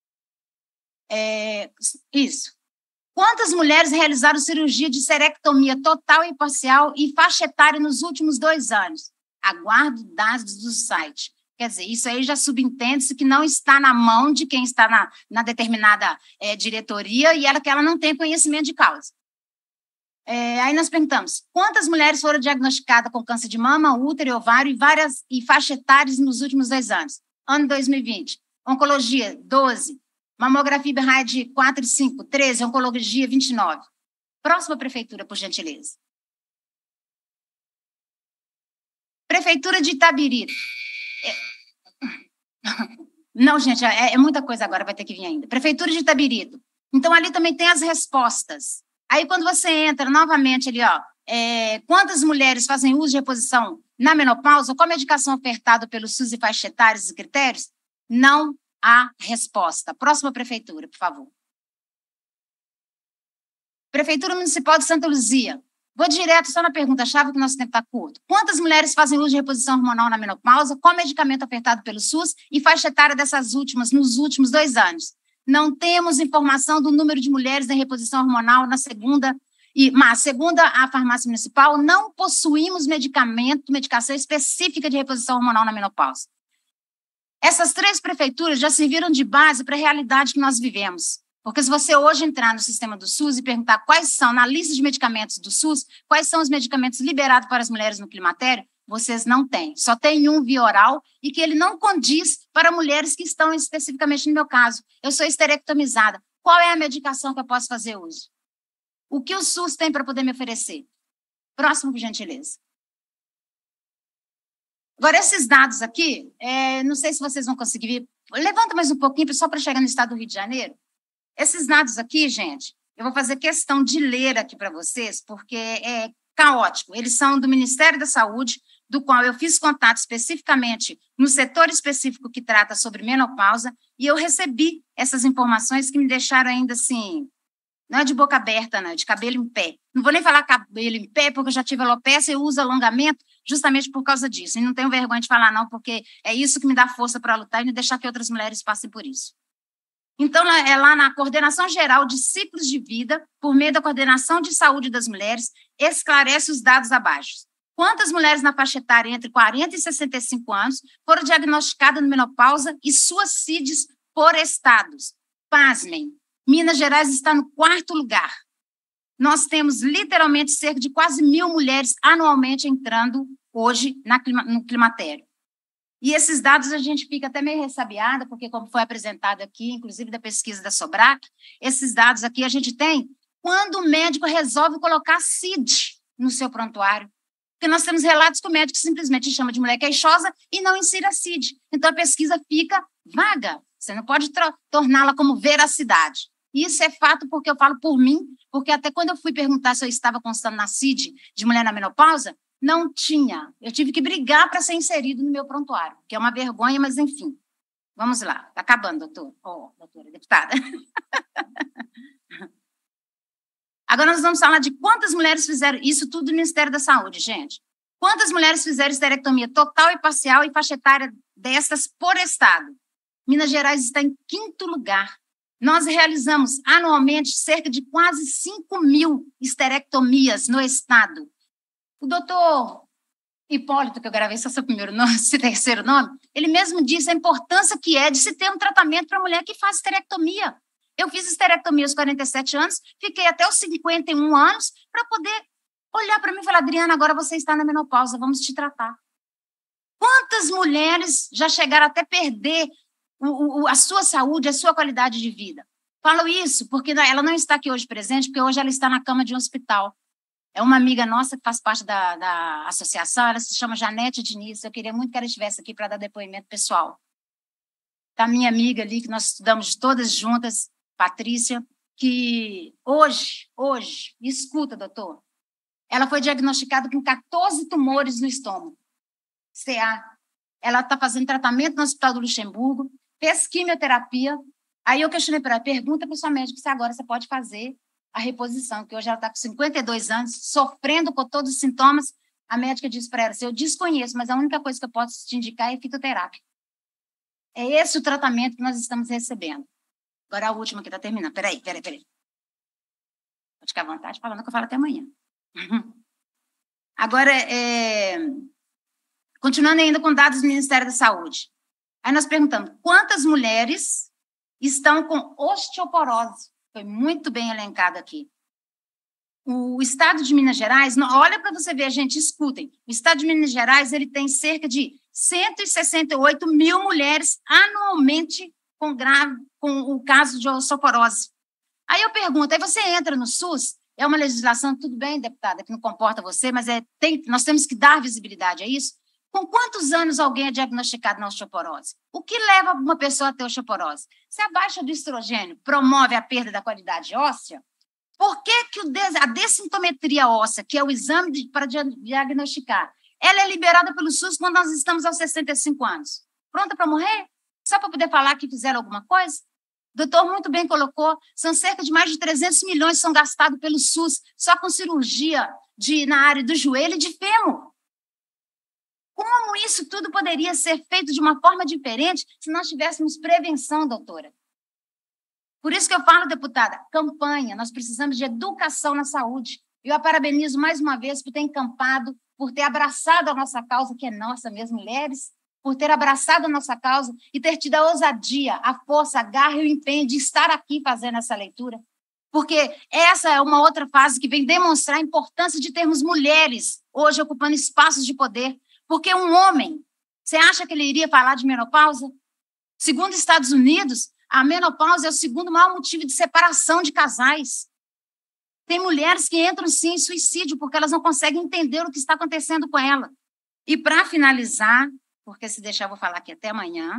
É, isso. Quantas mulheres realizaram cirurgia de serectomia total e parcial e faixa etária nos últimos dois anos? Aguardo dados do site. Quer dizer, isso aí já subentende-se que não está na mão de quem está na, na determinada é, diretoria e ela, que ela não tem conhecimento de causa. É, aí nós perguntamos, quantas mulheres foram diagnosticadas com câncer de mama, útero e ovário e várias e faixa etárias nos últimos dois anos? Ano dois mil e vinte. Oncologia, doze. Mamografia Berrade quatro e cinco, treze. Oncologia, vinte e nove. Próxima prefeitura, por gentileza. Prefeitura de Itabirito. É... Não, gente, é, é muita coisa agora, vai ter que vir ainda. Prefeitura de Itabirito. Então, ali também tem as respostas. Aí, quando você entra novamente ali, ó, é, quantas mulheres fazem uso de reposição na menopausa, qual a medicação ofertada pelo SUS e faixa etárias e critérios? Não há resposta. Próxima prefeitura, por favor. Prefeitura Municipal de Santa Luzia. Vou direto só na pergunta-chave, que o nosso tempo está curto. Quantas mulheres fazem uso de reposição hormonal na menopausa? Qual medicamento ofertado pelo SUS e faixa etária dessas últimas nos últimos dois anos? Não temos informação do número de mulheres em reposição hormonal na segunda, e, mas, segundo a farmácia municipal, não possuímos medicamento, medicação específica de reposição hormonal na menopausa. Essas três prefeituras já serviram de base para a realidade que nós vivemos. Porque se você hoje entrar no sistema do SUS e perguntar quais são, na lista de medicamentos do SUS, quais são os medicamentos liberados para as mulheres no climatério, vocês não têm. Só tem um via oral e que ele não condiz para mulheres que estão especificamente no meu caso. Eu sou esterectomizada. Qual é a medicação que eu posso fazer uso? O que o SUS tem para poder me oferecer? Próximo, por gentileza. Agora, esses dados aqui, é, não sei se vocês vão conseguir ver. Levanta mais um pouquinho, só para chegar no estado do Rio de Janeiro. Esses dados aqui, gente, eu vou fazer questão de ler aqui para vocês, porque é caótico. Eles são do Ministério da Saúde, do qual eu fiz contato especificamente no setor específico que trata sobre menopausa, e eu recebi essas informações que me deixaram ainda assim, não é de boca aberta, não, é de cabelo em pé. Não vou nem falar cabelo em pé, porque eu já tive alopecia e uso alongamento justamente por causa disso. E não tenho vergonha de falar, não, porque é isso que me dá força para lutar e não deixar que outras mulheres passem por isso. Então, é lá na Coordenação Geral de Ciclos de Vida, por meio da Coordenação de Saúde das Mulheres, esclarece os dados abaixo. Quantas mulheres na faixa etária entre quarenta e sessenta e cinco anos foram diagnosticadas de menopausa e suas C I Ds por estados? Pasmem, Minas Gerais está no quarto lugar. Nós temos, literalmente, cerca de quase mil mulheres anualmente entrando hoje na, no climatério. E esses dados a gente fica até meio ressabiada, porque como foi apresentado aqui, inclusive da pesquisa da Sobrac, esses dados aqui a gente tem quando o médico resolve colocar C I D no seu prontuário. Porque nós temos relatos que o médico simplesmente chama de mulher queixosa e não insira C I D. Então, a pesquisa fica vaga. Você não pode torná-la como veracidade. Isso é fato porque eu falo por mim, porque até quando eu fui perguntar se eu estava constando na C I D de mulher na menopausa, não tinha. Eu tive que brigar para ser inserido no meu prontuário, que é uma vergonha, mas enfim. Vamos lá. Está acabando, doutor. Oh, doutora, deputada. Agora nós vamos falar de quantas mulheres fizeram isso tudo no Ministério da Saúde, gente. Quantas mulheres fizeram esterectomia total e parcial e faixa etária destas por estado? Minas Gerais está em quinto lugar. Nós realizamos anualmente cerca de quase cinco mil esterectomias no estado. O doutor Hipólito, que eu gravei só seu primeiro nome, seu terceiro nome, ele mesmo disse a importância que é de se ter um tratamento para a mulher que faz esterectomia. Eu fiz esterectomia aos quarenta e sete anos, fiquei até os cinquenta e um anos para poder olhar para mim e falar, Adriana, agora você está na menopausa, vamos te tratar. Quantas mulheres já chegaram até perder o, o, a sua saúde, a sua qualidade de vida? Falo isso porque ela não está aqui hoje presente, porque hoje ela está na cama de um hospital. É uma amiga nossa que faz parte da, da associação, ela se chama Janete Diniz, eu queria muito que ela estivesse aqui para dar depoimento pessoal. Tá minha amiga ali, que nós estudamos todas juntas, Patrícia, que hoje, hoje, escuta, doutor, ela foi diagnosticada com quatorze tumores no estômago, C A. Ela está fazendo tratamento no Hospital do Luxemburgo, fez quimioterapia, aí eu questionei para ela, pergunta para o seu médico se agora você pode fazer a reposição, que hoje ela está com cinquenta e dois anos, sofrendo com todos os sintomas. A médica disse para ela, assim, eu desconheço, mas a única coisa que eu posso te indicar é fitoterapia. É esse o tratamento que nós estamos recebendo. Agora a última que está terminando. Peraí, peraí, peraí. Pode ficar à vontade falando que eu falo até amanhã. Agora, é... continuando ainda com dados do Ministério da Saúde. Aí nós perguntamos, quantas mulheres estão com osteoporose? Foi muito bem elencado aqui. O estado de Minas Gerais, olha para você ver, gente, escutem. O estado de Minas Gerais ele tem cerca de cento e sessenta e oito mil mulheres anualmente com, grave, com o caso de osteoporose. Aí eu pergunto, aí você entra no SUS, é uma legislação, tudo bem, deputada, que não comporta você, mas é, tem, nós temos que dar visibilidade a isso. Com quantos anos alguém é diagnosticado na osteoporose? O que leva uma pessoa a ter osteoporose? Se a baixa do estrogênio promove a perda da qualidade óssea, por que, que o des, a dessintometria óssea, que é o exame de, para diagnosticar, ela é liberada pelo SUS quando nós estamos aos sessenta e cinco anos? Pronta para morrer? Só para poder falar que fizeram alguma coisa? O doutor muito bem colocou, são cerca de mais de trezentos milhões que são gastados pelo SUS só com cirurgia de, na área do joelho e de fêmur. Como isso tudo poderia ser feito de uma forma diferente se nós tivéssemos prevenção, doutora? Por isso que eu falo, deputada, campanha, nós precisamos de educação na saúde. Eu a parabenizo mais uma vez por ter encampado, por ter abraçado a nossa causa, que é nossa mesmo, mulheres, por ter abraçado a nossa causa e ter tido a ousadia, a força, a garra e o empenho de estar aqui fazendo essa leitura. Porque essa é uma outra fase que vem demonstrar a importância de termos mulheres hoje ocupando espaços de poder. Porque um homem, você acha que ele iria falar de menopausa? Segundo os Estados Unidos, a menopausa é o segundo maior motivo de separação de casais. Tem mulheres que entram, sim, em suicídio porque elas não conseguem entender o que está acontecendo com ela. E, para finalizar, porque se deixar eu vou falar aqui até amanhã,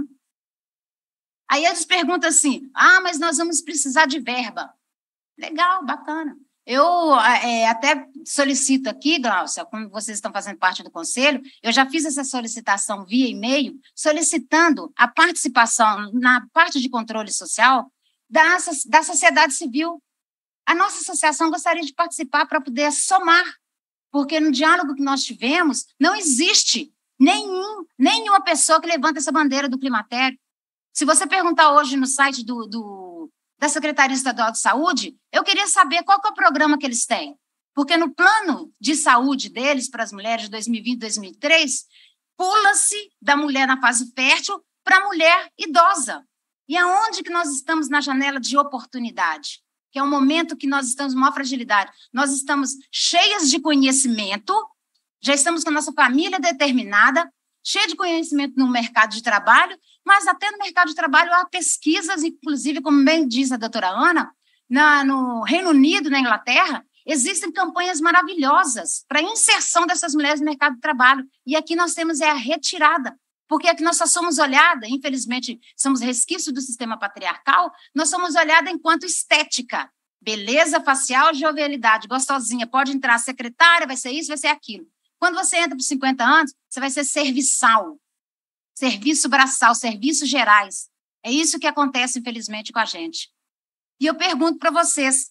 aí eles perguntam assim, ah, mas nós vamos precisar de verba. Legal, bacana. Eu é, até solicito aqui, Glaucia, como vocês estão fazendo parte do conselho, eu já fiz essa solicitação via e-mail, solicitando a participação na parte de controle social da, da sociedade civil. A nossa associação gostaria de participar para poder somar, porque no diálogo que nós tivemos, não existe nenhum, nenhuma pessoa que levanta essa bandeira do climatério. Se você perguntar hoje no site do, do, da Secretaria Estadual de Saúde, eu queria saber qual que é o programa que eles têm. Porque no plano de saúde deles, para as mulheres de dois mil e vinte, dois mil e três, pula-se da mulher na fase fértil para a mulher idosa. E aonde que nós estamos na janela de oportunidade? Que é um momento que nós estamos com maior fragilidade. Nós estamos cheias de conhecimento, já estamos com a nossa família determinada, cheia de conhecimento no mercado de trabalho, mas até no mercado de trabalho há pesquisas, inclusive, como bem diz a doutora Ana, na, no Reino Unido, na Inglaterra, existem campanhas maravilhosas para a inserção dessas mulheres no mercado de trabalho. E aqui nós temos é a retirada, porque aqui nós só somos olhada, infelizmente, somos resquícios do sistema patriarcal, nós somos olhada enquanto estética, beleza facial, jovialidade, gostosinha, pode entrar secretária, vai ser isso, vai ser aquilo. Quando você entra para os cinquenta anos, você vai ser serviçal, serviço braçal, serviços gerais. É isso que acontece, infelizmente, com a gente. E eu pergunto para vocês,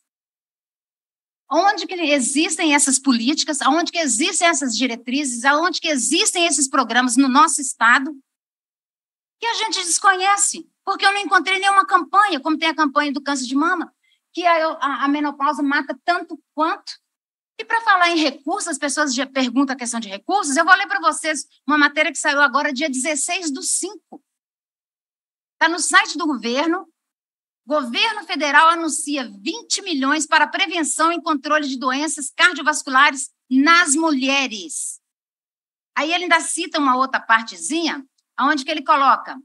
onde que existem essas políticas, onde que existem essas diretrizes, onde que existem esses programas no nosso estado, que a gente desconhece, porque eu não encontrei nenhuma campanha, como tem a campanha do câncer de mama, que a, a, a menopausa mata tanto quanto. E para falar em recursos, as pessoas já perguntam a questão de recursos, eu vou ler para vocês uma matéria que saiu agora, dia dezesseis do cinco. Está no site do governo. Governo federal anuncia vinte milhões para prevenção e controle de doenças cardiovasculares nas mulheres. Aí ele ainda cita uma outra partezinha, onde que ele coloca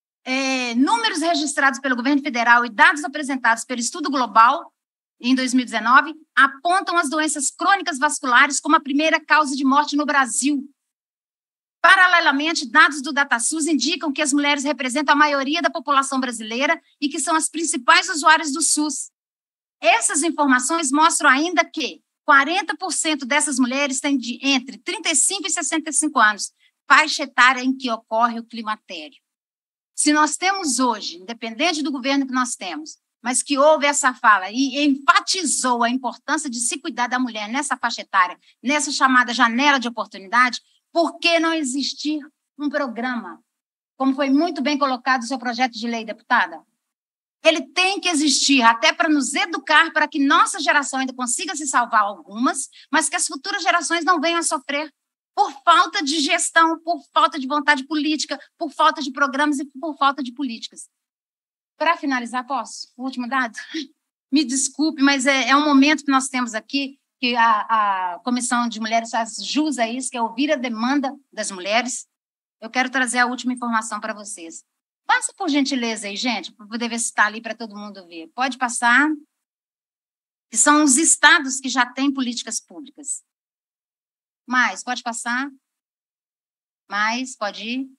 é, números registrados pelo governo federal e dados apresentados pelo Estudo Global em dois mil e dezenove apontam as doenças crônicas vasculares como a primeira causa de morte no Brasil. Paralelamente, dados do DataSUS indicam que as mulheres representam a maioria da população brasileira e que são as principais usuárias do SUS. Essas informações mostram ainda que quarenta por cento dessas mulheres têm de entre trinta e cinco e sessenta e cinco anos, faixa etária em que ocorre o climatério. Se nós temos hoje, independente do governo que nós temos, mas que houve essa fala e enfatizou a importância de se cuidar da mulher nessa faixa etária, nessa chamada janela de oportunidade, por que não existir um programa, como foi muito bem colocado no seu projeto de lei, deputada? Ele tem que existir até para nos educar, para que nossa geração ainda consiga se salvar algumas, mas que as futuras gerações não venham a sofrer por falta de gestão, por falta de vontade política, por falta de programas e por falta de políticas. Para finalizar, posso? O último dado? Me desculpe, mas é, é um momento que nós temos aqui, que a, a Comissão de Mulheres faz jus a isso, que é ouvir a demanda das mulheres. Eu quero trazer a última informação para vocês. Passa, por gentileza aí, gente, para poder ver se está ali para todo mundo ver. Pode passar. Que são os estados que já têm políticas públicas. Mais, pode passar. Mais, pode ir.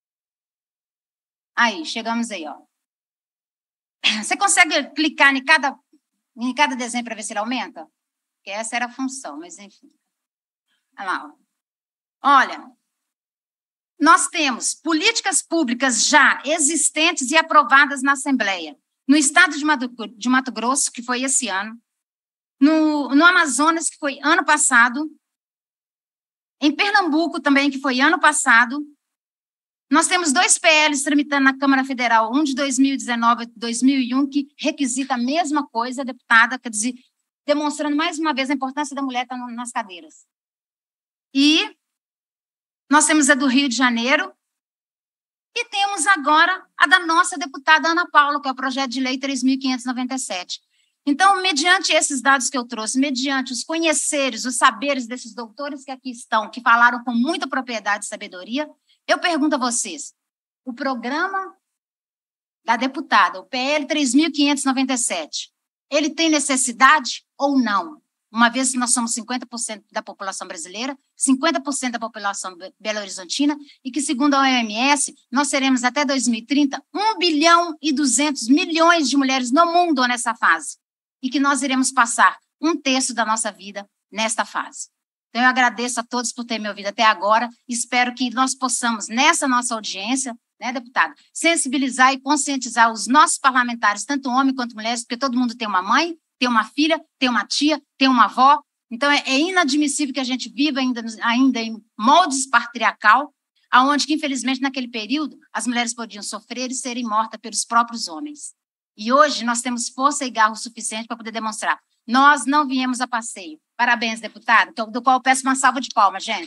Aí, chegamos aí, ó. Você consegue clicar em cada, em cada desenho para ver se ele aumenta? Porque essa era a função, mas enfim. Olha lá. Ó. Olha, nós temos políticas públicas já existentes e aprovadas na Assembleia. No estado de Mato, de Mato Grosso, que foi esse ano. No, no Amazonas, que foi ano passado. Em Pernambuco também, que foi ano passado. Nós temos dois P Ls tramitando na Câmara Federal, um de dois mil e dezenove e dois mil e um, que requisita a mesma coisa, deputada, quer dizer, demonstrando mais uma vez a importância da mulher estar nas cadeiras. E nós temos a do Rio de Janeiro, e temos agora a da nossa deputada Ana Paula, que é o projeto de lei três mil quinhentos e noventa e sete. Então, mediante esses dados que eu trouxe, mediante os conheceres, os saberes desses doutores que aqui estão, que falaram com muita propriedade e sabedoria, eu pergunto a vocês, o programa da deputada, o P L três mil quinhentos e noventa e sete, ele tem necessidade ou não? Uma vez que nós somos cinquenta por cento da população brasileira, cinquenta por cento da população belo-horizontina, e que, segundo a O M S, nós teremos até dois mil e trinta um bilhão e duzentos milhões de mulheres no mundo nessa fase, e que nós iremos passar um terço da nossa vida nesta fase. Então, eu agradeço a todos por terem me ouvido até agora, espero que nós possamos, nessa nossa audiência, né, deputado, sensibilizar e conscientizar os nossos parlamentares, tanto homens quanto mulheres, porque todo mundo tem uma mãe, tem uma filha, tem uma tia, tem uma avó. Então, é, é inadmissível que a gente viva ainda, ainda em moldes patriarcal, aonde que, infelizmente, naquele período, as mulheres podiam sofrer e serem mortas pelos próprios homens. E hoje nós temos força e garro suficiente para poder demonstrar. Nós não viemos a passeio. Parabéns, deputado, do qual eu peço uma salva de palmas, gente.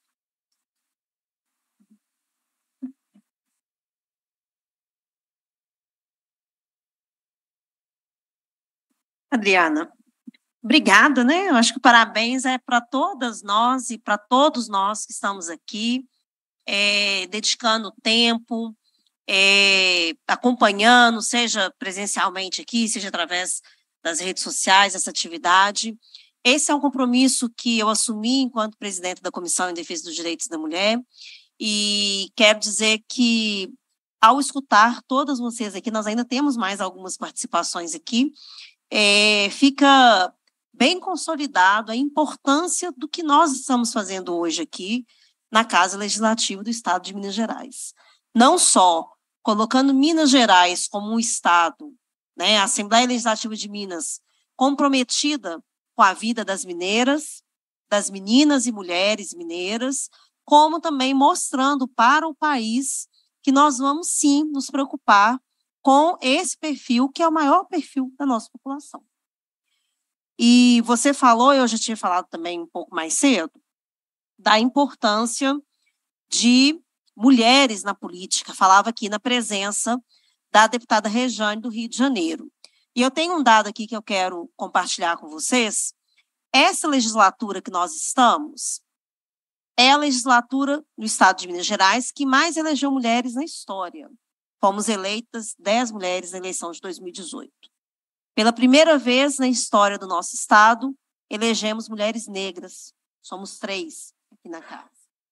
Adriana, obrigada, né? Eu acho que o parabéns é para todas nós e para todos nós que estamos aqui, é, dedicando tempo, é, acompanhando, seja presencialmente aqui, seja através das redes sociais, essa atividade. Esse é um compromisso que eu assumi enquanto presidente da Comissão em Defesa dos Direitos da Mulher, e quero dizer que, ao escutar todas vocês aqui, nós ainda temos mais algumas participações aqui, É, fica bem consolidado a importância do que nós estamos fazendo hoje aqui na Casa Legislativa do Estado de Minas Gerais. Não só colocando Minas Gerais como um Estado, né, a Assembleia Legislativa de Minas comprometida com a vida das mineiras, das meninas e mulheres mineiras, como também mostrando para o país que nós vamos sim nos preocupar com esse perfil, que é o maior perfil da nossa população. E você falou, eu já tinha falado também um pouco mais cedo, da importância de mulheres na política, falava aqui na presença da deputada Rejane, do Rio de Janeiro. E eu tenho um dado aqui que eu quero compartilhar com vocês. Essa legislatura que nós estamos é a legislatura no estado de Minas Gerais que mais elegeu mulheres na história. Fomos eleitas dez mulheres na eleição de dois mil e dezoito. Pela primeira vez na história do nosso estado, elegemos mulheres negras. Somos três aqui na casa.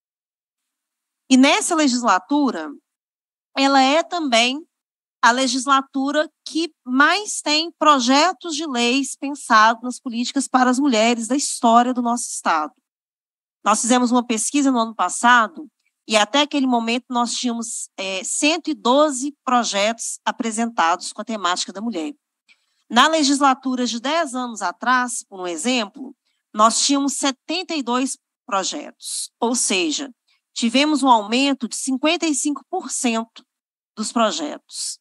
E nessa legislatura, ela é também a legislatura que mais tem projetos de leis pensados nas políticas para as mulheres da história do nosso estado. Nós fizemos uma pesquisa no ano passado, e até aquele momento nós tínhamos é, cento e doze projetos apresentados com a temática da mulher. Na legislatura de dez anos atrás, por um exemplo, nós tínhamos setenta e dois projetos, ou seja, tivemos um aumento de cinquenta e cinco por cento dos projetos.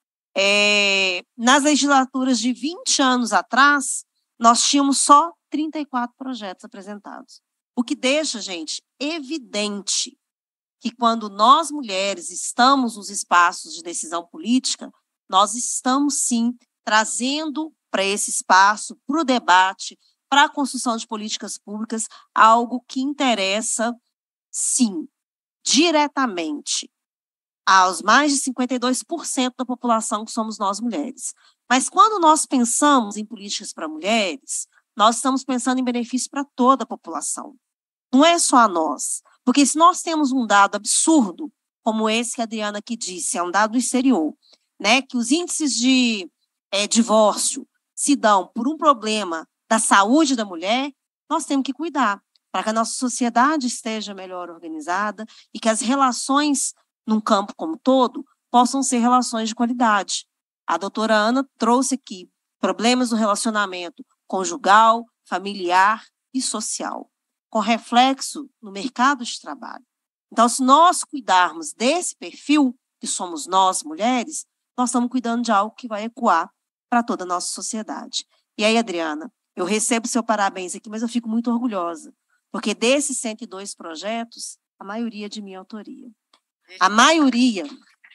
É, nas legislaturas de vinte anos atrás, nós tínhamos só trinta e quatro projetos apresentados. O que deixa, gente, evidente que quando nós, mulheres, estamos nos espaços de decisão política, nós estamos, sim, trazendo para esse espaço, para o debate, para a construção de políticas públicas, algo que interessa, sim, diretamente aos mais de cinquenta e dois por cento da população que somos nós, mulheres. Mas quando nós pensamos em políticas para mulheres, nós estamos pensando em benefício para toda a população. Não é só a nós. Porque se nós temos um dado absurdo, como esse que a Adriana aqui disse, é um dado do exterior, né, que os índices de é, divórcio se dão por um problema da saúde da mulher, nós temos que cuidar para que a nossa sociedade esteja melhor organizada e que as relações num campo como todo possam ser relações de qualidade. A doutora Ana trouxe aqui problemas do relacionamento conjugal, familiar e social, com reflexo no mercado de trabalho. Então, se nós cuidarmos desse perfil, que somos nós, mulheres, nós estamos cuidando de algo que vai ecoar para toda a nossa sociedade. E aí, Adriana, eu recebo seu parabéns aqui, mas eu fico muito orgulhosa, porque desses cento e dois projetos, a maioria é de minha autoria. A maioria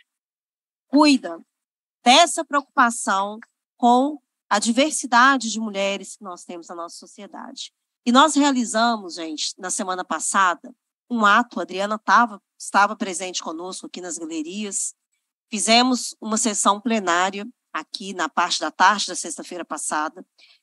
cuida dessa preocupação com a diversidade de mulheres que nós temos na nossa sociedade. E nós realizamos, gente, na semana passada, um ato, a Adriana tava, estava presente conosco aqui nas galerias, fizemos uma sessão plenária aqui na parte da tarde da sexta-feira passada,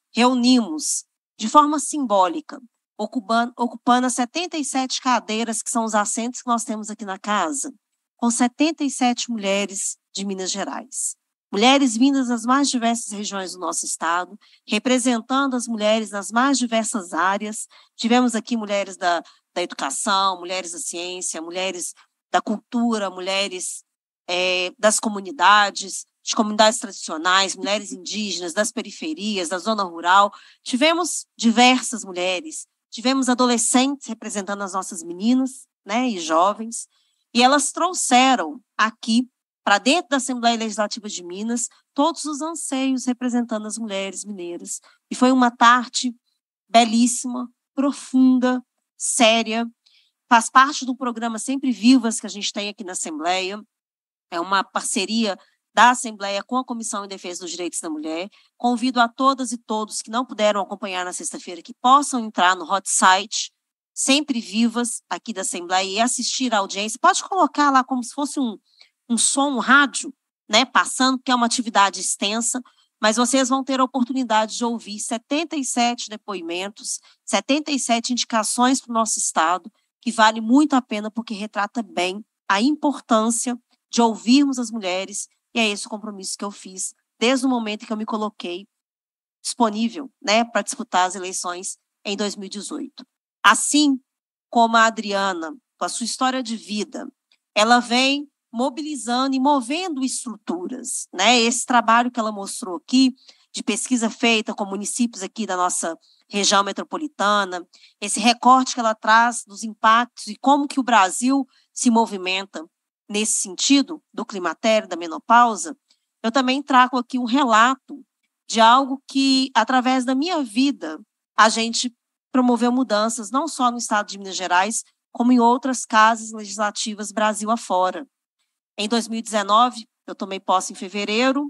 reunimos de forma simbólica, ocupando, ocupando as setenta e sete cadeiras, que são os assentos que nós temos aqui na casa, com setenta e sete mulheres de Minas Gerais. Mulheres vindas das mais diversas regiões do nosso estado, representando as mulheres nas mais diversas áreas. Tivemos aqui mulheres da, da educação, mulheres da ciência, mulheres da cultura, mulheres é, das comunidades, de comunidades tradicionais, mulheres indígenas, das periferias, da zona rural. Tivemos diversas mulheres, tivemos adolescentes representando as nossas meninas, né, e jovens, e elas trouxeram aqui, para dentro da Assembleia Legislativa de Minas, todos os anseios representando as mulheres mineiras. E foi uma tarde belíssima, profunda, séria, faz parte do programa Sempre Vivas que a gente tem aqui na Assembleia, é uma parceria da Assembleia com a Comissão em Defesa dos Direitos da Mulher. Convido a todas e todos que não puderam acompanhar na sexta-feira que possam entrar no hot site Sempre Vivas aqui da Assembleia e assistir a audiência. Pode colocar lá como se fosse um um som, um rádio, né, passando, que é uma atividade extensa, mas vocês vão ter a oportunidade de ouvir setenta e sete depoimentos, setenta e sete indicações para o nosso estado, que vale muito a pena, porque retrata bem a importância de ouvirmos as mulheres, e é esse o compromisso que eu fiz, desde o momento em que eu me coloquei disponível, né, para disputar as eleições em dois mil e dezoito. Assim como a Adriana, com a sua história de vida, ela vem mobilizando e movendo estruturas, né? Esse trabalho que ela mostrou aqui, de pesquisa feita com municípios aqui da nossa região metropolitana, esse recorte que ela traz dos impactos e como que o Brasil se movimenta nesse sentido do climatério, da menopausa, eu também trago aqui um relato de algo que, através da minha vida, a gente promoveu mudanças, não só no estado de Minas Gerais, como em outras casas legislativas Brasil afora. Em dois mil e dezenove, eu tomei posse em fevereiro,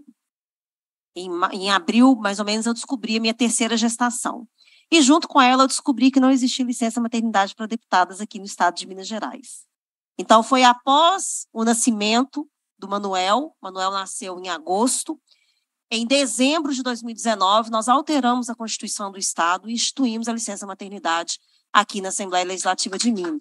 em, em abril, mais ou menos, eu descobri a minha terceira gestação. E junto com ela, eu descobri que não existia licença maternidade para deputadas aqui no estado de Minas Gerais. Então, foi após o nascimento do Manuel, Manuel nasceu em agosto. Em dezembro de dois mil e dezenove, nós alteramos a Constituição do estado e instituímos a licença maternidade aqui na Assembleia Legislativa de Minas.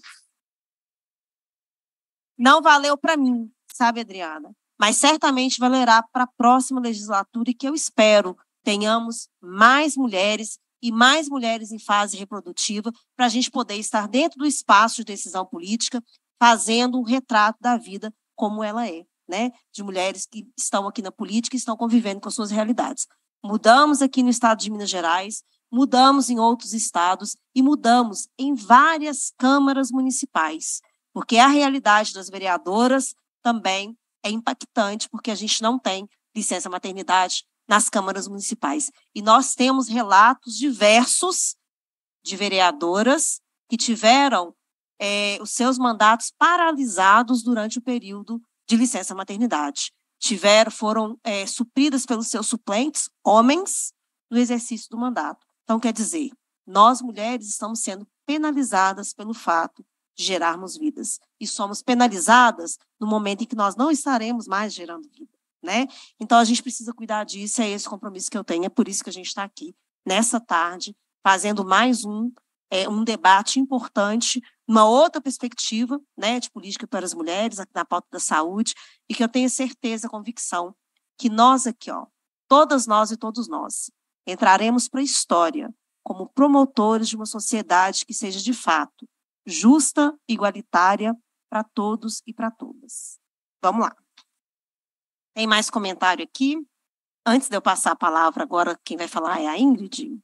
Não valeu para mim, sabe, Adriana? Mas certamente valerá para a próxima legislatura e que eu espero tenhamos mais mulheres e mais mulheres em fase reprodutiva para a gente poder estar dentro do espaço de decisão política, fazendo um retrato da vida como ela é, né? De mulheres que estão aqui na política e estão convivendo com as suas realidades. Mudamos aqui no estado de Minas Gerais, mudamos em outros estados e mudamos em várias câmaras municipais, porque a realidade das vereadoras também é impactante, porque a gente não tem licença maternidade nas câmaras municipais. E nós temos relatos diversos de vereadoras que tiveram é, os seus mandatos paralisados durante o período de licença maternidade. Tiveram, foram é, supridas pelos seus suplentes, homens, no exercício do mandato. Então, quer dizer, nós mulheres estamos sendo penalizadas pelo fato de gerarmos vidas. E somos penalizadas no momento em que nós não estaremos mais gerando vida, né? Então, a gente precisa cuidar disso, é esse compromisso que eu tenho, é por isso que a gente está aqui, nessa tarde, fazendo mais um, é, um debate importante, uma outra perspectiva, né, de política para as mulheres, aqui na pauta da saúde, e que eu tenho certeza, convicção, que nós aqui, ó, todas nós e todos nós, entraremos para a história como promotores de uma sociedade que seja, de fato, justa, igualitária para todos e para todas. Vamos lá. Tem mais comentário aqui? Antes de eu passar a palavra agora, quem vai falar é a Ingrid.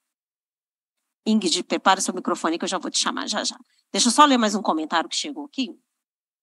Ingrid, prepara seu microfone que eu já vou te chamar já já. Deixa eu só ler mais um comentário que chegou aqui.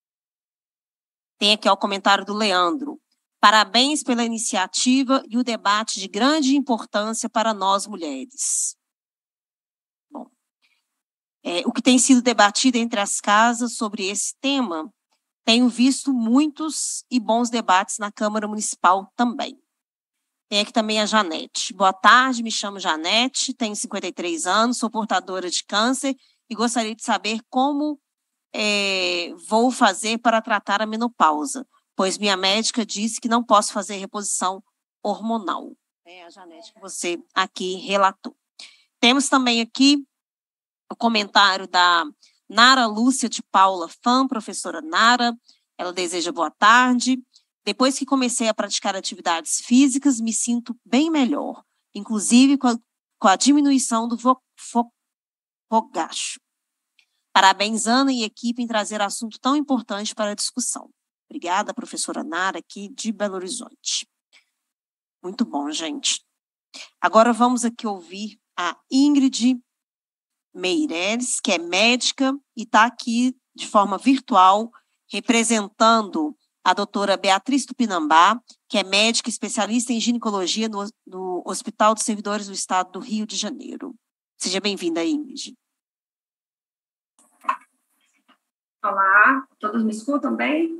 Tem aqui ó, o comentário do Leandro. Parabéns pela iniciativa e o debate de grande importância para nós mulheres. Bom, é, o que tem sido debatido entre as casas sobre esse tema, tenho visto muitos e bons debates na Câmara Municipal também. Tem aqui também a Janete. Boa tarde, me chamo Janete, tenho cinquenta e três anos, sou portadora de câncer e gostaria de saber como é, vou fazer para tratar a menopausa, pois minha médica disse que não posso fazer reposição hormonal. É a Janete que você aqui relatou. Temos também aqui o comentário da Nara Lúcia de Paula Fã, professora Nara. Ela deseja boa tarde. Depois que comecei a praticar atividades físicas, me sinto bem melhor, inclusive com a, com a diminuição do vo, fo, fogacho. Parabéns, Ana e equipe, em trazer assunto tão importante para a discussão. Obrigada, professora Nara, aqui de Belo Horizonte. Muito bom, gente. Agora vamos aqui ouvir a Ingrid Meireles, que é médica e está aqui de forma virtual, representando a doutora Beatriz Tupinambá, que é médica especialista em ginecologia no, no Hospital dos Servidores do Estado do Rio de Janeiro. Seja bem-vinda, Ingrid. Olá, todos me escutam bem?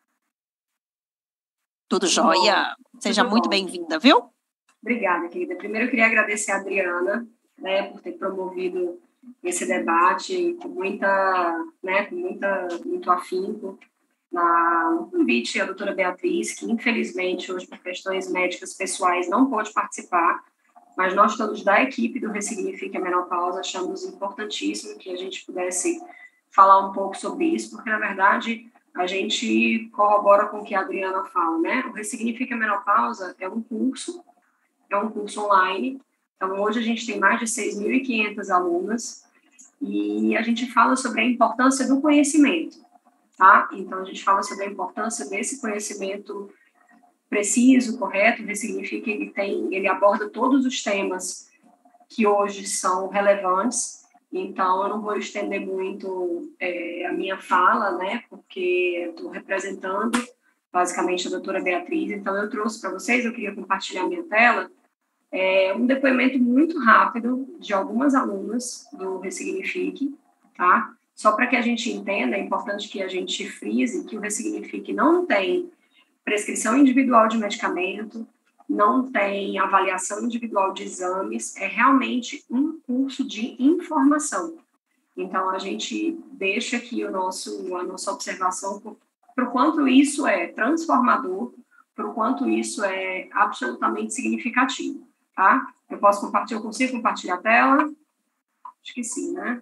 Tudo jóia. Seja Tudo muito bem-vinda, viu? Obrigada, querida. Primeiro eu queria agradecer a Adriana, né, por ter promovido esse debate com muita, né, com muita, muito afinco, na, no convite à doutora Beatriz, que infelizmente hoje por questões médicas pessoais não pôde participar, mas nós todos da equipe do Ressignifique a Menopausa achamos importantíssimo que a gente pudesse falar um pouco sobre isso, porque na verdade a gente corrobora com o que a Adriana fala, né? O Ressignifique a Menopausa é um curso, é um curso online, então hoje a gente tem mais de seis mil e quinhentas alunas e a gente fala sobre a importância do conhecimento. Tá? Então, a gente fala sobre a importância desse conhecimento preciso, correto, Ressignifique que ele tem, ele aborda todos os temas que hoje são relevantes, então eu não vou estender muito é, a minha fala, né, porque estou representando basicamente a doutora Beatriz, então eu trouxe para vocês, eu queria compartilhar a minha tela, é, um depoimento muito rápido de algumas alunas do Ressignifique, tá? Só para que a gente entenda, é importante que a gente frise que o Ressignifique não tem prescrição individual de medicamento, não tem avaliação individual de exames, é realmente um curso de informação. Então, a gente deixa aqui o nosso, a nossa observação para o quanto isso é transformador, para o quanto isso é absolutamente significativo, tá? Eu posso compartilhar, eu consigo compartilhar a tela? Acho que sim, né?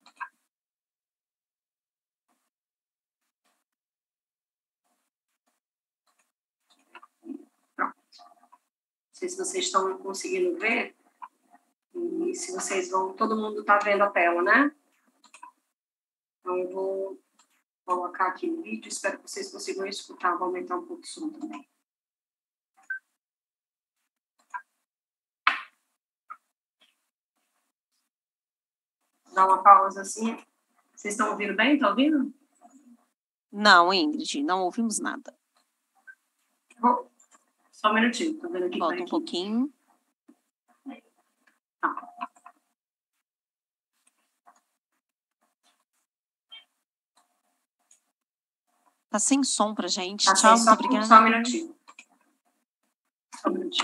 Não sei se vocês estão conseguindo ver. E se vocês vão... Todo mundo está vendo a tela, né? Então, eu vou colocar aqui no vídeo. Espero que vocês consigam escutar. Vou aumentar um pouco o som também. Dá uma pausa assim. Vocês estão ouvindo bem? Estão ouvindo? Não, Ingrid, não ouvimos nada. Vou... Só um minutinho, estou vendo aqui. Volta um pouquinho. Tá sem som pra gente. Tá Tchau, sem, muito só, obrigada. Só um minutinho. Só um minutinho.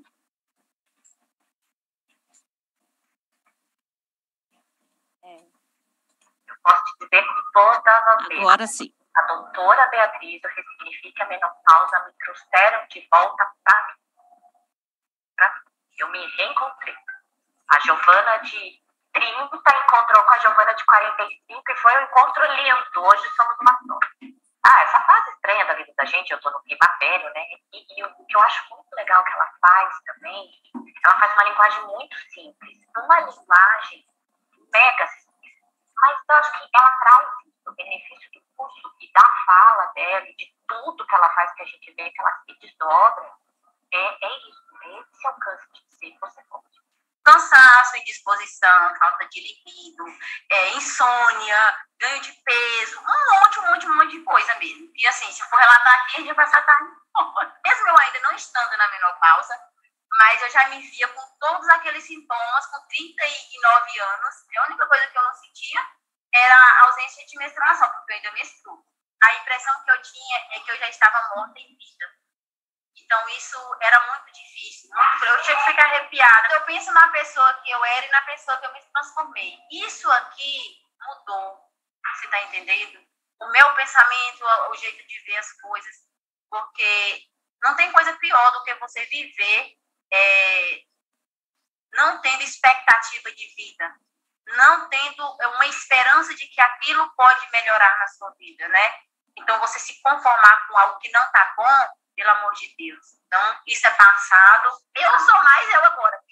Eu posso te dizer com todas as letras. Agora sim. A doutora Beatriz, do Ressignifique a Menopausa, me trouxeram de volta para mim. Pra mim. Eu me reencontrei. A Giovana de trinta encontrou com a Giovana de quarenta e cinco e foi um encontro lindo. Hoje somos uma só. Ah, essa fase estranha da vida da gente, eu estou no climatério, né? E, e o que eu acho muito legal que ela faz também, ela faz uma linguagem muito simples, uma linguagem mega simples, mas eu acho que ela traz o benefício do curso e da fala dela, e de tudo que ela faz, que a gente vê que ela se desdobra, é, é isso, é esse alcance de dizer, você pode. cansaço, indisposição, falta de libido, é, insônia, ganho de peso, um monte, um monte, um monte de coisa mesmo. E assim, se for relatar aqui, a gente vai passar a tarde. Mesmo eu ainda não estando na menopausa, mas eu já me via com todos aqueles sintomas, com trinta e nove anos. A única coisa que eu não sentia era a ausência de menstruação, porque eu ainda menstruo. A impressão que eu tinha é que eu já estava morta em vida. Então, isso era muito difícil. Muito, eu tinha que ficar arrepiada. Eu penso na pessoa que eu era e na pessoa que eu me transformei. Isso aqui mudou. Você está entendendo? O meu pensamento, o jeito de ver as coisas. Porque não tem coisa pior do que você viver é, não tendo expectativa de vida. Não tendo uma esperança de que aquilo pode melhorar na sua vida, né? Então, você se conformar com algo que não está bom, pelo amor de Deus. Então, isso é passado. Eu sou mais eu agora.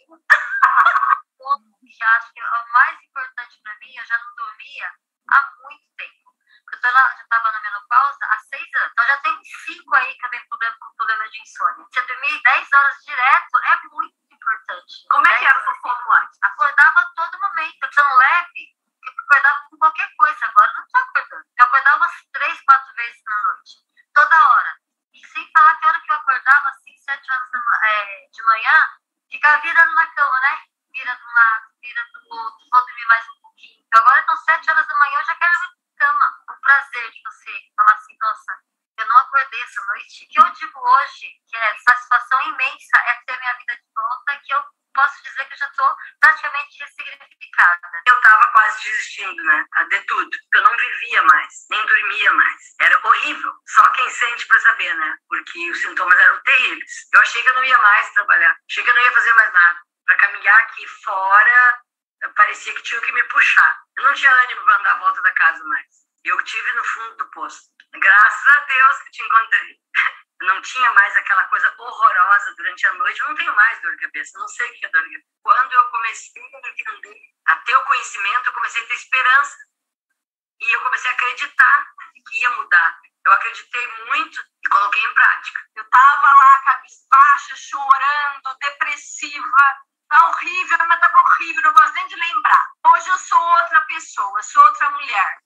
Eu acho que o mais importante para mim, eu já não dormia há muito tempo. Eu tô lá, já estava na menopausa há seis anos. Então, já tem cinco aí que eu tenho problema, com problema de insônia. Se eu dormir dez horas direto, é muito importante. Como é que era o seu sono antes? Acordava a todo momento, tão leve, que eu acordava com qualquer coisa. Agora não estou acordando. Eu acordava umas três, quatro vezes na noite. Toda hora. E sem falar que a hora que eu acordava, assim, sete horas é, de manhã, ficava virando na cama, né? Vira de um lado, vira do outro, vou dormir mais um pouquinho. Então, agora são sete horas da manhã, eu já quero ir na cama. O prazer de você falar assim, nossa, eu não acordei essa noite. O que eu digo hoje, que é satisfação imensa, é ter minha vida de volta, que eu posso dizer que eu já estou praticamente ressignificada. Eu estava quase desistindo, né? De tudo. Porque eu não vivia mais, nem dormia mais. Era horrível. Só quem sente para saber, né? Porque os sintomas eram terríveis. Eu achei que eu não ia mais trabalhar. Achei que eu não ia fazer mais nada. Para caminhar aqui fora, parecia que tinha que me puxar. Eu não tinha ânimo para andar à volta da casa mais. Eu tive no fundo do poço. Graças a Deus que te encontrei. Eu não tinha mais aquela coisa horrorosa durante a noite. Eu não tenho mais dor de cabeça. Eu não sei o que é dor de cabeça. Quando eu comecei a entender, a ter o conhecimento, eu comecei a ter esperança. E eu comecei a acreditar que ia mudar. Eu acreditei muito e coloquei em prática. Eu estava lá, cabisbaixa, chorando, depressiva. Tá horrível, mas estava horrível. Não gosto nem de lembrar. Hoje eu sou outra pessoa, eu sou outra mulher.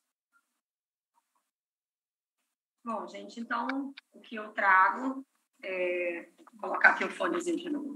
Bom, gente, então, o que eu trago é... Vou colocar aqui o fonezinho de novo.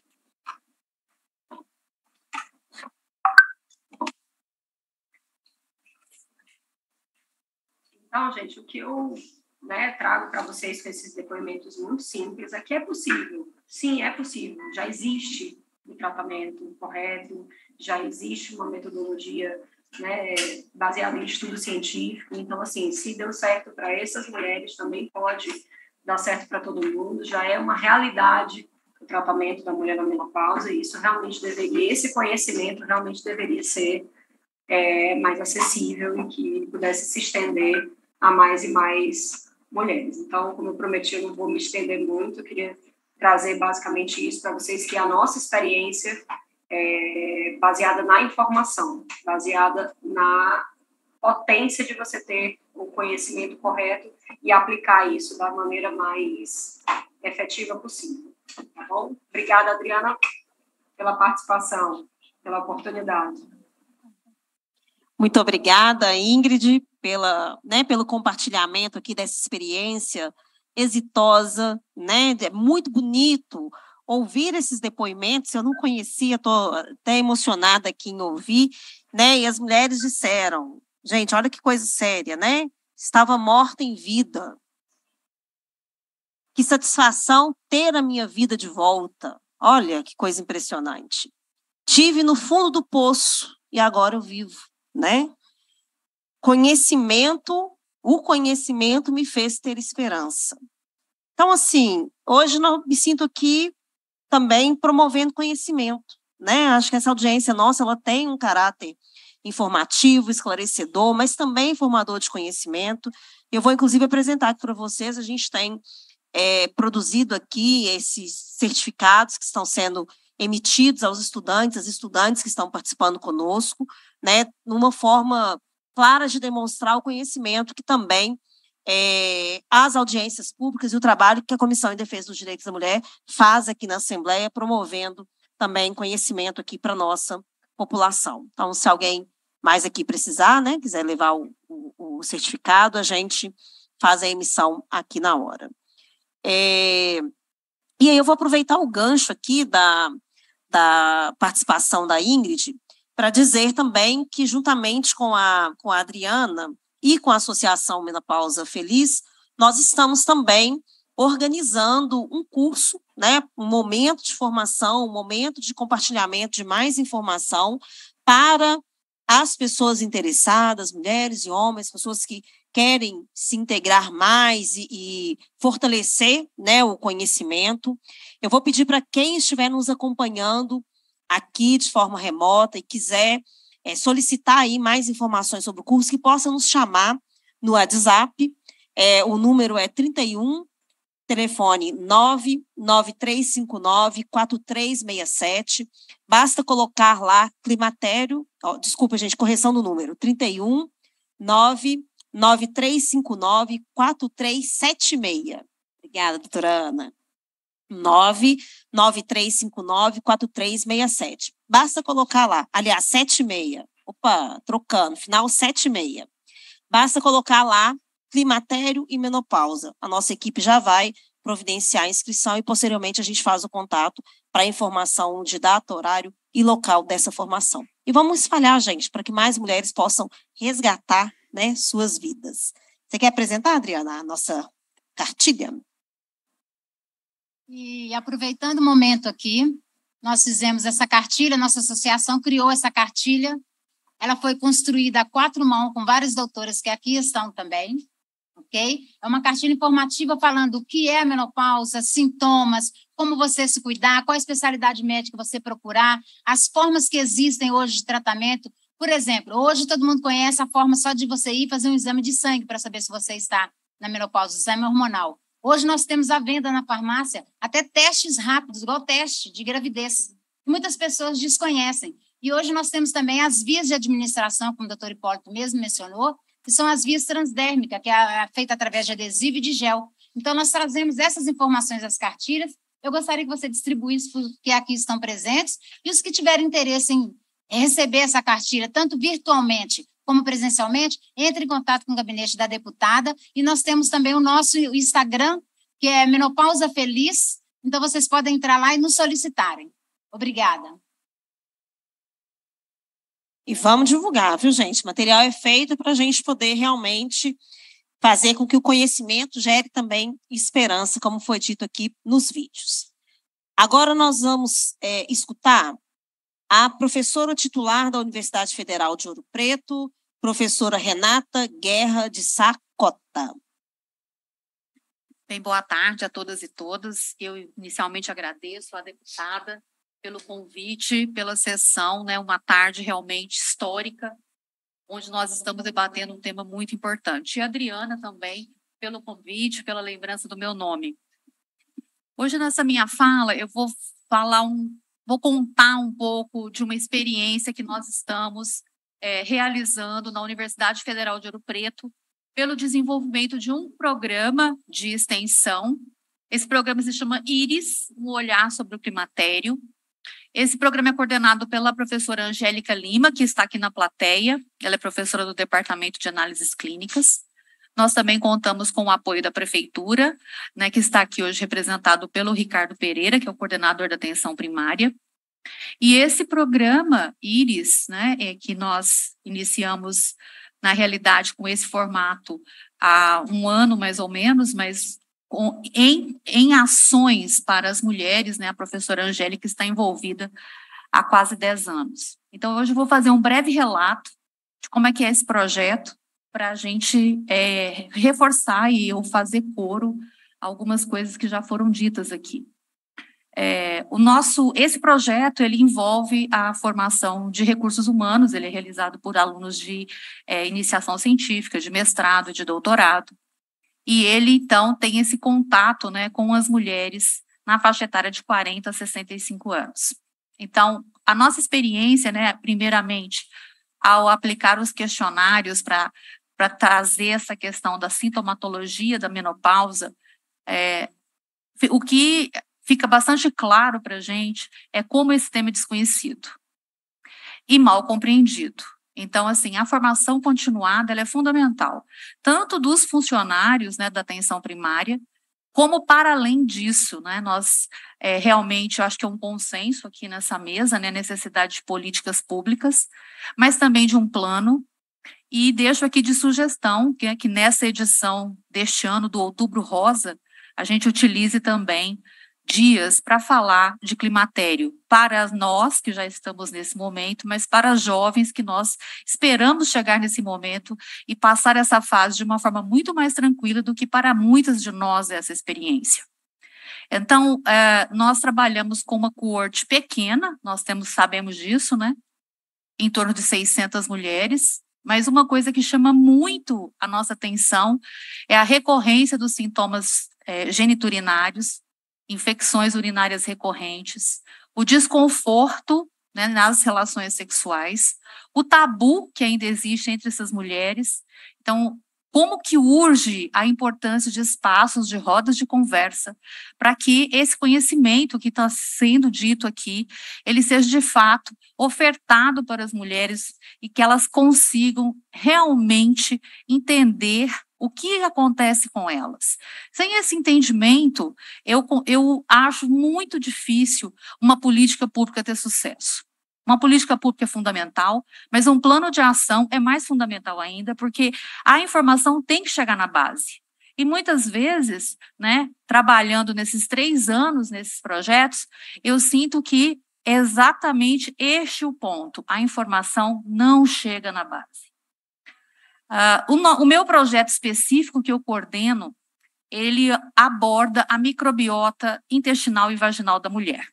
Então, gente, o que eu né, trago para vocês com esses depoimentos muito simples é que é possível. Sim, é possível. Já existe um tratamento correto, já existe uma metodologia né, baseada em estudo científico. Então, assim, se deu certo para essas mulheres, também pode dar certo para todo mundo. Já é uma realidade o tratamento da mulher na menopausa e isso realmente deveria, esse conhecimento realmente deveria ser é, mais acessível e que pudesse se estender a mais e mais mulheres. Então, como eu prometi, eu não vou me estender muito, eu queria trazer basicamente isso para vocês, que a nossa experiência é baseada na informação, baseada na potência de você ter o conhecimento correto e aplicar isso da maneira mais efetiva possível. Tá bom? Obrigada, Adriana, pela participação, pela oportunidade. Muito obrigada, Ingrid, pela, né, pelo compartilhamento aqui dessa experiência exitosa, né? É muito bonito ouvir esses depoimentos. Eu não conhecia, estou até emocionada aqui em ouvir, né? E as mulheres disseram, gente, olha que coisa séria, né? Estava morta em vida. Que satisfação ter a minha vida de volta. Olha que coisa impressionante. Tive no fundo do poço e agora eu vivo, né? Conhecimento, o conhecimento me fez ter esperança. Então, assim, hoje eu me sinto aqui também promovendo conhecimento, né? Acho que essa audiência nossa, ela tem um caráter informativo, esclarecedor, mas também formador de conhecimento. Eu vou, inclusive, apresentar aqui para vocês, a gente tem é, produzido aqui esses certificados que estão sendo emitidos aos estudantes, as estudantes que estão participando conosco, né, numa forma clara de demonstrar o conhecimento que também é, as audiências públicas e o trabalho que a Comissão em Defesa dos Direitos da Mulher faz aqui na Assembleia, promovendo também conhecimento aqui para a nossa população. Então, se alguém mais aqui precisar, né, quiser levar o, o, o certificado, a gente faz a emissão aqui na hora. É, e aí eu vou aproveitar o gancho aqui da, da participação da Ingrid para dizer também que, juntamente com a, com a Adriana e com a Associação Menopausa Feliz, nós estamos também organizando um curso, né, um momento de formação, um momento de compartilhamento de mais informação para as pessoas interessadas, mulheres e homens, pessoas que querem se integrar mais e, e fortalecer, né, o conhecimento. Eu vou pedir para quem estiver nos acompanhando aqui de forma remota e quiser é, solicitar aí mais informações sobre o curso, que possa nos chamar no WhatsApp. É, o número é trinta e um, telefone nove nove três cinco nove, quatro três seis sete. Basta colocar lá climatério, ó, desculpa, gente, correção do número, trinta e um, nove nove três cinco nove, quatro três sete seis. Obrigada, doutora Ana. nove nove três cinco nove, quatro três seis sete. Basta colocar lá, aliás, sete seis. Opa, trocando, final sete seis. Basta colocar lá climatério e menopausa. A nossa equipe já vai providenciar a inscrição e, posteriormente, a gente faz o contato para informação de data, horário e local dessa formação. E vamos espalhar, gente, para que mais mulheres possam resgatar, né, suas vidas. Você quer apresentar, Adriana, a nossa cartilha? E aproveitando o momento aqui, nós fizemos essa cartilha, nossa associação criou essa cartilha. Ela foi construída a quatro mãos com várias doutoras que aqui estão também. Ok? É uma cartilha informativa falando o que é a menopausa, sintomas, como você se cuidar, qual a especialidade médica você procurar, as formas que existem hoje de tratamento. Por exemplo, hoje todo mundo conhece a forma só de você ir fazer um exame de sangue para saber se você está na menopausa, o exame hormonal. Hoje nós temos à venda na farmácia até testes rápidos, igual teste de gravidez. Muitas pessoas desconhecem. E hoje nós temos também as vias de administração, como o doutor Hipólito mesmo mencionou, que são as vias transdérmicas, que é feita através de adesivo e de gel. Então, nós trazemos essas informações das cartilhas. Eu gostaria que você distribuísse para os que aqui estão presentes e os que tiverem interesse em receber essa cartilha, tanto virtualmente como presencialmente, entre em contato com o gabinete da deputada. E nós temos também o nosso Instagram, que é Menopausa Feliz. Então, vocês podem entrar lá e nos solicitarem. Obrigada. E vamos divulgar, viu, gente? O material é feito para a gente poder realmente fazer com que o conhecimento gere também esperança, como foi dito aqui nos vídeos. Agora nós vamos é, escutar a professora titular da Universidade Federal de Ouro Preto, professora Renata Guerra de Sacota. Bem, boa tarde a todas e todos. Eu inicialmente agradeço à deputada pelo convite, pela sessão, né, uma tarde realmente histórica, onde nós estamos debatendo um tema muito importante. E a Adriana também, pelo convite, pela lembrança do meu nome. Hoje, nessa minha fala, eu vou falar um, vou contar um pouco de uma experiência que nós estamos é, realizando na Universidade Federal de Ouro Preto, pelo desenvolvimento de um programa de extensão. Esse programa se chama IRIS, um olhar sobre o climatério. Esse programa é coordenado pela professora Angélica Lima, que está aqui na plateia. Ela é professora do Departamento de Análises Clínicas. Nós também contamos com o apoio da Prefeitura, né, que está aqui hoje representado pelo Ricardo Pereira, que é o coordenador da atenção primária. E esse programa IRIS, né, é que nós iniciamos, na realidade, com esse formato há um ano mais ou menos, mas com, em, em ações para as mulheres, né, a professora Angélica está envolvida há quase dez anos. Então, hoje eu vou fazer um breve relato de como é que é esse projeto, para a gente é, reforçar e eu fazer coro algumas coisas que já foram ditas aqui. É, o nosso, esse projeto, ele envolve a formação de recursos humanos, ele é realizado por alunos de é, iniciação científica, de mestrado, de doutorado, e ele, então, tem esse contato, né, com as mulheres na faixa etária de quarenta a sessenta e cinco anos. Então, a nossa experiência, né, primeiramente, ao aplicar os questionários para para trazer essa questão da sintomatologia da menopausa, é, o que fica bastante claro para a gente é como esse tema é desconhecido e mal compreendido. Então, assim, a formação continuada ela é fundamental, tanto dos funcionários, né, da atenção primária, como para além disso, né, nós é, realmente, eu acho que é um consenso aqui nessa mesa, né, necessidade de políticas públicas, mas também de um plano, e deixo aqui de sugestão que, que nessa edição deste ano, do Outubro Rosa, a gente utilize também dias para falar de climatério para nós, que já estamos nesse momento, mas para jovens que nós esperamos chegar nesse momento e passar essa fase de uma forma muito mais tranquila do que para muitas de nós essa experiência. Então, eh, nós trabalhamos com uma coorte pequena, nós temos, sabemos disso, né? Em torno de seiscentas mulheres, mas uma coisa que chama muito a nossa atenção é a recorrência dos sintomas eh, geniturinários, infecções urinárias recorrentes, o desconforto, né, nas relações sexuais, o tabu que ainda existe entre essas mulheres. Então, como que urge a importância de espaços, de rodas de conversa, para que esse conhecimento que está sendo dito aqui, ele seja de fato ofertado para as mulheres e que elas consigam realmente entender o que acontece com elas. Sem esse entendimento, eu, eu acho muito difícil uma política pública ter sucesso. Uma política pública é fundamental, mas um plano de ação é mais fundamental ainda, porque a informação tem que chegar na base. E muitas vezes, né, trabalhando nesses três anos, nesses projetos, eu sinto que é exatamente este o ponto. A informação não chega na base. Uh, o, no, o meu projeto específico que eu coordeno, ele aborda a microbiota intestinal e vaginal da mulher.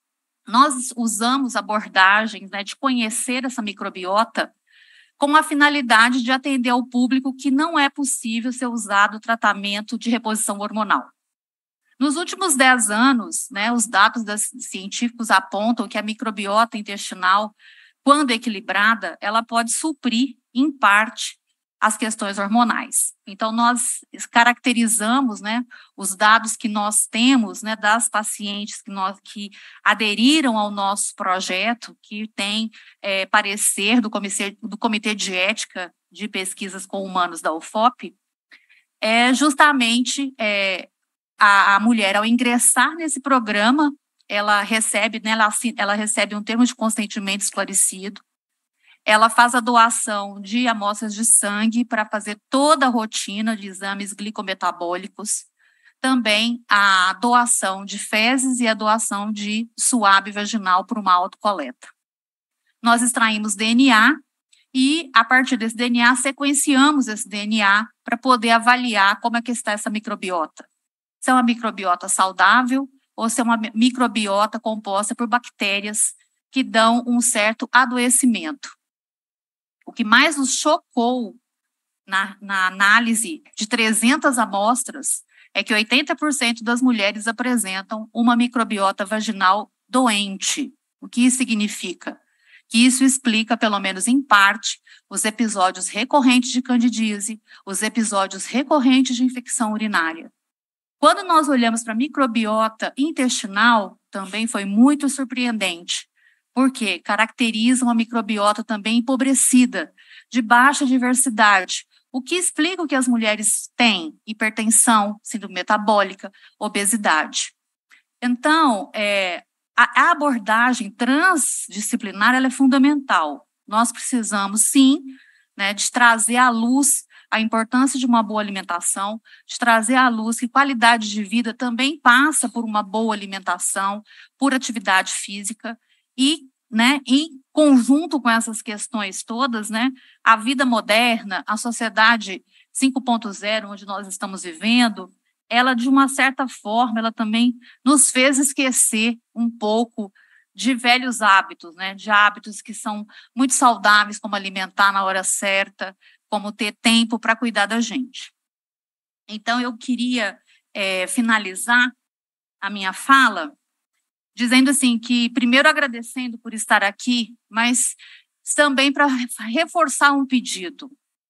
Nós usamos abordagens, né, de conhecer essa microbiota com a finalidade de atender ao público que não é possível ser usado o tratamento de reposição hormonal. Nos últimos dez anos, né, os dados das, científicos apontam que a microbiota intestinal, quando equilibrada, ela pode suprir, em parte, as questões hormonais. Então, nós caracterizamos, né, os dados que nós temos, né, das pacientes que, nós, que aderiram ao nosso projeto, que tem é, parecer do comitê, do Comitê de Ética de Pesquisas com Humanos da U F O P, é justamente é, a, a mulher, ao ingressar nesse programa, ela recebe, né, ela, ela recebe um termo de consentimento esclarecido. Ela faz a doação de amostras de sangue para fazer toda a rotina de exames glicometabólicos, também a doação de fezes e a doação de suave vaginal por uma autocoleta. Nós extraímos D N A e, a partir desse D N A, sequenciamos esse D N A para poder avaliar como é que está essa microbiota. Se é uma microbiota saudável ou se é uma microbiota composta por bactérias que dão um certo adoecimento. O que mais nos chocou na, na análise de trezentas amostras é que oitenta por cento das mulheres apresentam uma microbiota vaginal doente. O que isso significa? Que isso explica, pelo menos em parte, os episódios recorrentes de candidíase, os episódios recorrentes de infecção urinária. Quando nós olhamos para a microbiota intestinal, também foi muito surpreendente, porque caracteriza uma microbiota também empobrecida, de baixa diversidade, o que explica o que as mulheres têm: hipertensão, síndrome metabólica, obesidade. Então, é, a, a abordagem transdisciplinar ela é fundamental. Nós precisamos, sim, né, de trazer à luz a importância de uma boa alimentação, de trazer à luz que qualidade de vida também passa por uma boa alimentação, por atividade física. E, né, em conjunto com essas questões todas, né, a vida moderna, a sociedade cinco ponto zero, onde nós estamos vivendo, ela, de uma certa forma, ela também nos fez esquecer um pouco de velhos hábitos, né, de hábitos que são muito saudáveis, como alimentar na hora certa, como ter tempo para cuidar da gente. Então, eu queria é, finalizar a minha fala dizendo assim que, primeiro agradecendo por estar aqui, mas também para reforçar um pedido.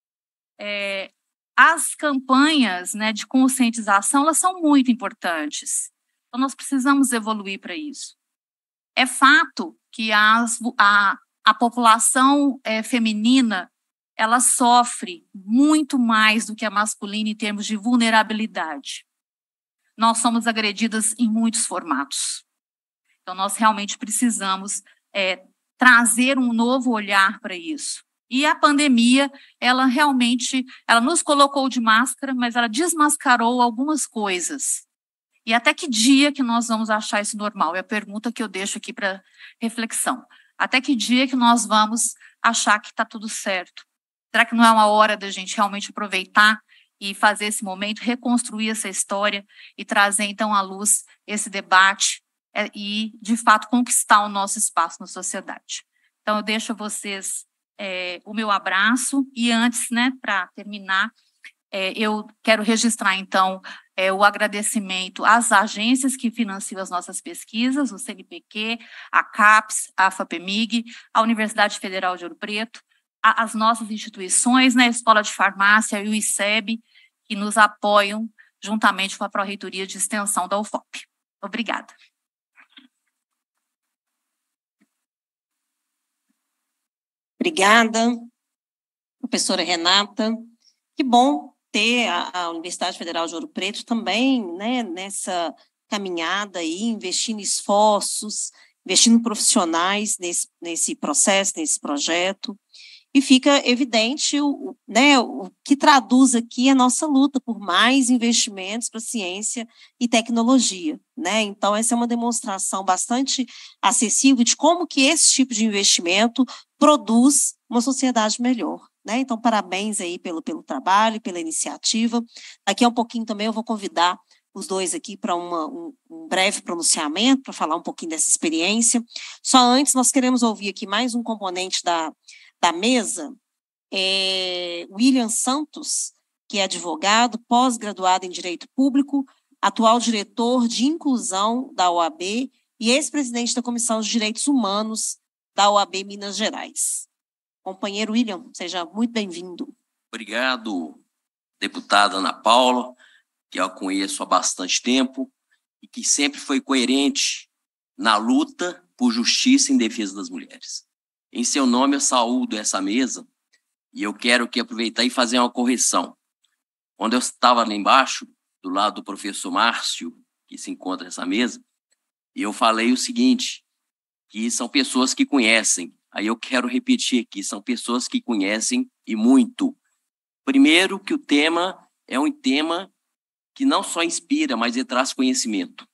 É, as campanhas, né, de conscientização, elas são muito importantes, Então, nós precisamos evoluir para isso. É fato que as, a, a população é, feminina ela sofre muito mais do que a masculina em termos de vulnerabilidade. Nós somos agredidas em muitos formatos. Então, nós realmente precisamos é, trazer um novo olhar para isso. E a pandemia, ela realmente, ela nos colocou de máscara, mas ela desmascarou algumas coisas. E até que dia que nós vamos achar isso normal? É a pergunta que eu deixo aqui para reflexão. Até que dia que nós vamos achar que está tudo certo? Será que não é uma hora da gente realmente aproveitar e fazer esse momento, reconstruir essa história e trazer, então, à luz esse debate é, e, de fato, conquistar o nosso espaço na sociedade? Então, eu deixo a vocês é, o meu abraço e antes, né, para terminar, é, eu quero registrar, então, é, o agradecimento às agências que financiam as nossas pesquisas, o C N P Q, a CAPES, a FAPEMIG, a Universidade Federal de Ouro Preto, a, as nossas instituições, né, a Escola de Farmácia e o I C E B, que nos apoiam juntamente com a Pró-Reitoria de Extensão da U F O P. Obrigada. Obrigada, professora Renata. Que bom ter a, a Universidade Federal de Ouro Preto também, né, nessa caminhada aí, investindo esforços, investindo profissionais nesse, nesse processo, nesse projeto. E fica evidente o, né, o que traduz aqui a nossa luta por mais investimentos para ciência e tecnologia, né? Então, essa é uma demonstração bastante acessível de como que esse tipo de investimento produz uma sociedade melhor, né? Então, parabéns aí pelo, pelo trabalho, pela iniciativa. Daqui a um pouquinho também eu vou convidar os dois aqui para um, um breve pronunciamento, para falar um pouquinho dessa experiência. Só antes, nós queremos ouvir aqui mais um componente da da mesa, é William Santos, que é advogado, pós-graduado em Direito Público, atual diretor de Inclusão da O A B e ex-presidente da Comissão de Direitos Humanos da O A B Minas Gerais. Companheiro William, seja muito bem-vindo. Obrigado, deputada Ana Paula, que eu conheço há bastante tempo e que sempre foi coerente na luta por justiça em defesa das mulheres. Em seu nome, eu saúdo essa mesa e eu quero que aproveitar e fazer uma correção. Quando eu estava lá embaixo, do lado do professor Márcio, que se encontra nessa mesa, eu falei o seguinte, que são pessoas que conhecem. Aí eu quero repetir aqui, são pessoas que conhecem e muito. Primeiro, que o tema é um tema que não só inspira, mas ele traz conhecimento.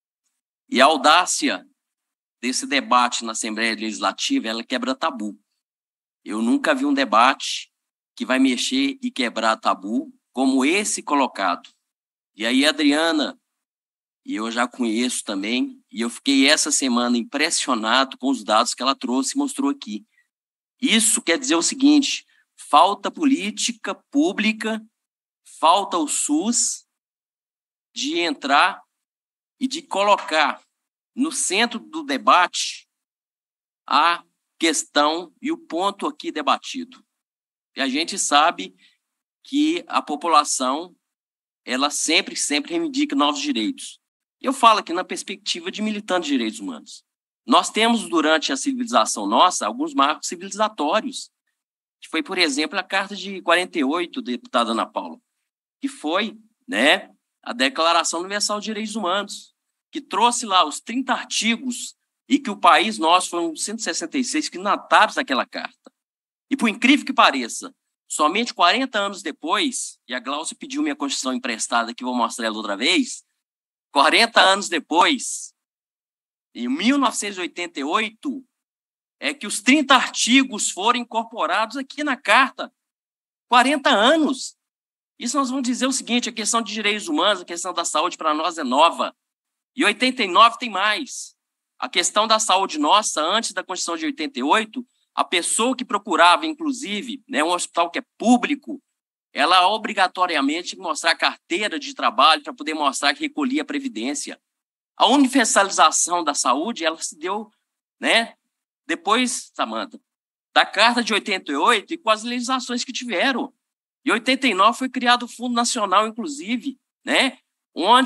E a audácia desse debate na Assembleia Legislativa, ela quebra tabu. Eu nunca vi um debate que vai mexer e quebrar tabu como esse colocado. E aí, Adriana, e eu já conheço também, e eu fiquei essa semana impressionado com os dados que ela trouxe e mostrou aqui. Isso quer dizer o seguinte, falta política pública, falta o SUS de entrar e de colocar no centro do debate a questão e o ponto aqui debatido. E a gente sabe que a população, ela sempre, sempre reivindica novos direitos. Eu falo aqui na perspectiva de militante de direitos humanos. Nós temos, durante a civilização nossa, alguns marcos civilizatórios, que foi, por exemplo, a Carta de quarenta e oito, deputada Ana Paula, que foi, né, a Declaração Universal de Direitos Humanos, que trouxe lá os trinta artigos e que o país nosso foram cento e sessenta e seis signatários daquela carta. E, por incrível que pareça, somente quarenta anos depois, e a Glaucia pediu minha Constituição emprestada, que vou mostrar ela outra vez, quarenta anos depois, em mil novecentos e oitenta e oito, é que os trinta artigos foram incorporados aqui na carta. quarenta anos. Isso nós vamos dizer o seguinte, a questão de direitos humanos, a questão da saúde para nós é nova. E oitenta e nove tem mais. A questão da saúde nossa, antes da Constituição de oitenta e oito, a pessoa que procurava, inclusive, né, um hospital que é público, ela obrigatoriamente tinha que mostrar a carteira de trabalho para poder mostrar que recolhia a previdência. A universalização da saúde, ela se deu, né, depois, Samanta, da Carta de oitenta e oito e com as legislações que tiveram. Em oitenta e nove foi criado o Fundo Nacional, inclusive, né, onde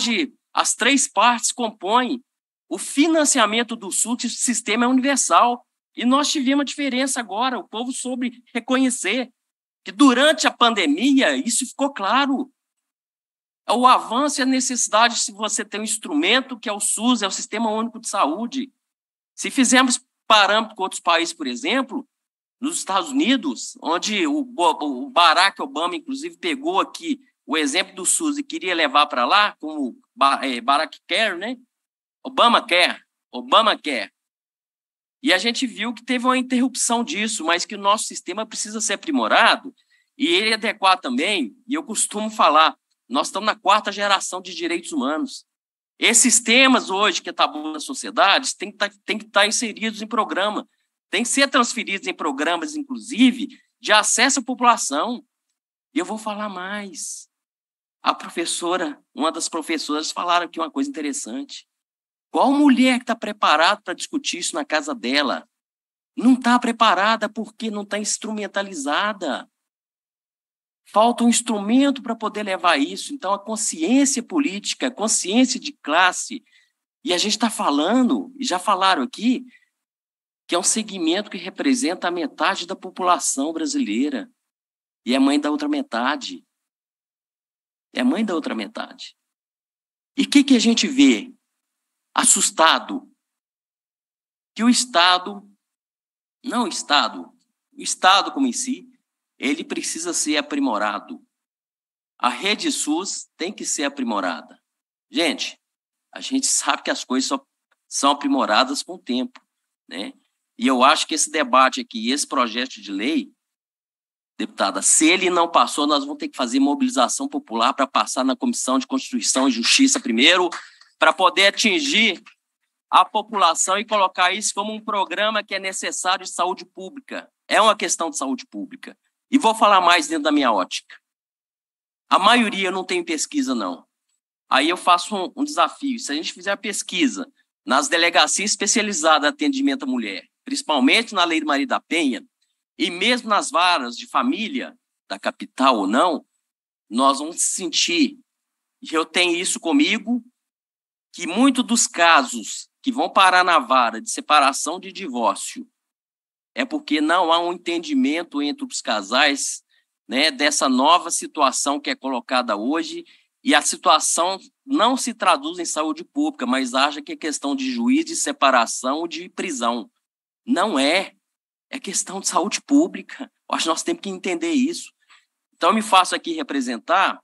As três partes compõem o financiamento do SUS, o sistema é universal. E nós tivemos a diferença agora, o povo soube reconhecer que durante a pandemia isso ficou claro. O avanço e a necessidade de você ter um instrumento que é o SUS, é o Sistema Único de Saúde. Se fizermos parâmetro com outros países, por exemplo, nos Estados Unidos, onde o, o Barack Obama, inclusive, pegou aqui o exemplo do SUS e queria levar para lá, como é, Barack Care, né? Obamacare, Obamacare. E a gente viu que teve uma interrupção disso, mas que o nosso sistema precisa ser aprimorado e ele adequar também, e eu costumo falar, nós estamos na quarta geração de direitos humanos. Esses temas hoje que tabu nas sociedades têm que estar, têm que estar inseridos em programa, têm que ser transferidos em programas, inclusive, de acesso à população. E eu vou falar mais. A professora, uma das professoras falaram aqui uma coisa interessante. Qual mulher que está preparada para discutir isso na casa dela? Não está preparada porque não está instrumentalizada. Falta um instrumento para poder levar isso. Então, a consciência política, a consciência de classe, e a gente está falando, e já falaram aqui, que é um segmento que representa a metade da população brasileira, e é mãe da outra metade. É mãe da outra metade. E o que, que a gente vê? Assustado. Que o Estado, não o Estado, o Estado como em si, ele precisa ser aprimorado. A rede SUS tem que ser aprimorada. Gente, a gente sabe que as coisas só são aprimoradas com o tempo, né? E eu acho que esse debate aqui, esse projeto de lei, deputada, se ele não passou, nós vamos ter que fazer mobilização popular para passar na Comissão de Constituição e Justiça primeiro, para poder atingir a população e colocar isso como um programa que é necessário de saúde pública. É uma questão de saúde pública. E vou falar mais dentro da minha ótica. A maioria não tem pesquisa, não. Aí eu faço um, um desafio. Se a gente fizer a pesquisa nas delegacias especializadas de atendimento à mulher, principalmente na Lei de Maria da Penha, e mesmo nas varas de família, da capital ou não, nós vamos sentir, e eu tenho isso comigo, que muitos dos casos que vão parar na vara de separação de divórcio é porque não há um entendimento entre os casais, né, dessa nova situação que é colocada hoje, e a situação não se traduz em saúde pública, mas acha que é questão de juiz, de separação ou de prisão. Não é. É questão de saúde pública. Eu acho que nós temos que entender isso. Então, eu me faço aqui representar,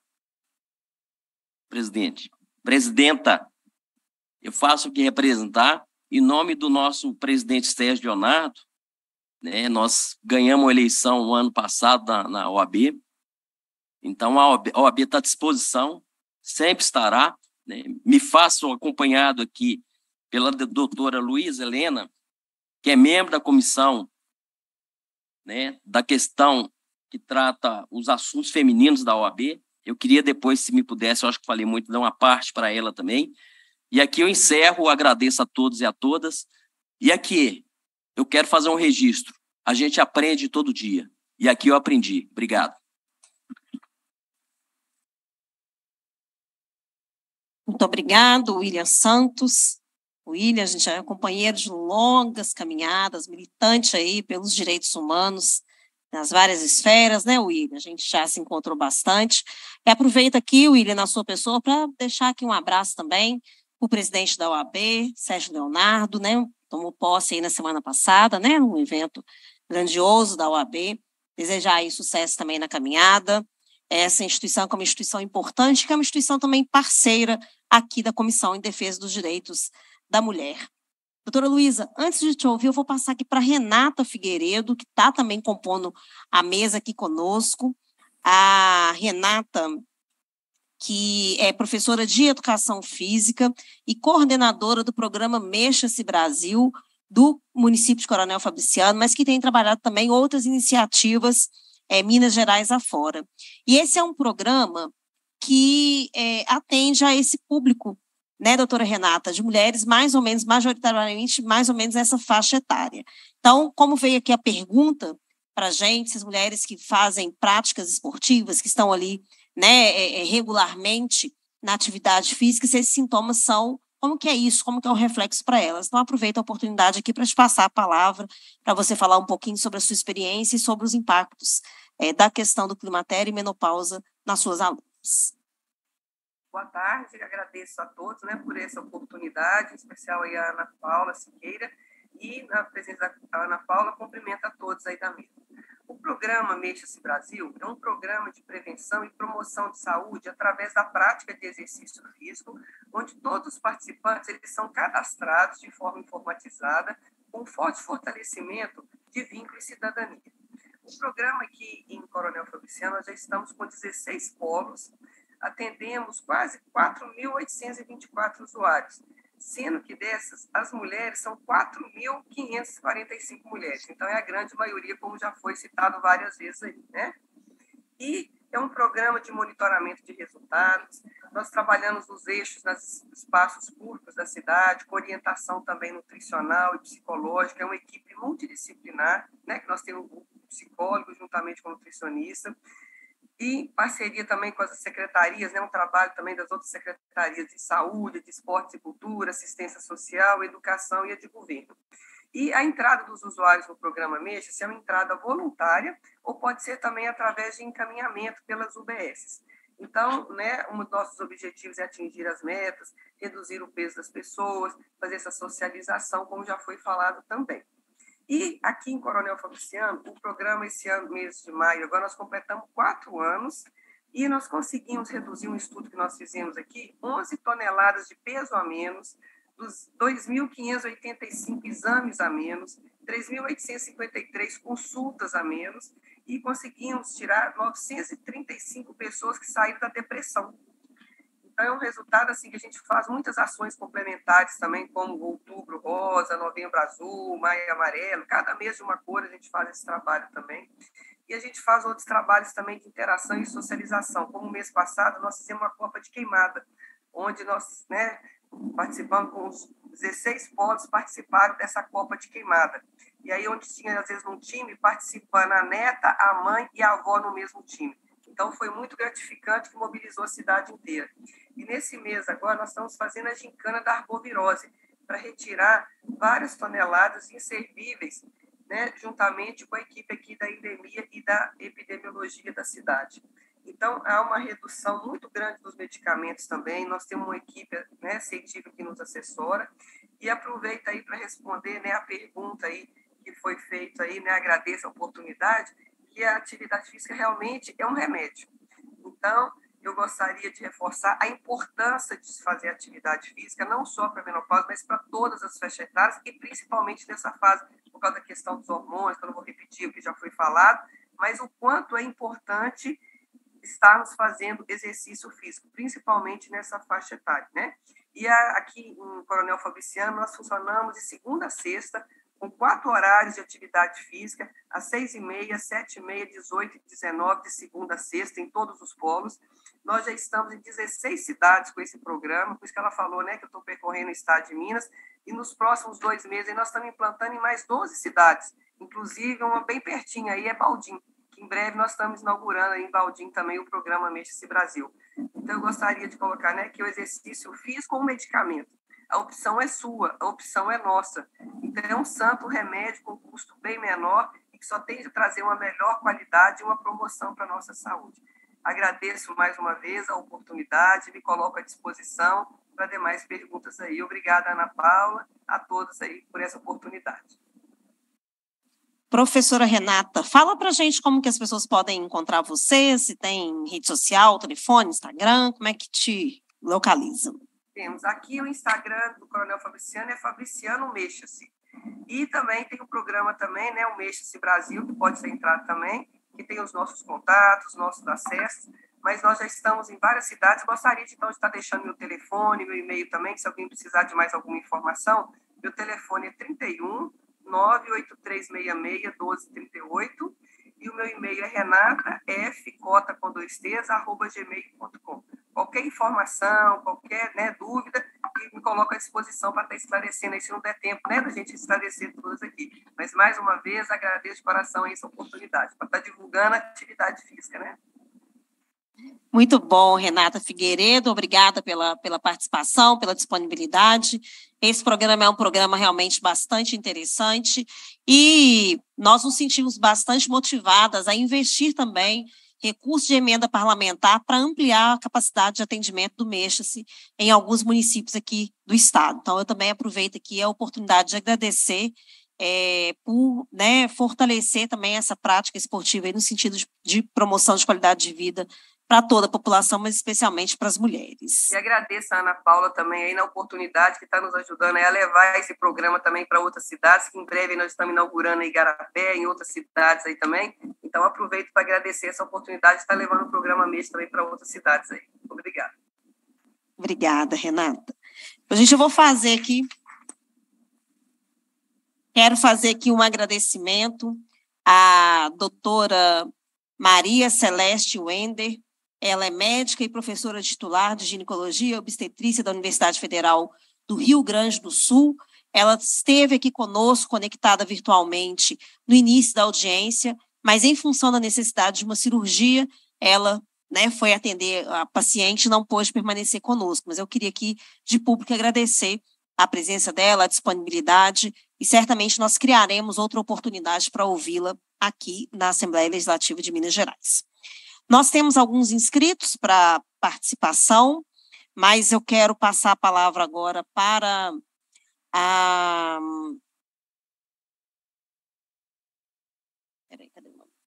presidente, presidenta, eu faço aqui representar, em nome do nosso presidente Sérgio Leonardo, né, nós ganhamos a eleição no ano passado na, na O A B, então a O A B está à disposição, sempre estará, né, me faço acompanhado aqui pela doutora Luísa Helena, que é membro da comissão, né, da questão que trata os assuntos femininos da O A B. Eu queria depois, se me pudesse, eu acho que falei muito, dar uma parte para ela também. E aqui eu encerro, agradeço a todos e a todas. E aqui eu quero fazer um registro. A gente aprende todo dia. E aqui eu aprendi. Obrigado. Muito obrigado, William Santos. O William, a gente é companheiro de longas caminhadas, militante aí pelos direitos humanos nas várias esferas, né, William? A gente já se encontrou bastante. E aproveito aqui, William, na sua pessoa, para deixar aqui um abraço também para o presidente da O A B, Sérgio Leonardo, né? Tomou posse aí na semana passada, né? Um evento grandioso da O A B. Desejar aí sucesso também na caminhada. Essa instituição, como instituição importante, que é uma instituição também parceira aqui da Comissão em Defesa dos Direitos da Mulher. Doutora Luísa, antes de te ouvir, eu vou passar aqui para Renata Figueiredo, que está também compondo a mesa aqui conosco. A Renata, que é professora de Educação Física e coordenadora do programa Mexa-se Brasil, do município de Coronel Fabriciano, mas que tem trabalhado também outras iniciativas é, Minas Gerais afora. E esse é um programa que é, atende a esse público, né, doutora Renata, de mulheres mais ou menos, majoritariamente, mais ou menos essa faixa etária. Então, como veio aqui a pergunta para a gente, essas mulheres que fazem práticas esportivas, que estão ali, né, é, é, regularmente na atividade física, se esses sintomas são, como que é isso, como que é o reflexo para elas. Então, aproveito a oportunidade aqui para te passar a palavra, para você falar um pouquinho sobre a sua experiência e sobre os impactos é, da questão do climatério e menopausa nas suas alunas. Boa tarde, agradeço a todos, né, por essa oportunidade, em especial aí a Ana Paula Siqueira, e na presença da Ana Paula, cumprimento a todos aí da mesa. O programa Mexa-se Brasil é um programa de prevenção e promoção de saúde através da prática de exercício físico, onde todos os participantes eles são cadastrados de forma informatizada, com forte fortalecimento de vínculo e cidadania. O programa aqui em Coronel Fabriciano, nós já estamos com dezesseis polos, atendemos quase quatro mil oitocentos e vinte e quatro usuários, sendo que dessas, as mulheres são quatro mil quinhentas e quarenta e cinco mulheres. Então, é a grande maioria, como já foi citado várias vezes aí, né? E é um programa de monitoramento de resultados. Nós trabalhamos nos eixos, nos espaços públicos da cidade, com orientação também nutricional e psicológica. É uma equipe multidisciplinar, né? Que nós temos um psicólogo juntamente com o nutricionista. E em parceria também com as secretarias, né, um trabalho também das outras secretarias de saúde, de esportes e cultura, assistência social, educação e a de governo. E a entrada dos usuários no programa Mexa-se é uma entrada voluntária ou pode ser também através de encaminhamento pelas U B S. Então, né, um dos nossos objetivos é atingir as metas, reduzir o peso das pessoas, fazer essa socialização, como já foi falado também. E aqui em Coronel Fabriciano, o programa esse ano, mês de maio, agora nós completamos quatro anos e nós conseguimos reduzir um estudo que nós fizemos aqui, onze toneladas de peso a menos, dos dois mil quinhentos e oitenta e cinco exames a menos, três mil oitocentas e cinquenta e três consultas a menos e conseguimos tirar novecentas e trinta e cinco pessoas que saíram da depressão. Então, é um resultado assim, que a gente faz muitas ações complementares também, como Outubro Rosa, Novembro Azul, Maio Amarelo. Cada mês de uma cor a gente faz esse trabalho também. E a gente faz outros trabalhos também de interação e socialização. Como o mês passado, nós fizemos uma Copa de Queimada, onde nós, né, participamos com os dezesseis polos, participaram dessa Copa de Queimada. E aí, onde tinha, às vezes, num time, participando a neta, a mãe e a avó no mesmo time. Então, foi muito gratificante, que mobilizou a cidade inteira. E nesse mês agora, nós estamos fazendo a gincana da arbovirose, para retirar várias toneladas inservíveis, né, juntamente com a equipe aqui da endemia e da epidemiologia da cidade. Então, há uma redução muito grande dos medicamentos também. Nós temos uma equipe, né, científica que nos assessora. E aproveito aí para responder, né, a pergunta aí que foi feita aí, né, agradeço a oportunidade, que a atividade física realmente é um remédio. Então, eu gostaria de reforçar a importância de se fazer atividade física, não só para a menopausa, mas para todas as faixas etárias, e principalmente nessa fase, por causa da questão dos hormônios, que eu não vou repetir o que já foi falado, mas o quanto é importante estarmos fazendo exercício físico, principalmente nessa faixa etária, né? E a, aqui em Coronel Fabriciano, nós funcionamos de segunda a sexta, com quatro horários de atividade física, às seis e meia, sete e meia, dezoito e dezenove, de segunda a sexta, em todos os polos. Nós já estamos em dezesseis cidades com esse programa, por isso que ela falou, né, que eu estou percorrendo o estado de Minas, e nos próximos dois meses nós estamos implantando em mais doze cidades, inclusive uma bem pertinho aí é Baldim, que em breve nós estamos inaugurando aí em Baldim também o programa Mexa-se Brasil. Então, eu gostaria de colocar, né, que o exercício físico ou medicamento, a opção é sua, a opção é nossa. Então, é um santo remédio com custo bem menor e que só tem de trazer uma melhor qualidade e uma promoção para a nossa saúde. Agradeço mais uma vez a oportunidade, me coloco à disposição para demais perguntas aí. Obrigada, Ana Paula, a todos aí por essa oportunidade. Professora Renata, fala para a gente como que as pessoas podem encontrar você, se tem rede social, telefone, Instagram, como é que te localizam? Temos aqui o Instagram do Coronel Fabriciano, é Fabriciano Mexa-se. E também tem o programa também, né, o Mexa-se Brasil, que pode ser entrado também, que tem os nossos contatos, nossos acessos, mas nós já estamos em várias cidades. Gostaria, de, então, de estar deixando meu telefone, meu e-mail também, se alguém precisar de mais alguma informação. Meu telefone é trinta e um, nove oito três seis seis, doze trinta e oito, e o meu e-mail é renata f cota com dois t's, arroba gmail ponto com. Qualquer informação, qualquer, né, dúvida, me coloco à disposição para estar esclarecendo aí, se não der tempo, né, da gente esclarecer todas aqui. Mas, mais uma vez, agradeço de coração essa oportunidade, para estar divulgando a atividade física, né? Muito bom, Renata Figueiredo, obrigada pela, pela participação, pela disponibilidade. Esse programa é um programa realmente bastante interessante e nós nos sentimos bastante motivadas a investir também recursos de emenda parlamentar para ampliar a capacidade de atendimento do Mexa-se em alguns municípios aqui do estado. Então, eu também aproveito aqui a oportunidade de agradecer é, por né, fortalecer também essa prática esportiva aí no sentido de, de promoção de qualidade de vida para toda a população, mas especialmente para as mulheres. E agradeço a Ana Paula também aí na oportunidade que está nos ajudando aí a levar esse programa também para outras cidades, que em breve nós estamos inaugurando em Igarapé, em outras cidades aí também. Então, aproveito para agradecer essa oportunidade de estar levando o programa mesmo também para outras cidades aí. Obrigada. Obrigada, Renata. A gente, eu vou fazer aqui, quero fazer aqui um agradecimento à doutora Maria Celeste Wender. Ela é médica e professora titular de ginecologia e obstetrícia da Universidade Federal do Rio Grande do Sul. Ela esteve aqui conosco, conectada virtualmente, no início da audiência, mas em função da necessidade de uma cirurgia, ela né, foi atender a paciente e não pôde permanecer conosco. Mas eu queria aqui, de público, agradecer a presença dela, a disponibilidade, e certamente nós criaremos outra oportunidade para ouvi-la aqui na Assembleia Legislativa de Minas Gerais. Nós temos alguns inscritos para participação, mas eu quero passar a palavra agora para a... Peraí, cadê o nome?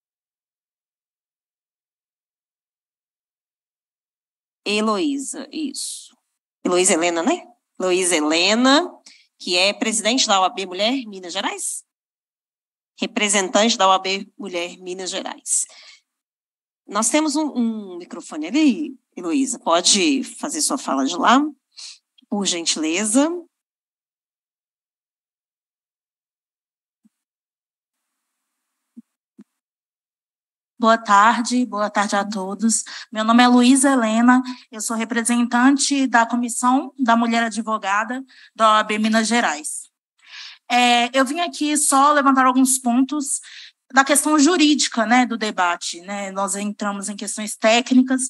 Heloísa, isso. Heloísa Helena, né? Heloísa Helena, que é presidente da O A B Mulher Minas Gerais? Representante da O A B Mulher Minas Gerais. Nós temos um, um microfone ali, Heloísa, pode fazer sua fala de lá, por gentileza. Boa tarde, boa tarde a todos. Meu nome é Luísa Helena, eu sou representante da Comissão da Mulher Advogada da O A B Minas Gerais. É, eu vim aqui só levantar alguns pontos da questão jurídica, né, do debate, né? Nós entramos em questões técnicas,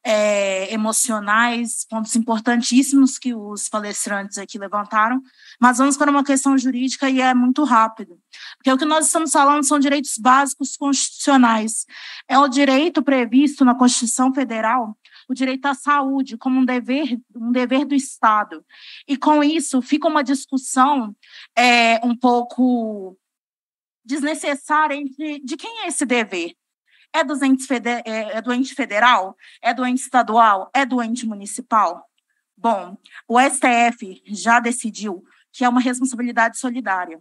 é, emocionais, pontos importantíssimos que os palestrantes aqui levantaram, mas vamos para uma questão jurídica e é muito rápido, porque o que nós estamos falando são direitos básicos constitucionais. É o direito previsto na Constituição Federal, o direito à saúde como um dever, um dever do Estado. E com isso fica uma discussão é, um pouco desnecessária entre de quem é esse dever. É, dos entes feder, é, é do ente federal? É do ente estadual? É do ente municipal? Bom, o S T F já decidiu que é uma responsabilidade solidária.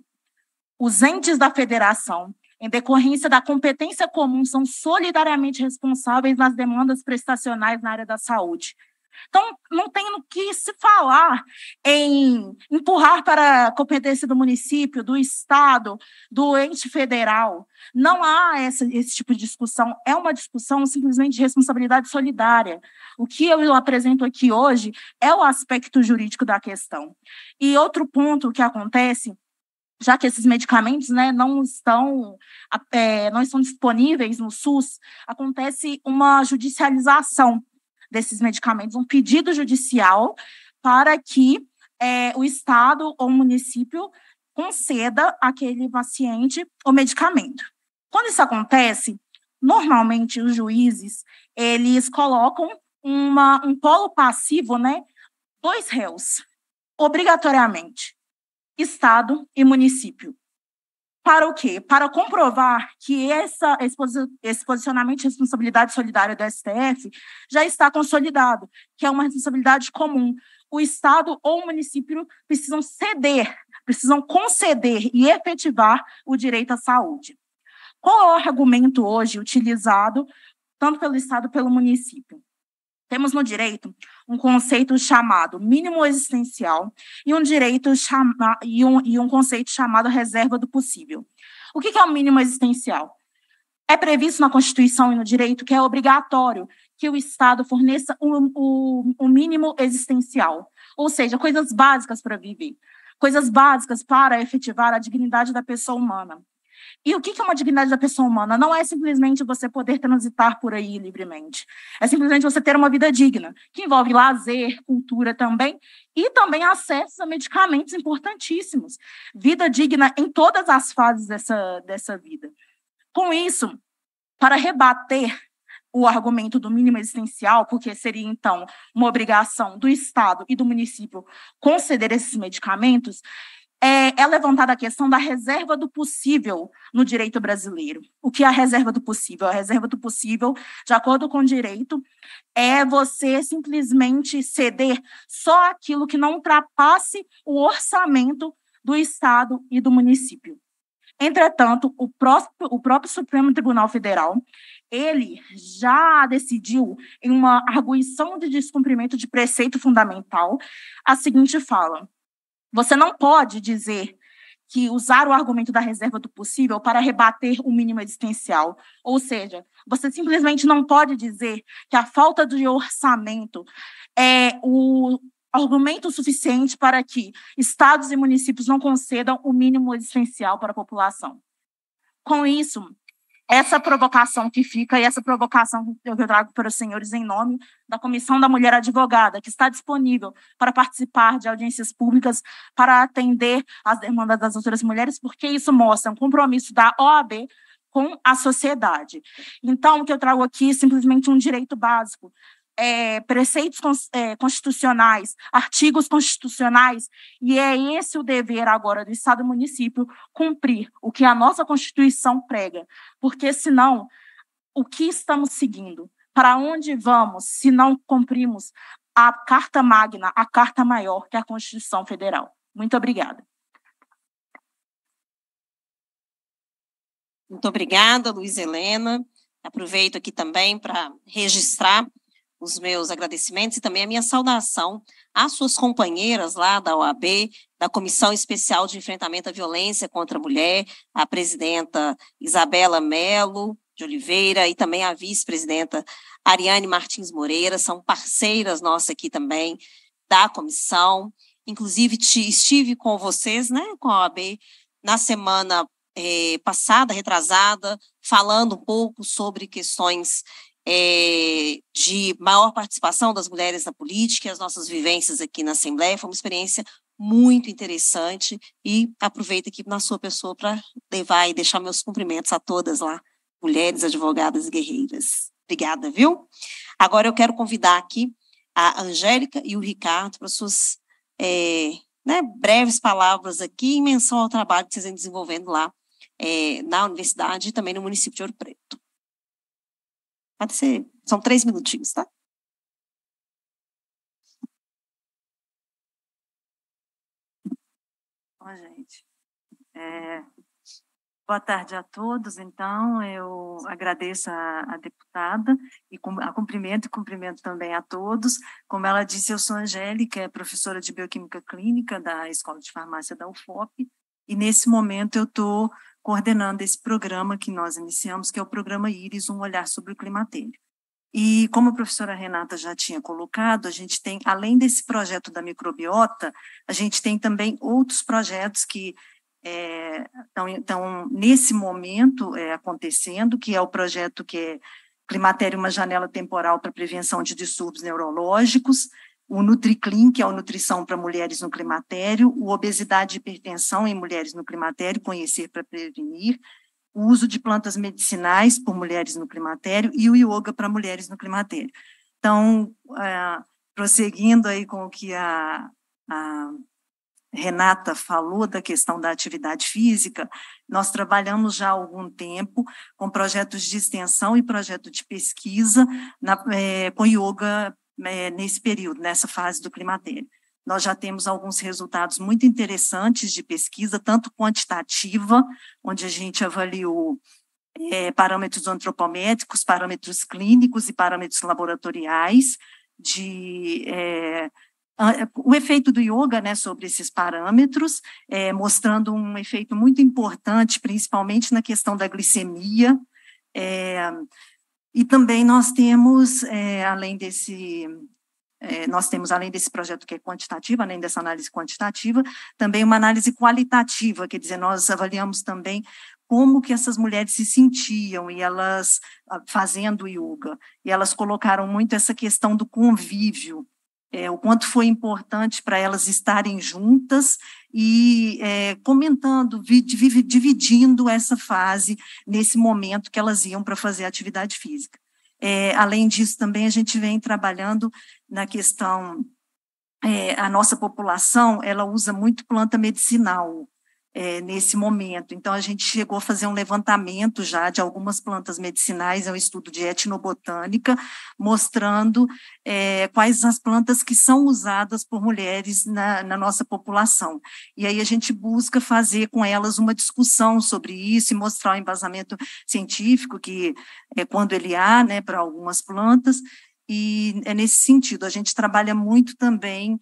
Os entes da federação, em decorrência da competência comum, são solidariamente responsáveis nas demandas prestacionais na área da saúde. Então, não tem no que se falar em empurrar para a competência do município, do Estado, do ente federal. Não há essa, esse tipo de discussão. É uma discussão simplesmente de responsabilidade solidária. O que eu apresento aqui hoje é o aspecto jurídico da questão. E outro ponto que acontece, já que esses medicamentos né, não, estão, é, não estão disponíveis no SUS, acontece uma judicialização desses medicamentos, um pedido judicial para que é, o Estado ou o município conceda àquele paciente o medicamento. Quando isso acontece, normalmente os juízes, eles colocam uma, um polo passivo, né, dois réus, obrigatoriamente, Estado e município. Para o quê? Para comprovar que essa, esse posicionamento de responsabilidade solidária do S T F já está consolidado, que é uma responsabilidade comum. O Estado ou o município precisam ceder, precisam conceder e efetivar o direito à saúde. Qual é o argumento hoje utilizado, tanto pelo Estado quanto pelo município? Temos no direito um conceito chamado mínimo existencial e um, direito chama, e um, e um conceito chamado reserva do possível. O que é o mínimo existencial? É previsto na Constituição e no direito que é obrigatório que o Estado forneça o, o, o mínimo existencial, ou seja, coisas básicas para viver, coisas básicas para efetivar a dignidade da pessoa humana. E o que é uma dignidade da pessoa humana? Não é simplesmente você poder transitar por aí livremente. É simplesmente você ter uma vida digna, que envolve lazer, cultura também, e também acesso a medicamentos importantíssimos. Vida digna em todas as fases dessa, dessa vida. Com isso, para rebater o argumento do mínimo existencial, porque seria, então, uma obrigação do Estado e do município conceder esses medicamentos, é, é levantada a questão da reserva do possível no direito brasileiro. O que é a reserva do possível? A reserva do possível, de acordo com o direito, é você simplesmente ceder só aquilo que não ultrapasse o orçamento do Estado e do município. Entretanto, o próprio, o próprio Supremo Tribunal Federal, ele já decidiu, em uma arguição de descumprimento de preceito fundamental, a seguinte fala: você não pode dizer que usar o argumento da reserva do possível para rebater o mínimo existencial. Ou seja, você simplesmente não pode dizer que a falta de orçamento é o argumento suficiente para que estados e municípios não concedam o mínimo existencial para a população. Com isso, essa provocação que fica, e essa provocação que eu trago para os senhores em nome da Comissão da Mulher Advogada, que está disponível para participar de audiências públicas, para atender às demandas das outras mulheres, porque isso mostra um compromisso da O A B com a sociedade. Então, o que eu trago aqui é simplesmente um direito básico, É, preceitos é, constitucionais, artigos constitucionais, e é esse o dever agora do Estado e do município, cumprir o que a nossa Constituição prega, porque senão, o que estamos seguindo? Para onde vamos se não cumprimos a Carta Magna, a Carta Maior, que é a Constituição Federal? Muito obrigada. Muito obrigada, Luiza Helena. Aproveito aqui também para registrar os meus agradecimentos e também a minha saudação às suas companheiras lá da O A B, da Comissão Especial de Enfrentamento à Violência contra a Mulher, a presidenta Isabela Melo de Oliveira e também a vice-presidenta Ariane Martins Moreira, são parceiras nossas aqui também da comissão. Inclusive, estive com vocês, né, com a O A B, na semana eh, passada, retrasada, falando um pouco sobre questões É, de maior participação das mulheres na política, as nossas vivências aqui na Assembleia. Foi uma experiência muito interessante e aproveito aqui na sua pessoa para levar e deixar meus cumprimentos a todas lá, mulheres, advogadas e guerreiras. Obrigada, viu? Agora eu quero convidar aqui a Angélica e o Ricardo para suas é, né, breves palavras aqui em menção ao trabalho que vocês vêm desenvolvendo lá é, na universidade e também no município de Ouro Preto. Pode ser, são três minutinhos, tá? Bom, gente, é, boa tarde a todos. Então, eu agradeço a, a deputada e com, a cumprimento e cumprimento também a todos. Como ela disse, eu sou Angélica, é professora de Bioquímica Clínica da Escola de Farmácia da U F O P, e nesse momento eu estou coordenando esse programa que nós iniciamos, que é o programa Íris, um olhar sobre o climatério. E como a professora Renata já tinha colocado, a gente tem, além desse projeto da microbiota, a gente tem também outros projetos que estão é, nesse momento é, acontecendo, que é o projeto que é Climatério, uma janela temporal para prevenção de distúrbios neurológicos, o NutriClim, que é a nutrição para mulheres no climatério, o obesidade e hipertensão em mulheres no climatério, conhecer para prevenir, o uso de plantas medicinais por mulheres no climatério e o yoga para mulheres no climatério. Então, é, prosseguindo aí com o que a, a Renata falou da questão da atividade física, nós trabalhamos já há algum tempo com projetos de extensão e projeto de pesquisa na, é, com yoga é, nesse período, nessa fase do climatério. Nós já temos alguns resultados muito interessantes de pesquisa, tanto quantitativa, onde a gente avaliou é, parâmetros antropométricos, parâmetros clínicos e parâmetros laboratoriais, de, é, o efeito do yoga, né, sobre esses parâmetros, é, mostrando um efeito muito importante, principalmente na questão da glicemia, é, e também nós temos, é, além desse... É, nós temos, além desse projeto que é quantitativo, além dessa análise quantitativa, também uma análise qualitativa, quer dizer, nós avaliamos também como que essas mulheres se sentiam, e elas, fazendo yoga, e elas colocaram muito essa questão do convívio, é, o quanto foi importante para elas estarem juntas e é, comentando, dividindo essa fase, nesse momento que elas iam para fazer atividade física. É, além disso, também a gente vem trabalhando na questão, é, a nossa população, ela usa muito planta medicinal, É, nesse momento. Então, a gente chegou a fazer um levantamento já de algumas plantas medicinais, é um estudo de etnobotânica, mostrando é, quais as plantas que são usadas por mulheres na, na nossa população. E aí a gente busca fazer com elas uma discussão sobre isso e mostrar o embasamento científico, que é quando ele há, né, para algumas plantas, e é nesse sentido. A gente trabalha muito também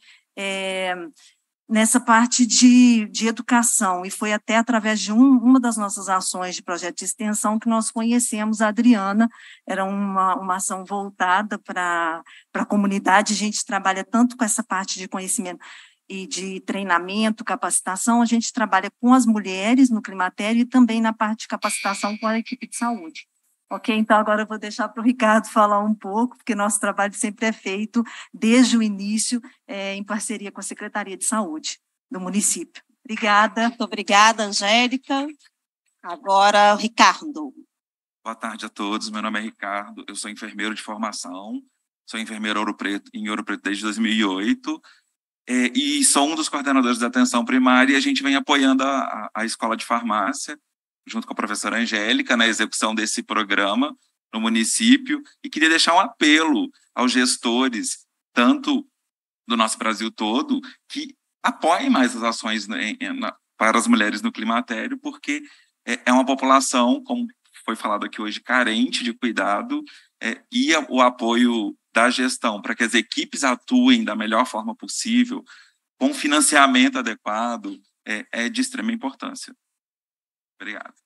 é, nessa parte de, de educação, e foi até através de um, uma das nossas ações de projeto de extensão que nós conhecemos a Adriana. Era uma, uma ação voltada para a comunidade. A gente trabalha tanto com essa parte de conhecimento e de treinamento, capacitação, a gente trabalha com as mulheres no climatério e também na parte de capacitação com a equipe de saúde. Ok, então agora eu vou deixar para o Ricardo falar um pouco, porque nosso trabalho sempre é feito desde o início, é, em parceria com a Secretaria de Saúde do município. Obrigada. Muito obrigada, Angélica. Agora, o Ricardo. Boa tarde a todos, meu nome é Ricardo, eu sou enfermeiro de formação, sou enfermeiro Ouro Preto, em Ouro Preto desde dois mil e oito, é, e sou um dos coordenadores da atenção primária, e a gente vem apoiando a, a escola de farmácia, junto com a professora Angélica, na execução desse programa no município, e queria deixar um apelo aos gestores, tanto do nosso Brasil todo, que apoiem mais as ações em, na, para as mulheres no climatério, porque é, é uma população, como foi falado aqui hoje, carente de cuidado, é, e a, o apoio da gestão para que as equipes atuem da melhor forma possível, com financiamento adequado, é, é de extrema importância. Obrigado.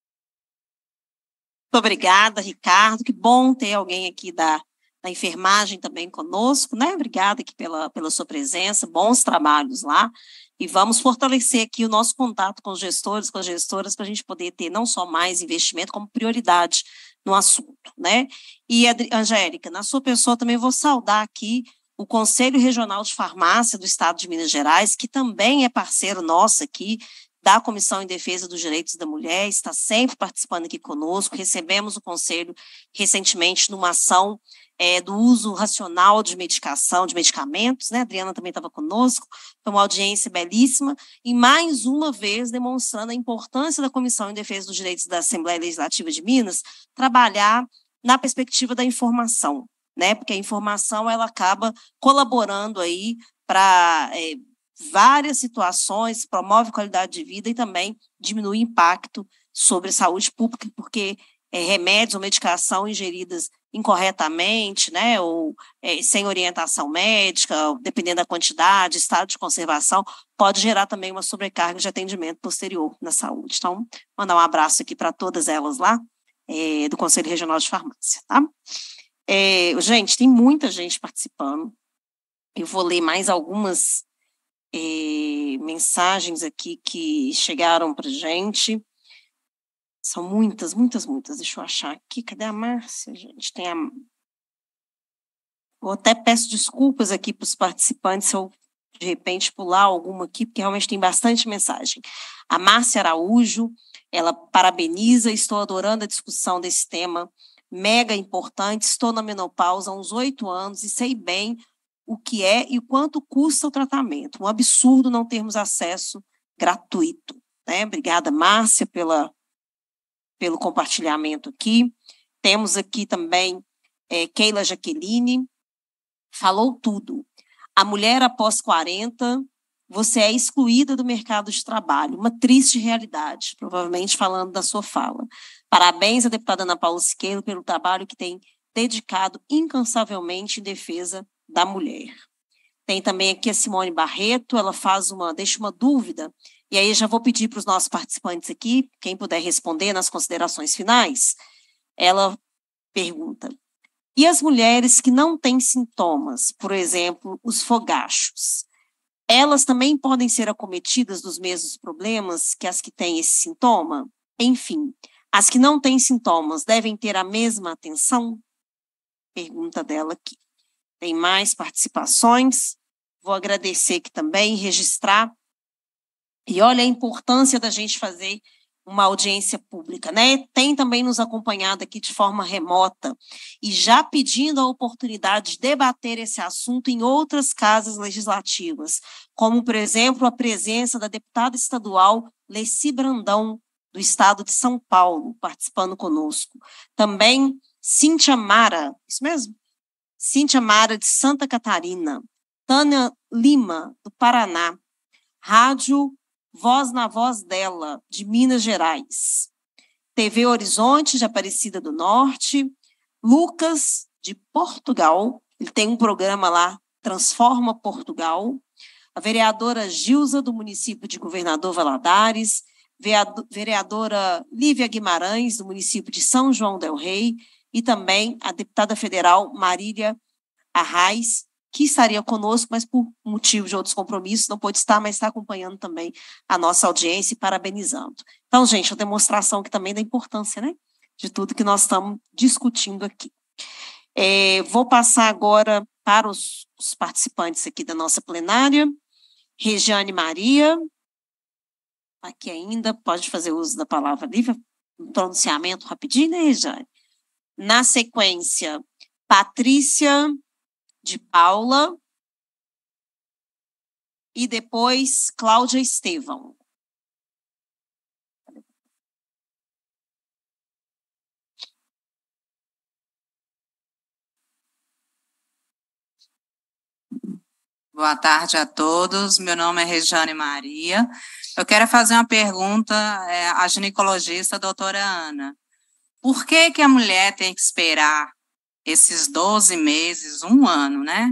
Muito obrigada, Ricardo. Que bom ter alguém aqui da, da enfermagem também conosco, né? Obrigada aqui pela, pela sua presença, bons trabalhos lá. E vamos fortalecer aqui o nosso contato com os gestores, com as gestoras, para a gente poder ter não só mais investimento, como prioridade no assunto, né? E, Angélica, na sua pessoa também vou saudar aqui o Conselho Regional de Farmácia do Estado de Minas Gerais, que também é parceiro nosso aqui, da Comissão em Defesa dos Direitos da Mulher, está sempre participando aqui conosco. Recebemos o conselho recentemente numa ação é, do uso racional de medicação, de medicamentos, né? A Adriana também estava conosco, foi uma audiência belíssima, e mais uma vez demonstrando a importância da Comissão em Defesa dos Direitos da Assembleia Legislativa de Minas trabalhar na perspectiva da informação, né? Porque a informação ela acaba colaborando aí para é, várias situações, promove qualidade de vida e também diminui o impacto sobre a saúde pública, porque é, remédios ou medicação ingeridas incorretamente, né, ou é, sem orientação médica, dependendo da quantidade, estado de conservação, pode gerar também uma sobrecarga de atendimento posterior na saúde. Então, mandar um abraço aqui para todas elas lá, é, do Conselho Regional de Farmácia, tá? É, gente, tem muita gente participando, eu vou ler mais algumas E, mensagens aqui que chegaram para a gente. São muitas, muitas, muitas. Deixa eu achar aqui. Cadê a Márcia, gente? Tem a... Eu até peço desculpas aqui para os participantes se eu, de repente, pular alguma aqui, porque realmente tem bastante mensagem. A Márcia Araújo, ela parabeniza, estou adorando a discussão desse tema mega importante, estou na menopausa há uns oito anos e sei bem o que é e o quanto custa o tratamento. Um absurdo não termos acesso gratuito, né? Obrigada, Márcia, pela, pelo compartilhamento aqui. Temos aqui também é, Keila Jaqueline, falou tudo. A mulher após quarenta, você é excluída do mercado de trabalho, uma triste realidade, provavelmente falando da sua fala. Parabéns à deputada Ana Paula Siqueira pelo trabalho que tem dedicado incansavelmente em defesa da mulher. Tem também aqui a Simone Barreto, ela faz uma, deixa uma dúvida, e aí já vou pedir para os nossos participantes aqui, quem puder responder nas considerações finais, ela pergunta, e as mulheres que não têm sintomas, por exemplo, os fogachos, elas também podem ser acometidas dos mesmos problemas que as que têm esse sintoma? Enfim, as que não têm sintomas devem ter a mesma atenção? Pergunta dela aqui. Tem mais participações? Vou agradecer aqui também, registrar. E olha a importância da gente fazer uma audiência pública, né? Tem também nos acompanhado aqui de forma remota e já pedindo a oportunidade de debater esse assunto em outras casas legislativas, como, por exemplo, a presença da deputada estadual Leci Brandão, do estado de São Paulo, participando conosco. Também Cíntia Mara, isso mesmo? Cíntia Mara, de Santa Catarina. Tânia Lima, do Paraná. Rádio Voz na Voz Dela, de Minas Gerais. T V Horizonte, de Aparecida do Norte. Lucas, de Portugal. Ele tem um programa lá, Transforma Portugal. A vereadora Gilza, do município de Governador Valadares. Vereadora Lívia Guimarães, do município de São João del Rei. E também a deputada federal Marília Arraes, que estaria conosco, mas por motivo de outros compromissos não pôde estar, mas está acompanhando também a nossa audiência e parabenizando. Então, gente, a demonstração aqui também da importância, né, de tudo que nós estamos discutindo aqui. É, vou passar agora para os, os participantes aqui da nossa plenária. Regiane Maria, aqui ainda, pode fazer uso da palavra livre, um pronunciamento rapidinho, né, Regiane? Na sequência, Patrícia de Paula e depois Cláudia Estevão. Boa tarde a todos, meu nome é Regiane Maria. Eu quero fazer uma pergunta é, à ginecologista, doutora Ana. Por que que a mulher tem que esperar esses doze meses, um ano, né,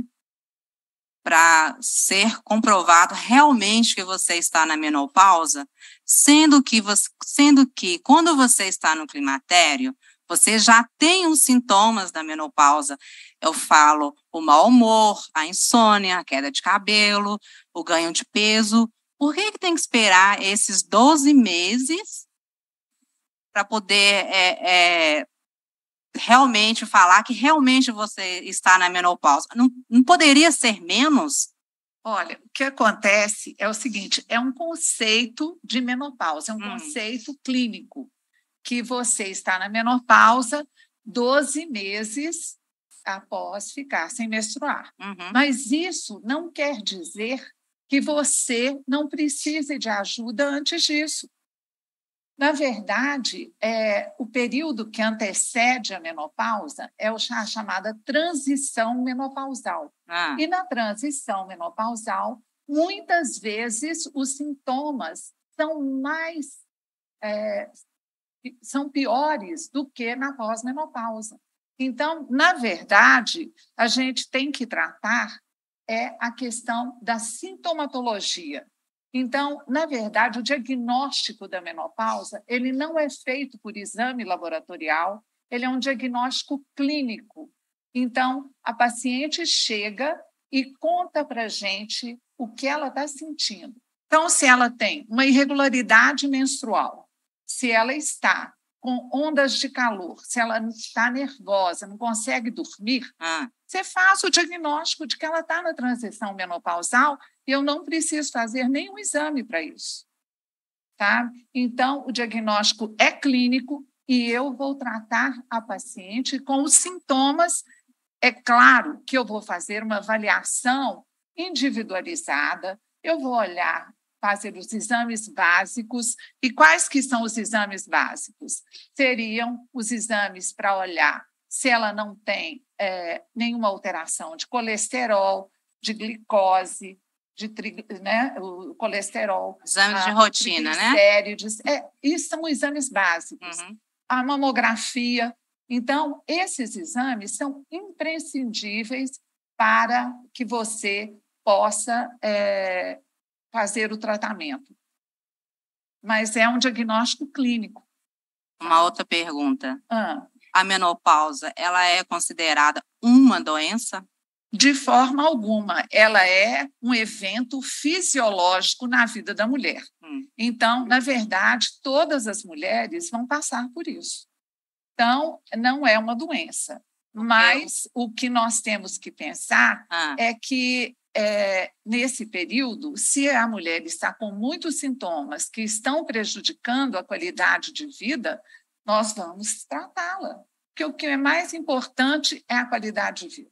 para ser comprovado realmente que você está na menopausa, sendo que, você, sendo que quando você está no climatério, você já tem os sintomas da menopausa. Eu falo o mau humor, a insônia, a queda de cabelo, o ganho de peso. Por que que tem que esperar esses doze meses para poder é, é, realmente falar que realmente você está na menopausa? Não, não poderia ser menos? Olha, o que acontece é o seguinte, é um conceito de menopausa, é um hum. conceito clínico, que você está na menopausa doze meses após ficar sem menstruar. Uhum. Mas isso não quer dizer que você não precise de ajuda antes disso. Na verdade, é, o período que antecede a menopausa é o, a chamada transição menopausal. Ah. E na transição menopausal, muitas vezes os sintomas são mais é, são piores do que na pós-menopausa. Então, na verdade, a gente tem que tratar é a questão da sintomatologia. Então, na verdade, o diagnóstico da menopausa, ele não é feito por exame laboratorial, ele é um diagnóstico clínico. Então, a paciente chega e conta para a gente o que ela está sentindo. Então, se ela tem uma irregularidade menstrual, se ela está com ondas de calor, se ela está nervosa, não consegue dormir, ah. você faz o diagnóstico de que ela está na transição menopausal e eu não preciso fazer nenhum exame para isso. Tá? Então, o diagnóstico é clínico e eu vou tratar a paciente com os sintomas. É claro que eu vou fazer uma avaliação individualizada, eu vou olhar, fazer os exames básicos. E quais que são os exames básicos? Seriam os exames para olhar se ela não tem é, nenhuma alteração de colesterol, de glicose, de tri, né, o colesterol. Exames de rotina, né? É, isso são exames básicos. Uhum. A mamografia. Então, esses exames são imprescindíveis para que você possa é, fazer o tratamento. Mas é um diagnóstico clínico. Uma outra pergunta. Ah. A menopausa, ela é considerada uma doença? De forma alguma. Ela é um evento fisiológico na vida da mulher. Hum. Uhum. Então, na verdade, todas as mulheres vão passar por isso. Então, não é uma doença. Mas o que nós temos que pensar ah. é que, é, nesse período, se a mulher está com muitos sintomas que estão prejudicando a qualidade de vida, nós vamos tratá-la. Porque o que é mais importante é a qualidade de vida.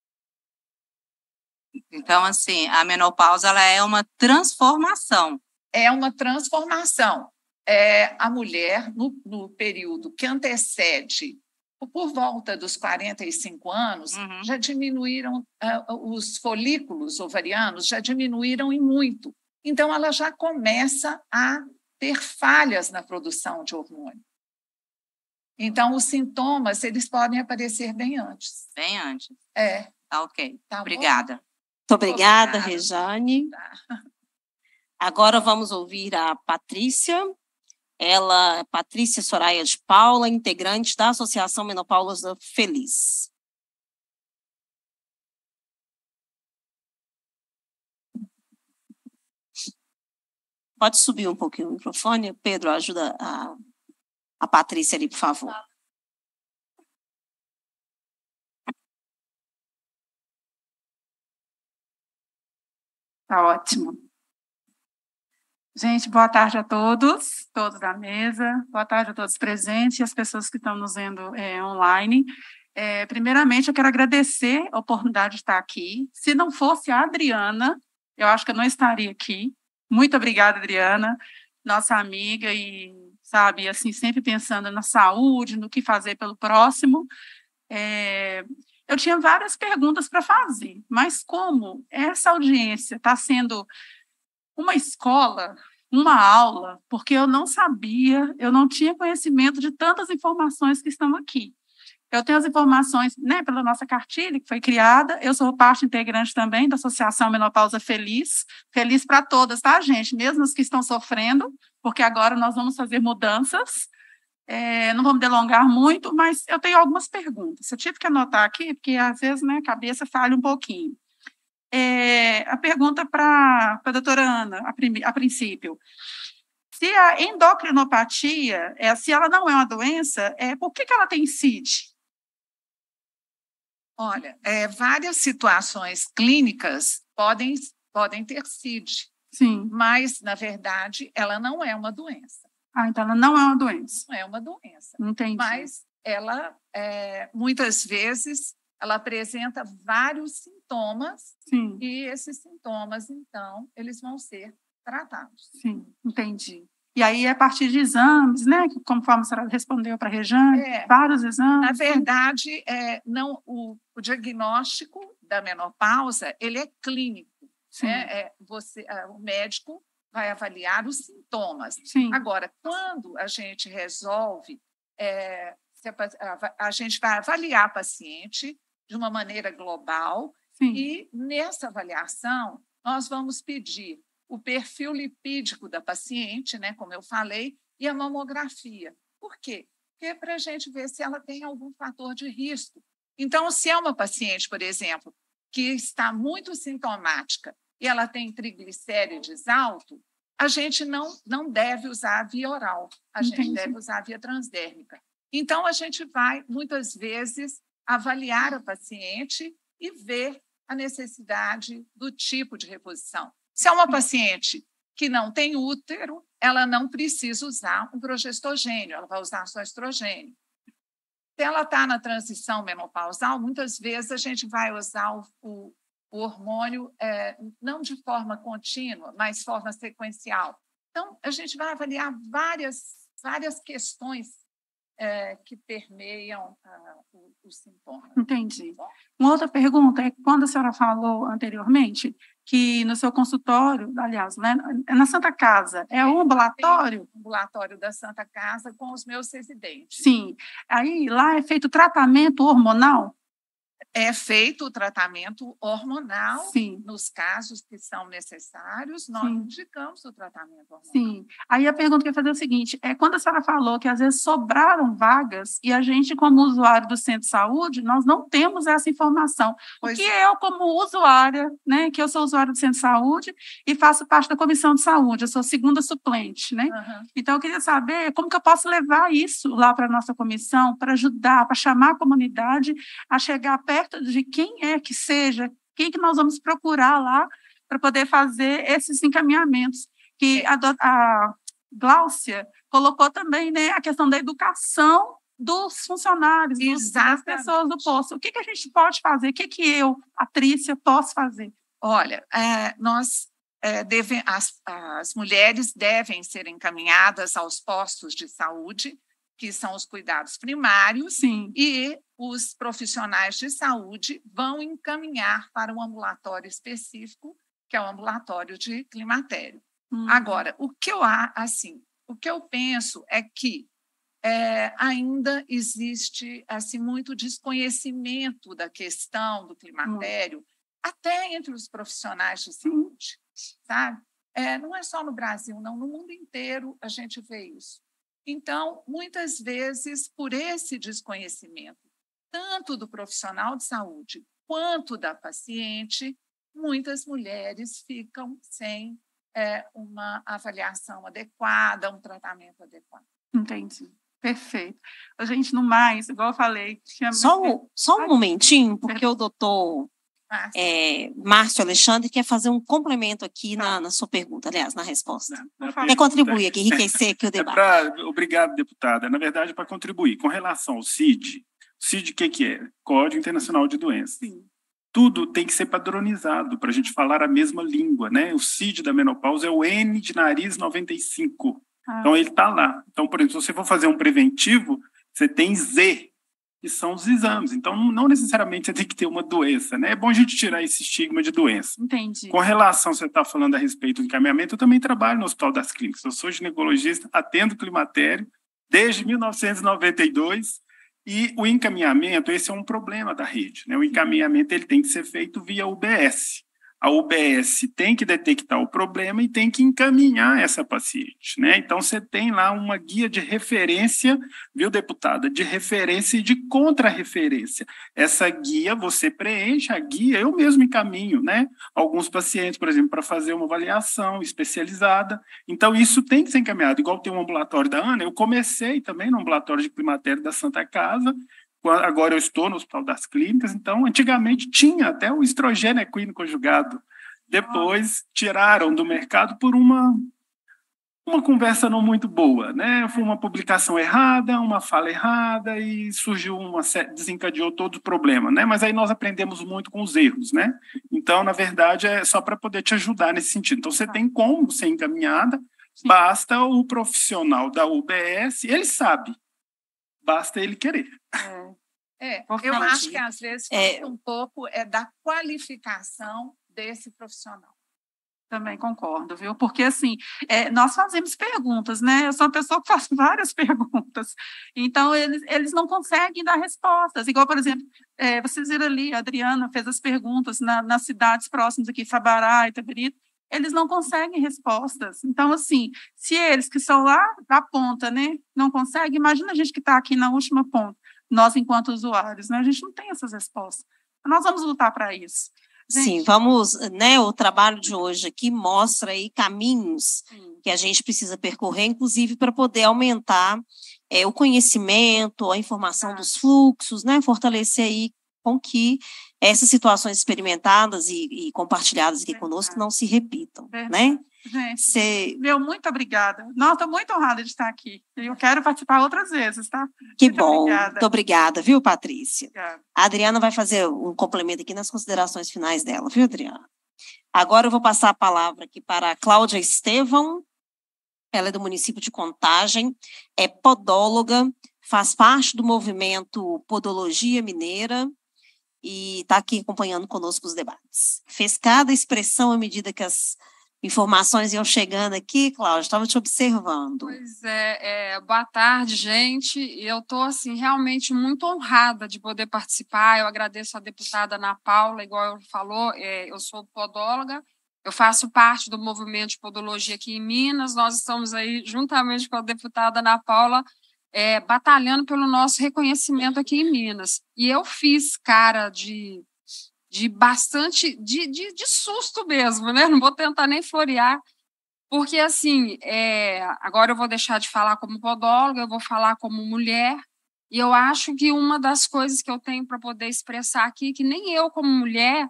Então, assim, a menopausa ela é uma transformação. É uma transformação. É, a mulher, no, no período que antecede, por volta dos quarenta e cinco anos, uhum. já diminuíram, uh, os folículos ovarianos já diminuíram em muito. Então, ela já começa a ter falhas na produção de hormônio. Então, os sintomas, eles podem aparecer bem antes. Bem antes. É. Tá ok. Tá obrigada. Muito obrigada, obrigada, Rejane. Tá. Agora vamos ouvir a Patrícia. Ela é Patrícia Soraya de Paula, integrante da Associação Menopausa Feliz. Pode subir um pouquinho o microfone? Pedro, ajuda a, a Patrícia ali, por favor. Tá ótimo. Gente, boa tarde a todos, todos da mesa, boa tarde a todos presentes e as pessoas que estão nos vendo é, online. É, primeiramente, eu quero agradecer a oportunidade de estar aqui. Se não fosse a Adriana, eu acho que eu não estaria aqui. Muito obrigada, Adriana, nossa amiga, e, sabe, assim, sempre pensando na saúde, no que fazer pelo próximo. É, eu tinha várias perguntas para fazer, mas como essa audiência está sendo uma escola, uma aula, porque eu não sabia, eu não tinha conhecimento de tantas informações que estão aqui. Eu tenho as informações, né, pela nossa cartilha, que foi criada, eu sou parte integrante também da Associação Menopausa Feliz, feliz para todas, tá, gente? Mesmo as que estão sofrendo, porque agora nós vamos fazer mudanças, é, não vamos delongar muito, mas eu tenho algumas perguntas. Eu tive que anotar aqui, porque às vezes, né, a cabeça falha um pouquinho. É, a pergunta para a doutora Ana, a, prim, a princípio. Se a endocrinopatia, é, se ela não é uma doença, é, por que, que ela tem C I D? Olha, é, várias situações clínicas podem, podem ter C I D. Sim. Mas, na verdade, ela não é uma doença. Ah, então ela não é uma doença. Não é uma doença. Entendi. Mas ela, é, muitas vezes, ela apresenta vários sintomas. Sim. E esses sintomas, então, eles vão ser tratados. Sim, entendi. E aí, a partir de exames, né? Conforme a senhora respondeu para a Rejane, é, vários exames. Na verdade, é, não, o, o diagnóstico da menopausa, ele é clínico. Né? É, você, é, o médico vai avaliar os sintomas. Sim. Agora, quando a gente resolve, é, a, a, a gente vai avaliar a paciente de uma maneira global. Sim. E, nessa avaliação, nós vamos pedir o perfil lipídico da paciente, né, como eu falei, e a mamografia. Por quê? Porque é para a gente ver se ela tem algum fator de risco. Então, se é uma paciente, por exemplo, que está muito sintomática e ela tem triglicérides alto, a gente não, não deve usar a via oral, a Entendi. gente deve usar a via transdérmica. Então, a gente vai, muitas vezes, avaliar a paciente e ver a necessidade do tipo de reposição. Se é uma paciente que não tem útero, ela não precisa usar um progestogênio, ela vai usar só estrogênio. Se ela está na transição menopausal, muitas vezes a gente vai usar o, o, o hormônio é, não de forma contínua, mas de forma sequencial. Então, a gente vai avaliar várias, várias questões É, que permeiam uh, os sintomas. Entendi. Uma outra pergunta é, quando a senhora falou anteriormente, que no seu consultório, aliás, né, na Santa Casa, é um ambulatório? Tem um ambulatório da Santa Casa com os meus residentes. Sim. Aí, lá é feito tratamento hormonal? é feito o tratamento hormonal. Sim. Nos casos que são necessários, nós Sim. indicamos o tratamento hormonal. Sim. Aí a pergunta que eu ia fazer é o seguinte, é, quando a senhora falou que às vezes sobraram vagas e a gente, como usuário do centro de saúde, nós não temos essa informação. Pois o que eu, como usuária, né, que eu sou usuária do centro de saúde e faço parte da comissão de saúde, eu sou segunda suplente, né? Uhum. Então, eu queria saber como que eu posso levar isso lá para a nossa comissão, para ajudar, para chamar a comunidade a chegar perto de quem é que seja, quem que nós vamos procurar lá para poder fazer esses encaminhamentos. Que a, a Gláucia colocou também, né, a questão da educação dos funcionários, dos, das pessoas do posto. O que, que a gente pode fazer? O que, que eu, Patrícia, posso fazer? Olha, é, nós é, deve, as, as mulheres devem ser encaminhadas aos postos de saúde, que são os cuidados primários, Sim. e os profissionais de saúde vão encaminhar para um ambulatório específico, que é o ambulatório de climatério. Hum. Agora, o que eu assim, o que eu penso é que é, ainda existe assim muito desconhecimento da questão do climatério, hum. até entre os profissionais de saúde, sabe? É, não é só no Brasil, não, no mundo inteiro a gente vê isso. Então, muitas vezes, por esse desconhecimento, tanto do profissional de saúde quanto da paciente, muitas mulheres ficam sem é, uma avaliação adequada, um tratamento adequado. Entendi. Perfeito. A gente, no mais, igual eu falei... Tinha... Só, um, só um momentinho, porque o doutor é, Márcio Alexandre quer fazer um complemento aqui na, na sua pergunta, aliás, na resposta. Na, na quer contribuir aqui, enriquecer aqui o debate. É pra, obrigado, deputada. Na verdade, para contribuir. Com relação ao C I D, o C I D o que, que é? Código Internacional de Doenças. Sim. Tudo tem que ser padronizado para a gente falar a mesma língua, né? O C I D da menopausa é o N de nariz noventa e cinco. Ah. Então, ele está lá. Então, por exemplo, se você for fazer um preventivo, você tem Z, que são os exames. Então, não necessariamente você tem que ter uma doença, né? É bom a gente tirar esse estigma de doença. Entendi. Com relação, você está falando a respeito do encaminhamento, eu também trabalho no Hospital das Clínicas. Eu sou ginecologista, atendo climatério desde mil novecentos e noventa e dois, e o encaminhamento, esse é um problema da rede, né? O encaminhamento ele tem que ser feito via U B S. A U B S tem que detectar o problema e tem que encaminhar essa paciente, né? Então, você tem lá uma guia de referência, viu, deputada? De referência e de contra-referência. Essa guia, você preenche a guia, eu mesmo encaminho, né? Alguns pacientes, por exemplo, para fazer uma avaliação especializada. Então, isso tem que ser encaminhado. Igual tem um ambulatório da Ana, eu comecei também no ambulatório de climatério da Santa Casa. Agora eu estou no Hospital das Clínicas, então antigamente tinha até o estrogênio equino conjugado. Depois tiraram do mercado por uma, uma conversa não muito boa, né? Foi uma publicação errada, uma fala errada e surgiu uma desencadeou todo o problema, né? Mas aí nós aprendemos muito com os erros, né? Então, na verdade, é só para poder te ajudar nesse sentido. Então, você tem como ser encaminhada, basta o profissional da U B S, ele sabe. Basta ele querer. É, é eu acho que às vezes é, falta um pouco é da qualificação desse profissional. Também concordo, viu? Porque, assim, é, nós fazemos perguntas, né? Eu sou uma pessoa que faz várias perguntas. Então, eles, eles não conseguem dar respostas. Igual, por exemplo, é, vocês viram ali, a Adriana fez as perguntas na, nas cidades próximas aqui, Sabará, Itaberito. Eles não conseguem respostas. Então, assim, se eles que são lá da ponta, né, não conseguem, imagina a gente que está aqui na última ponta, nós enquanto usuários, né, a gente não tem essas respostas. Nós vamos lutar para isso. Gente. Sim, vamos, né, o trabalho de hoje aqui mostra aí caminhos Sim. que a gente precisa percorrer, inclusive para poder aumentar é, o conhecimento, a informação ah. dos fluxos, né, fortalecer aí com que essas situações experimentadas e, e compartilhadas aqui Verdade. conosco não se repitam, Verdade. né? Gente, Cê... meu, muito obrigada. Nossa, estou muito honrada de estar aqui. Eu quero participar outras vezes, tá? Que muito bom. Obrigada. Muito obrigada, viu, Patrícia? Obrigada. A Adriana vai fazer um complemento aqui nas considerações finais dela, viu, Adriana? Agora eu vou passar a palavra aqui para a Cláudia Estevão. Ela é do município de Contagem, é podóloga, faz parte do movimento Podologia Mineira, e está aqui acompanhando conosco os debates. Fez cada expressão à medida que as informações iam chegando aqui, Cláudia, estava te observando. Pois é, é, boa tarde, gente. Eu estou assim, realmente muito honrada de poder participar. Eu agradeço a deputada Ana Paula, igual ela falou, é, eu sou podóloga, eu faço parte do movimento de podologia aqui em Minas. Nós estamos aí, juntamente com a deputada Ana Paula, é, batalhando pelo nosso reconhecimento aqui em Minas. E eu fiz cara de, de bastante, de, de, de susto mesmo, né? Não vou tentar nem florear, porque, assim, é, agora eu vou deixar de falar como podóloga, eu vou falar como mulher, e eu acho que uma das coisas que eu tenho para poder expressar aqui, que nem eu, como mulher,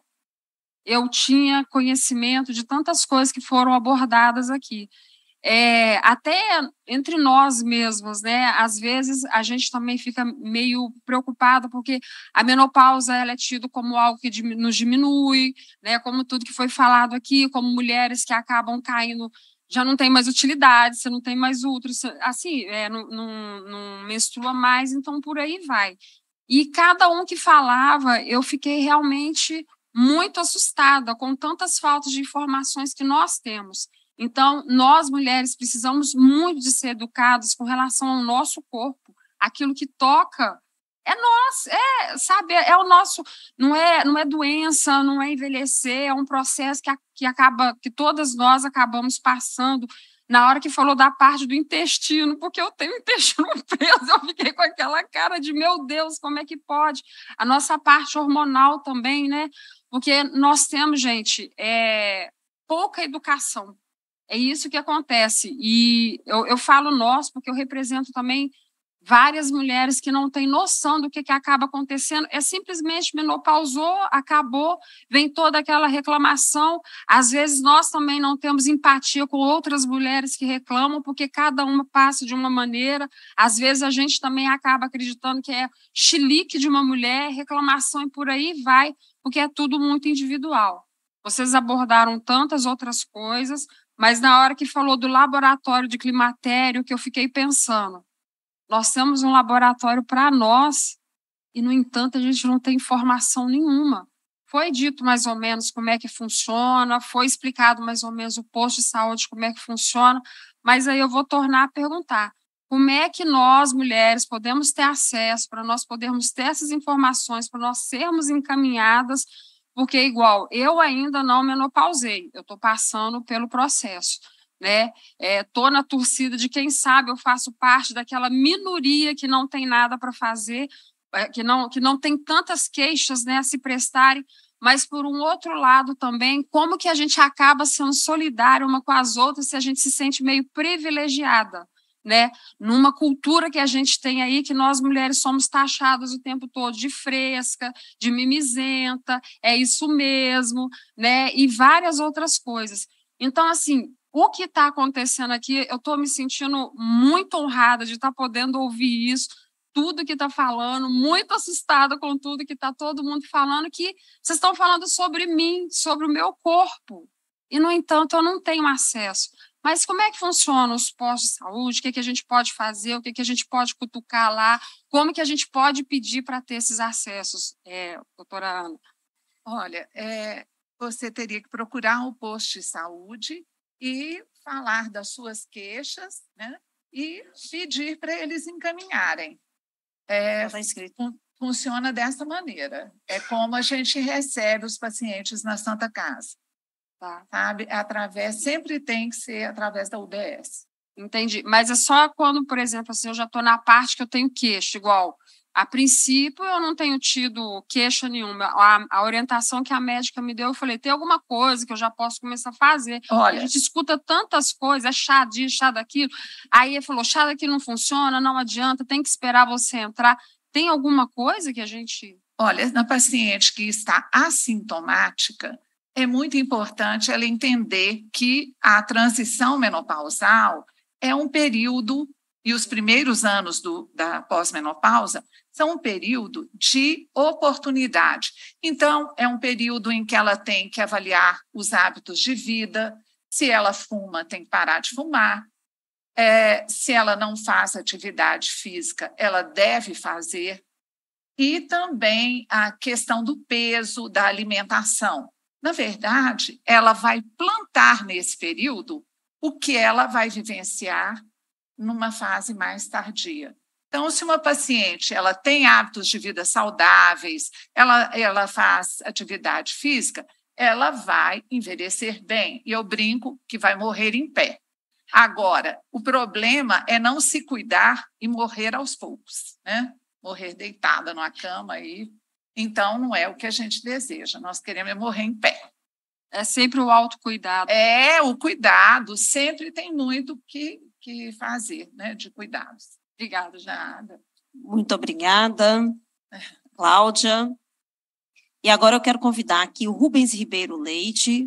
eu tinha conhecimento de tantas coisas que foram abordadas aqui. É, até entre nós mesmos, né? Às vezes a gente também fica meio preocupado, porque a menopausa ela é tida como algo que nos diminui, né? Como tudo que foi falado aqui, como mulheres que acabam caindo, já não tem mais utilidade, você não tem mais útero, assim, é, não, não, não menstrua mais, então por aí vai. E cada um que falava, eu fiquei realmente muito assustada com tantas faltas de informações que nós temos. Então, nós, mulheres, precisamos muito de ser educadas com relação ao nosso corpo. Aquilo que toca é nosso, é, sabe, é o nosso, não é, não é doença, não é envelhecer, é um processo que, que acaba, que todas nós acabamos passando. Na hora que falou da parte do intestino, porque eu tenho intestino preso, eu fiquei com aquela cara de, meu Deus, como é que pode? A nossa parte hormonal também, né? Porque nós temos, gente, é, pouca educação. É isso que acontece. E eu, eu falo nós, porque eu represento também várias mulheres que não têm noção do que, que acaba acontecendo. É simplesmente menopausou, acabou, vem toda aquela reclamação. Às vezes nós também não temos empatia com outras mulheres que reclamam, porque cada uma passa de uma maneira. Às vezes a gente também acaba acreditando que é chilique de uma mulher, reclamação e por aí vai, porque é tudo muito individual. Vocês abordaram tantas outras coisas, mas na hora que falou do laboratório de climatério, que eu fiquei pensando, nós temos um laboratório para nós e, no entanto, a gente não tem informação nenhuma. Foi dito mais ou menos como é que funciona, foi explicado mais ou menos o posto de saúde, como é que funciona, mas aí eu vou tornar a perguntar, como é que nós, mulheres, podemos ter acesso para nós podermos ter essas informações, para nós sermos encaminhadas, porque, igual, eu ainda não menopausei, eu estou passando pelo processo. Né? Estou é, na torcida de quem sabe eu faço parte daquela minoria que não tem nada para fazer, é, que, não, que não tem tantas queixas, né, a se prestarem, mas por um outro lado também, como que a gente acaba sendo solidária uma com as outras se a gente se sente meio privilegiada, né? Numa cultura que a gente tem aí, que nós mulheres somos taxadas o tempo todo de fresca, de mimizenta, é isso mesmo, né? E várias outras coisas. Então, assim, o que está acontecendo aqui, eu estou me sentindo muito honrada de estar tá podendo ouvir isso, tudo que está falando, muito assustada com tudo que está todo mundo falando, que vocês estão falando sobre mim, sobre o meu corpo, e, no entanto, eu não tenho acesso. Mas como é que funcionam os postos de saúde? O que, é que a gente pode fazer? O que, é que a gente pode cutucar lá? Como que a gente pode pedir para ter esses acessos, é, doutora Ana? Olha, é, você teria que procurar o posto de saúde e falar das suas queixas, né? E pedir para eles encaminharem. É, fun funciona dessa maneira. É como a gente recebe os pacientes na Santa Casa. Tá. Sabe? Através, sempre tem que ser através da U B S. Entendi. Mas é só quando, por exemplo, assim, eu já estou na parte que eu tenho queixa, igual. A princípio, eu não tenho tido queixa nenhuma. A, a orientação que a médica me deu, eu falei, tem alguma coisa que eu já posso começar a fazer? Olha, a gente escuta tantas coisas, é chá disso, chá daquilo. Aí ele falou, chá daquilo não funciona, não adianta, tem que esperar você entrar. Tem alguma coisa que a gente... Olha, na paciente que está assintomática, é muito importante ela entender que a transição menopausal é um período, e os primeiros anos do, da pós-menopausa são um período de oportunidade. Então, é um período em que ela tem que avaliar os hábitos de vida, se ela fuma, tem que parar de fumar, é, se ela não faz atividade física, ela deve fazer, e também a questão do peso, da alimentação. Na verdade, ela vai plantar nesse período o que ela vai vivenciar numa fase mais tardia. Então, se uma paciente ela tem hábitos de vida saudáveis, ela, ela faz atividade física, ela vai envelhecer bem. E eu brinco que vai morrer em pé. Agora, o problema é não se cuidar e morrer aos poucos, né? Morrer deitada numa cama aí. Então, não é o que a gente deseja. Nós queremos morrer em pé. É sempre o autocuidado. É, o cuidado. Sempre tem muito que, que fazer, né? De cuidados. Obrigada, Jada. Muito obrigada, Cláudia. E agora eu quero convidar aqui o Rubens Ribeiro Leite,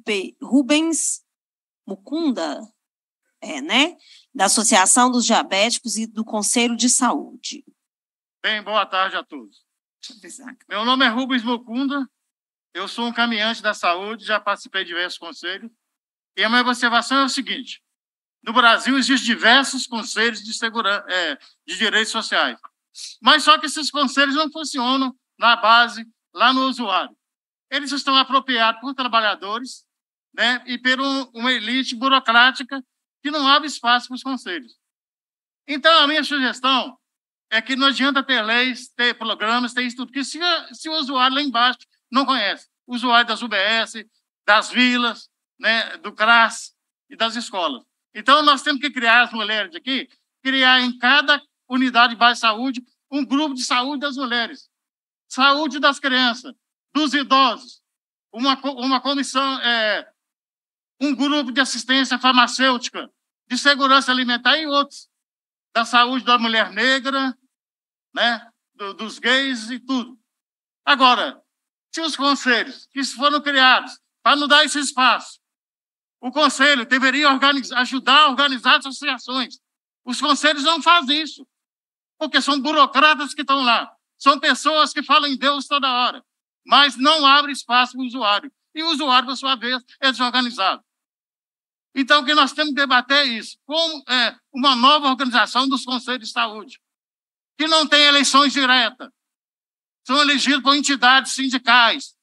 Rubens Mucunda, é, né? Da Associação dos Diabéticos e do Conselho de Saúde. Bem, boa tarde a todos. Meu nome é Rubens Mucunda, eu sou um caminhante da saúde, já participei de diversos conselhos, e a minha observação é o seguinte: no Brasil existem diversos conselhos de segurança, é, de direitos sociais, mas só que esses conselhos não funcionam na base, lá no usuário. Eles estão apropriados por trabalhadores, né, e por um, uma elite burocrática que não abre espaço para os conselhos. Então, a minha sugestão é que não adianta ter leis, ter programas, ter isso tudo, porque se, se o usuário lá embaixo não conhece, o usuário das U B S, das vilas, né, do CRAS e das escolas. Então, nós temos que criar, as mulheres aqui, criar em cada unidade de base de saúde um grupo de saúde das mulheres, saúde das crianças, dos idosos, uma, uma comissão, é, um grupo de assistência farmacêutica, de segurança alimentar e outros, da saúde da mulher negra, né, do, dos gays e tudo. Agora, se os conselhos que foram criados para não dar esse espaço, o conselho deveria organizar, ajudar a organizar as associações. Os conselhos não fazem isso, porque são burocratas que estão lá. São pessoas que falam em Deus toda hora, mas não abrem espaço para o usuário. E o usuário, por sua vez, é desorganizado. Então, o que nós temos que debater é isso, como é, uma nova organização dos conselhos de saúde, que não tem eleições diretas, são elegidos por entidades sindicais,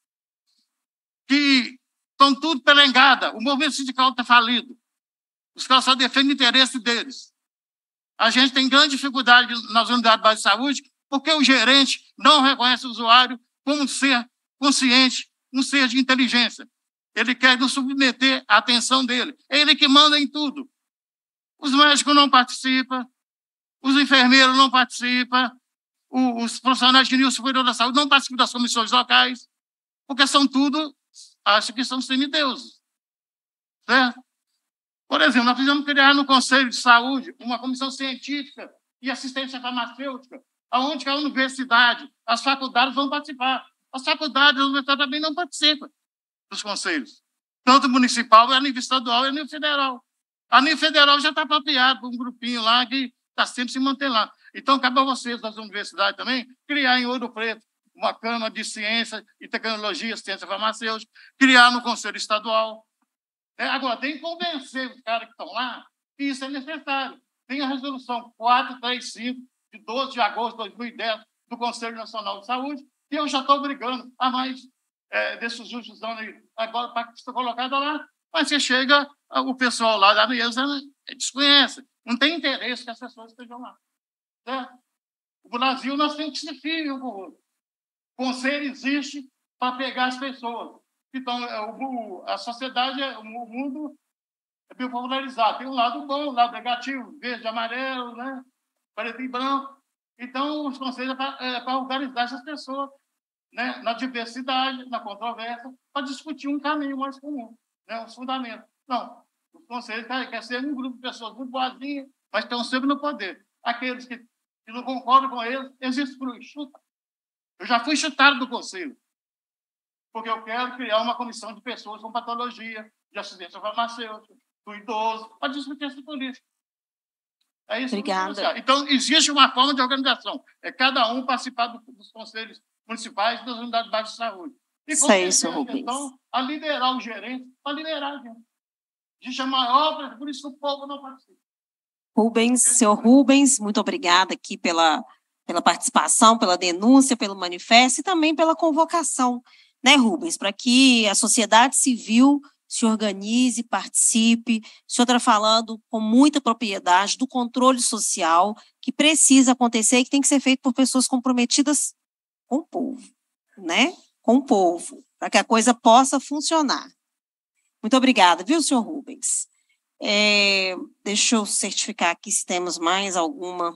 que estão tudo pelengada. O movimento sindical está falido. Os caras só defendem o interesse deles. A gente tem grande dificuldade nas unidades básicas de saúde, porque o gerente não reconhece o usuário como um ser consciente, um ser de inteligência. Ele quer nos submeter à atenção dele. É ele que manda em tudo. Os médicos não participam, os enfermeiros não participam, os profissionais de nível superior da saúde não participam das comissões locais, porque são tudo, acho que são semideuses. Certo? Por exemplo, nós fizemos criar no Conselho de Saúde uma comissão científica e assistência farmacêutica, onde a universidade, as faculdades vão participar. As faculdades, as universidades também não participam dos conselhos, tanto municipal, a nível estadual e a nível federal. A nível federal já está apropriado por um grupinho lá que está sempre se mantendo lá. Então, cabe a vocês, das universidades também, criar em Ouro Preto uma Câmara de Ciência e Tecnologia, Ciência Farmacêutica, criar no Conselho Estadual. É, agora, tem que convencer os caras que estão lá que isso é necessário. Tem a resolução quatrocentos e trinta e cinco, de doze de agosto de dois mil e dez, do Conselho Nacional de Saúde, e eu já estou brigando a mais é, desses justos anos aí, agora para que estou colocada lá, mas você chega, o pessoal lá da mesa desconhece, não tem interesse que as pessoas estejam lá. Certo? O Brasil, nós temos que ser filhos um com o outro. O conselho existe para pegar as pessoas. Então, o, a sociedade, o mundo é bem popularizado. Tem um lado bom, um lado negativo, verde, amarelo, né? Preto e branco. Então, os conselhos é para, é para organizar essas pessoas, né? Na diversidade, na controvérsia, para discutir um caminho mais comum, né? Os fundamentos. Não, os conselhos querem ser um grupo de pessoas muito boazinhas, mas estão sempre no poder. Aqueles que, que não concordam com eles, eles excluem, chutam. Eu já fui chutado do conselho, porque eu quero criar uma comissão de pessoas com patologia, de assistência farmacêutica, do idoso, para discutir essa política. É isso. Obrigada. Então, existe uma forma de organização. É cada um participar dos conselhos municipais e das unidades básicas de saúde. E isso é isso, Rubens. Então, a liderar o gerente, para liderar a gente. Existe a maior, por isso o povo não participa. Rubens, senhor Rubens, muito obrigada aqui pela, pela participação, pela denúncia, pelo manifesto e também pela convocação né, Rubens, para que a sociedade civil se organize, participe. O senhor está falando com muita propriedade do controle social que precisa acontecer e que tem que ser feito por pessoas comprometidas com o povo, né? Com o povo, para que a coisa possa funcionar. Muito obrigada, viu, senhor Rubens? É, deixa eu certificar aqui se temos mais alguma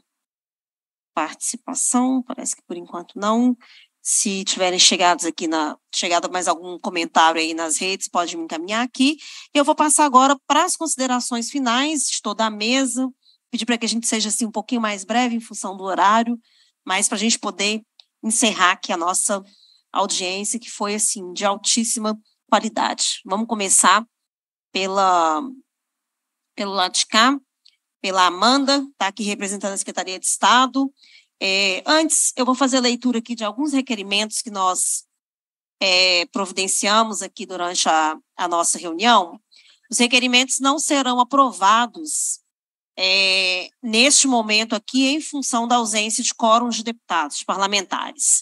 participação, parece que por enquanto não. Se tiverem chegados aqui na, chegado mais algum comentário aí nas redes, pode me encaminhar aqui. Eu vou passar agora para as considerações finais de toda a mesa, pedir para que a gente seja assim um pouquinho mais breve em função do horário, mas para a gente poder encerrar aqui a nossa audiência, que foi assim de altíssima qualidade. Vamos começar pela, pelo lado de cá, pela Amanda, está aqui representando a Secretaria de Estado. É, antes, eu vou fazer a leitura aqui de alguns requerimentos que nós é, providenciamos aqui durante a, a nossa reunião. Os requerimentos não serão aprovados é, neste momento aqui em função da ausência de quórum de deputados, de parlamentares.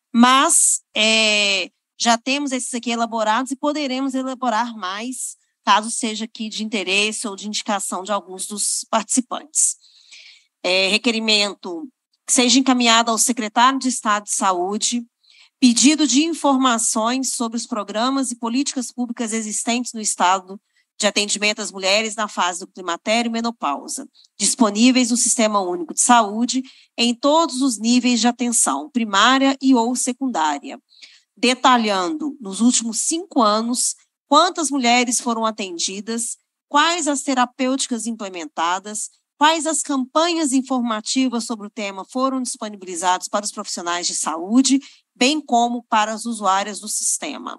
Mas é, já temos esses aqui elaborados e poderemos elaborar mais, caso seja aqui de interesse ou de indicação de alguns dos participantes. É, requerimento que seja encaminhado ao secretário de Estado de Saúde, pedido de informações sobre os programas e políticas públicas existentes no Estado de atendimento às mulheres na fase do climatério e menopausa, disponíveis no Sistema Único de Saúde em todos os níveis de atenção, primária e ou secundária, detalhando, nos últimos cinco anos, quantas mulheres foram atendidas, quais as terapêuticas implementadas, quais as campanhas informativas sobre o tema foram disponibilizadas para os profissionais de saúde, bem como para as usuárias do sistema.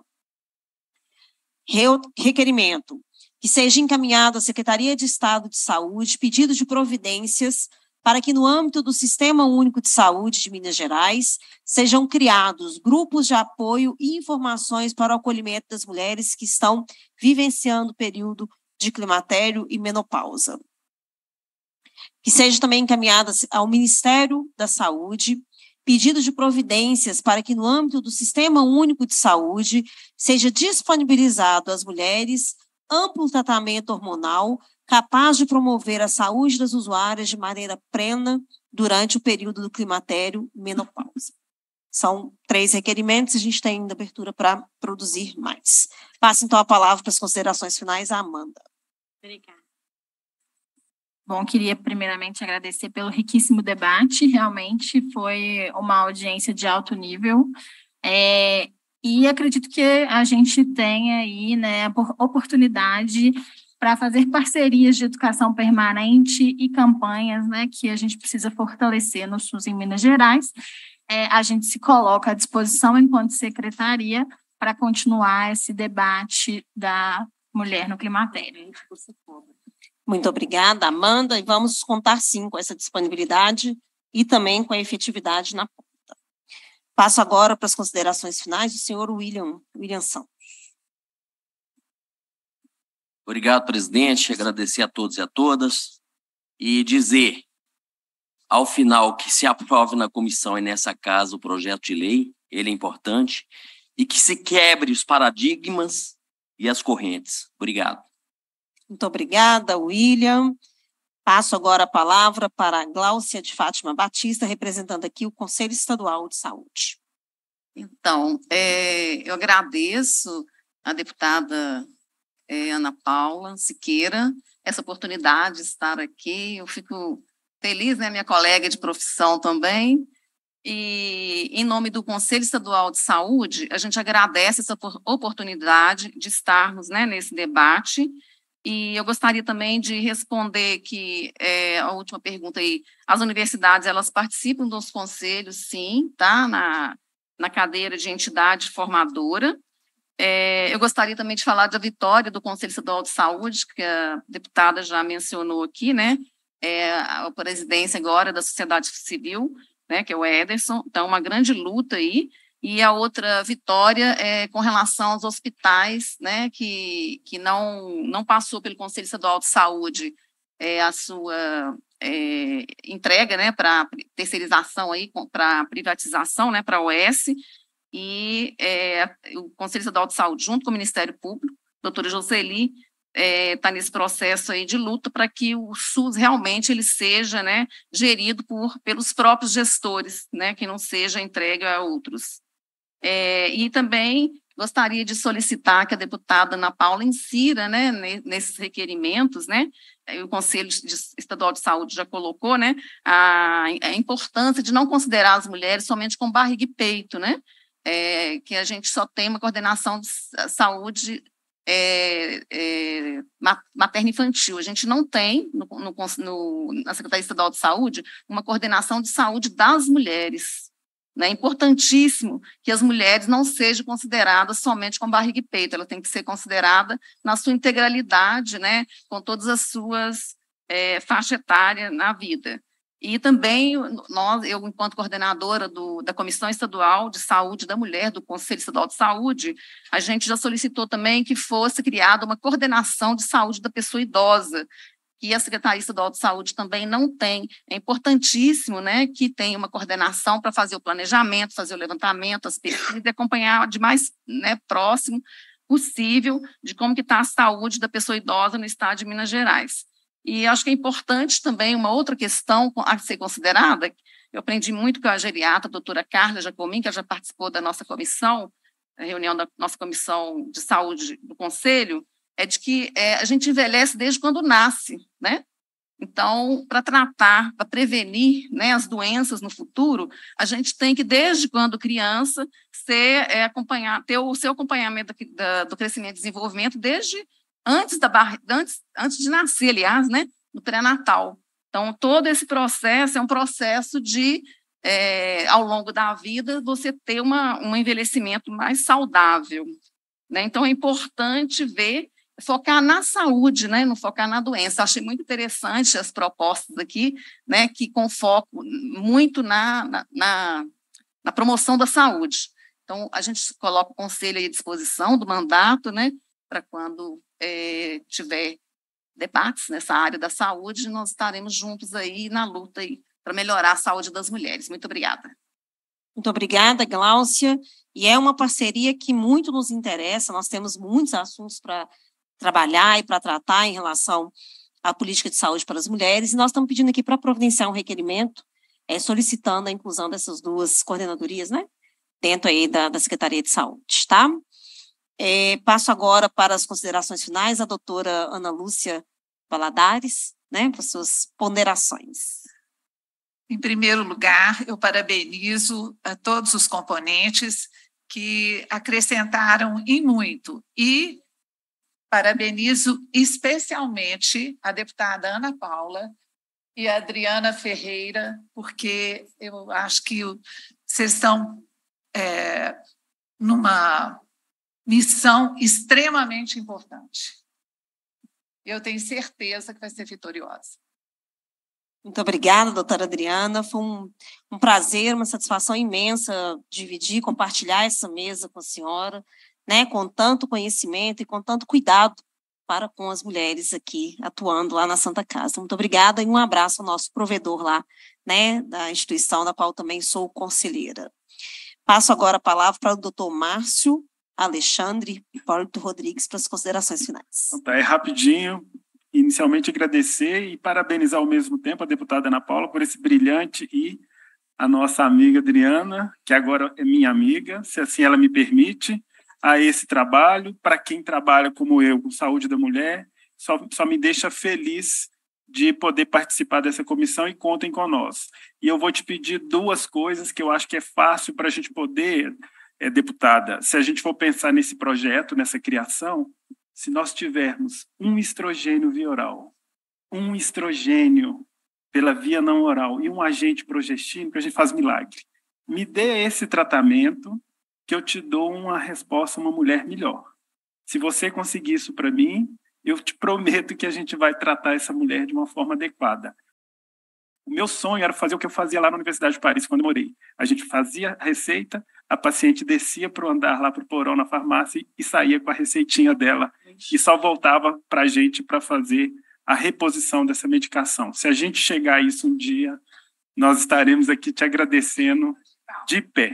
Requerimento que seja encaminhado à Secretaria de Estado de Saúde pedido de providências para que, no âmbito do Sistema Único de Saúde de Minas Gerais, sejam criados grupos de apoio e informações para o acolhimento das mulheres que estão vivenciando o período de climatério e menopausa. Que seja também encaminhada ao Ministério da Saúde pedido de providências para que, no âmbito do Sistema Único de Saúde, seja disponibilizado às mulheres amplo tratamento hormonal capaz de promover a saúde das usuárias de maneira plena durante o período do climatério e menopausa. São três requerimentos, a gente tem ainda abertura para produzir mais. Passo, então, a palavra para as considerações finais à Amanda. Obrigada. Bom, queria primeiramente agradecer pelo riquíssimo debate, realmente foi uma audiência de alto nível, é, e acredito que a gente tem aí, né, a oportunidade para fazer parcerias de educação permanente e campanhas, né, que a gente precisa fortalecer no SUS em Minas Gerais. É, a gente se coloca à disposição enquanto secretaria para continuar esse debate da mulher no climatério. Muito obrigada, Amanda, e vamos contar sim com essa disponibilidade e também com a efetividade na ponta. Passo agora para as considerações finais do senhor William, William Santos. Obrigado, presidente, agradecer a todos e a todas e dizer, ao final, que se aprove na comissão e nessa casa o projeto de lei, ele é importante, e que se quebre os paradigmas e as correntes. Obrigado. Muito obrigada, William. Passo agora a palavra para a Gláucia de Fátima Batista, representando aqui o Conselho Estadual de Saúde. Então, é, eu agradeço a deputada é, Ana Paula Siqueira essa oportunidade de estar aqui. Eu fico feliz, né, minha colega de profissão também. E, em nome do Conselho Estadual de Saúde, a gente agradece essa oportunidade de estarmos, né, nesse debate. E eu gostaria também de responder que é, a última pergunta aí, as universidades, elas participam dos conselhos, sim, tá, na, na cadeira de entidade formadora. É, eu gostaria também de falar da vitória do Conselho Estadual de Saúde, que a deputada já mencionou aqui, né, é, a presidência agora da sociedade civil, né, que é o Ederson, então uma grande luta aí. E a outra vitória é com relação aos hospitais, né, que, que não, não passou pelo Conselho Estadual de Saúde é, a sua é, entrega, né, para terceirização, para privatização, né, para a O S, e é, o Conselho Estadual de Saúde, junto com o Ministério Público, a doutora Jocely, está é, nesse processo aí de luta para que o SUS realmente ele seja, né, gerido por, pelos próprios gestores, né, que não seja entregue a outros. É, e também gostaria de solicitar que a deputada Ana Paula insira, né, nesses requerimentos, né, o Conselho Estadual de Saúde já colocou, né, a, a importância de não considerar as mulheres somente com barriga e peito, né, é, que a gente só tem uma coordenação de saúde É, é, materno-infantil. A gente não tem, no, no, no, na Secretaria Estadual de Saúde, uma coordenação de saúde das mulheres. É, né? Importantíssimo que as mulheres não sejam consideradas somente com barriga e peito, ela tem que ser considerada na sua integralidade, né? Com todas as suas é, faixas etárias na vida. E também, nós, eu, enquanto coordenadora do, da Comissão Estadual de Saúde da Mulher, do Conselho Estadual de Saúde, a gente já solicitou também que fosse criada uma coordenação de saúde da pessoa idosa, que a Secretaria Estadual de Saúde também não tem. É importantíssimo, né, que tenha uma coordenação para fazer o planejamento, fazer o levantamento, as pesquisas, e acompanhar de mais, né, próximo possível de como que está a saúde da pessoa idosa no estado de Minas Gerais. E acho que é importante também uma outra questão a ser considerada. Eu aprendi muito com a geriatra, a doutora Carla Jacomin, que já participou da nossa comissão, a reunião da nossa comissão de saúde do Conselho, é de que é, a gente envelhece desde quando nasce, né? Então, para tratar, para prevenir, né, as doenças no futuro, a gente tem que, desde quando criança, ser, é, acompanhar, ter o seu acompanhamento da, da, do crescimento e desenvolvimento desde antes, da barri... antes, antes de nascer, aliás, né, no pré-natal. Então, todo esse processo é um processo de, é, ao longo da vida, você ter uma, um envelhecimento mais saudável, né? Então, é importante ver, focar na saúde, né, não focar na doença. Achei muito interessante as propostas aqui, né, que com foco muito na, na, na, na promoção da saúde. Então, a gente coloca o conselho aí à disposição do mandato, né, para quando é, tiver debates nessa área da saúde, nós estaremos juntos aí na luta aí para melhorar a saúde das mulheres. Muito obrigada. Muito obrigada, Gláucia. E é uma parceria que muito nos interessa, nós temos muitos assuntos para trabalhar e para tratar em relação à política de saúde para as mulheres, e nós estamos pedindo aqui para providenciar um requerimento, é, solicitando a inclusão dessas duas coordenadorias, né, dentro aí da, da Secretaria de Saúde, tá? É, passo agora para as considerações finais, a doutora Ana Lúcia Valadares, né, para suas ponderações. Em primeiro lugar, eu parabenizo a todos os componentes que acrescentaram em muito, e parabenizo especialmente a deputada Ana Paula e a Adriana Ferreira, porque eu acho que vocês estão é, numa missão extremamente importante. Eu tenho certeza que vai ser vitoriosa. Muito obrigada, doutora Adriana. Foi um, um prazer, uma satisfação imensa dividir, compartilhar essa mesa com a senhora, né, com tanto conhecimento e com tanto cuidado para com as mulheres aqui, atuando lá na Santa Casa. Muito obrigada e um abraço ao nosso provedor lá, né, da instituição da qual também sou conselheira. Passo agora a palavra para o doutor Márcio Alexandre Hipólito Rodrigues para as considerações finais. Então, tá, é rapidinho. Inicialmente, agradecer e parabenizar ao mesmo tempo a deputada Ana Paula por esse brilhante, e a nossa amiga Adriana, que agora é minha amiga, se assim ela me permite, a esse trabalho. Para quem trabalha como eu com saúde da mulher, só, só me deixa feliz de poder participar dessa comissão, e contem com nós. E eu vou te pedir duas coisas que eu acho que é fácil para a gente poder, é, deputada, se a gente for pensar nesse projeto, nessa criação, se nós tivermos um estrogênio via oral, um estrogênio pela via não oral e um agente progestínico, a gente faz milagre. Me dê esse tratamento que eu te dou uma resposta, uma mulher melhor. Se você conseguir isso para mim, eu te prometo que a gente vai tratar essa mulher de uma forma adequada. O meu sonho era fazer o que eu fazia lá na Universidade de Paris, quando eu morei. A gente fazia a receita, a paciente descia para o andar lá para o porão na farmácia e saía com a receitinha dela, e só voltava para a gente para fazer a reposição dessa medicação. Se a gente chegar a isso um dia, nós estaremos aqui te agradecendo de pé.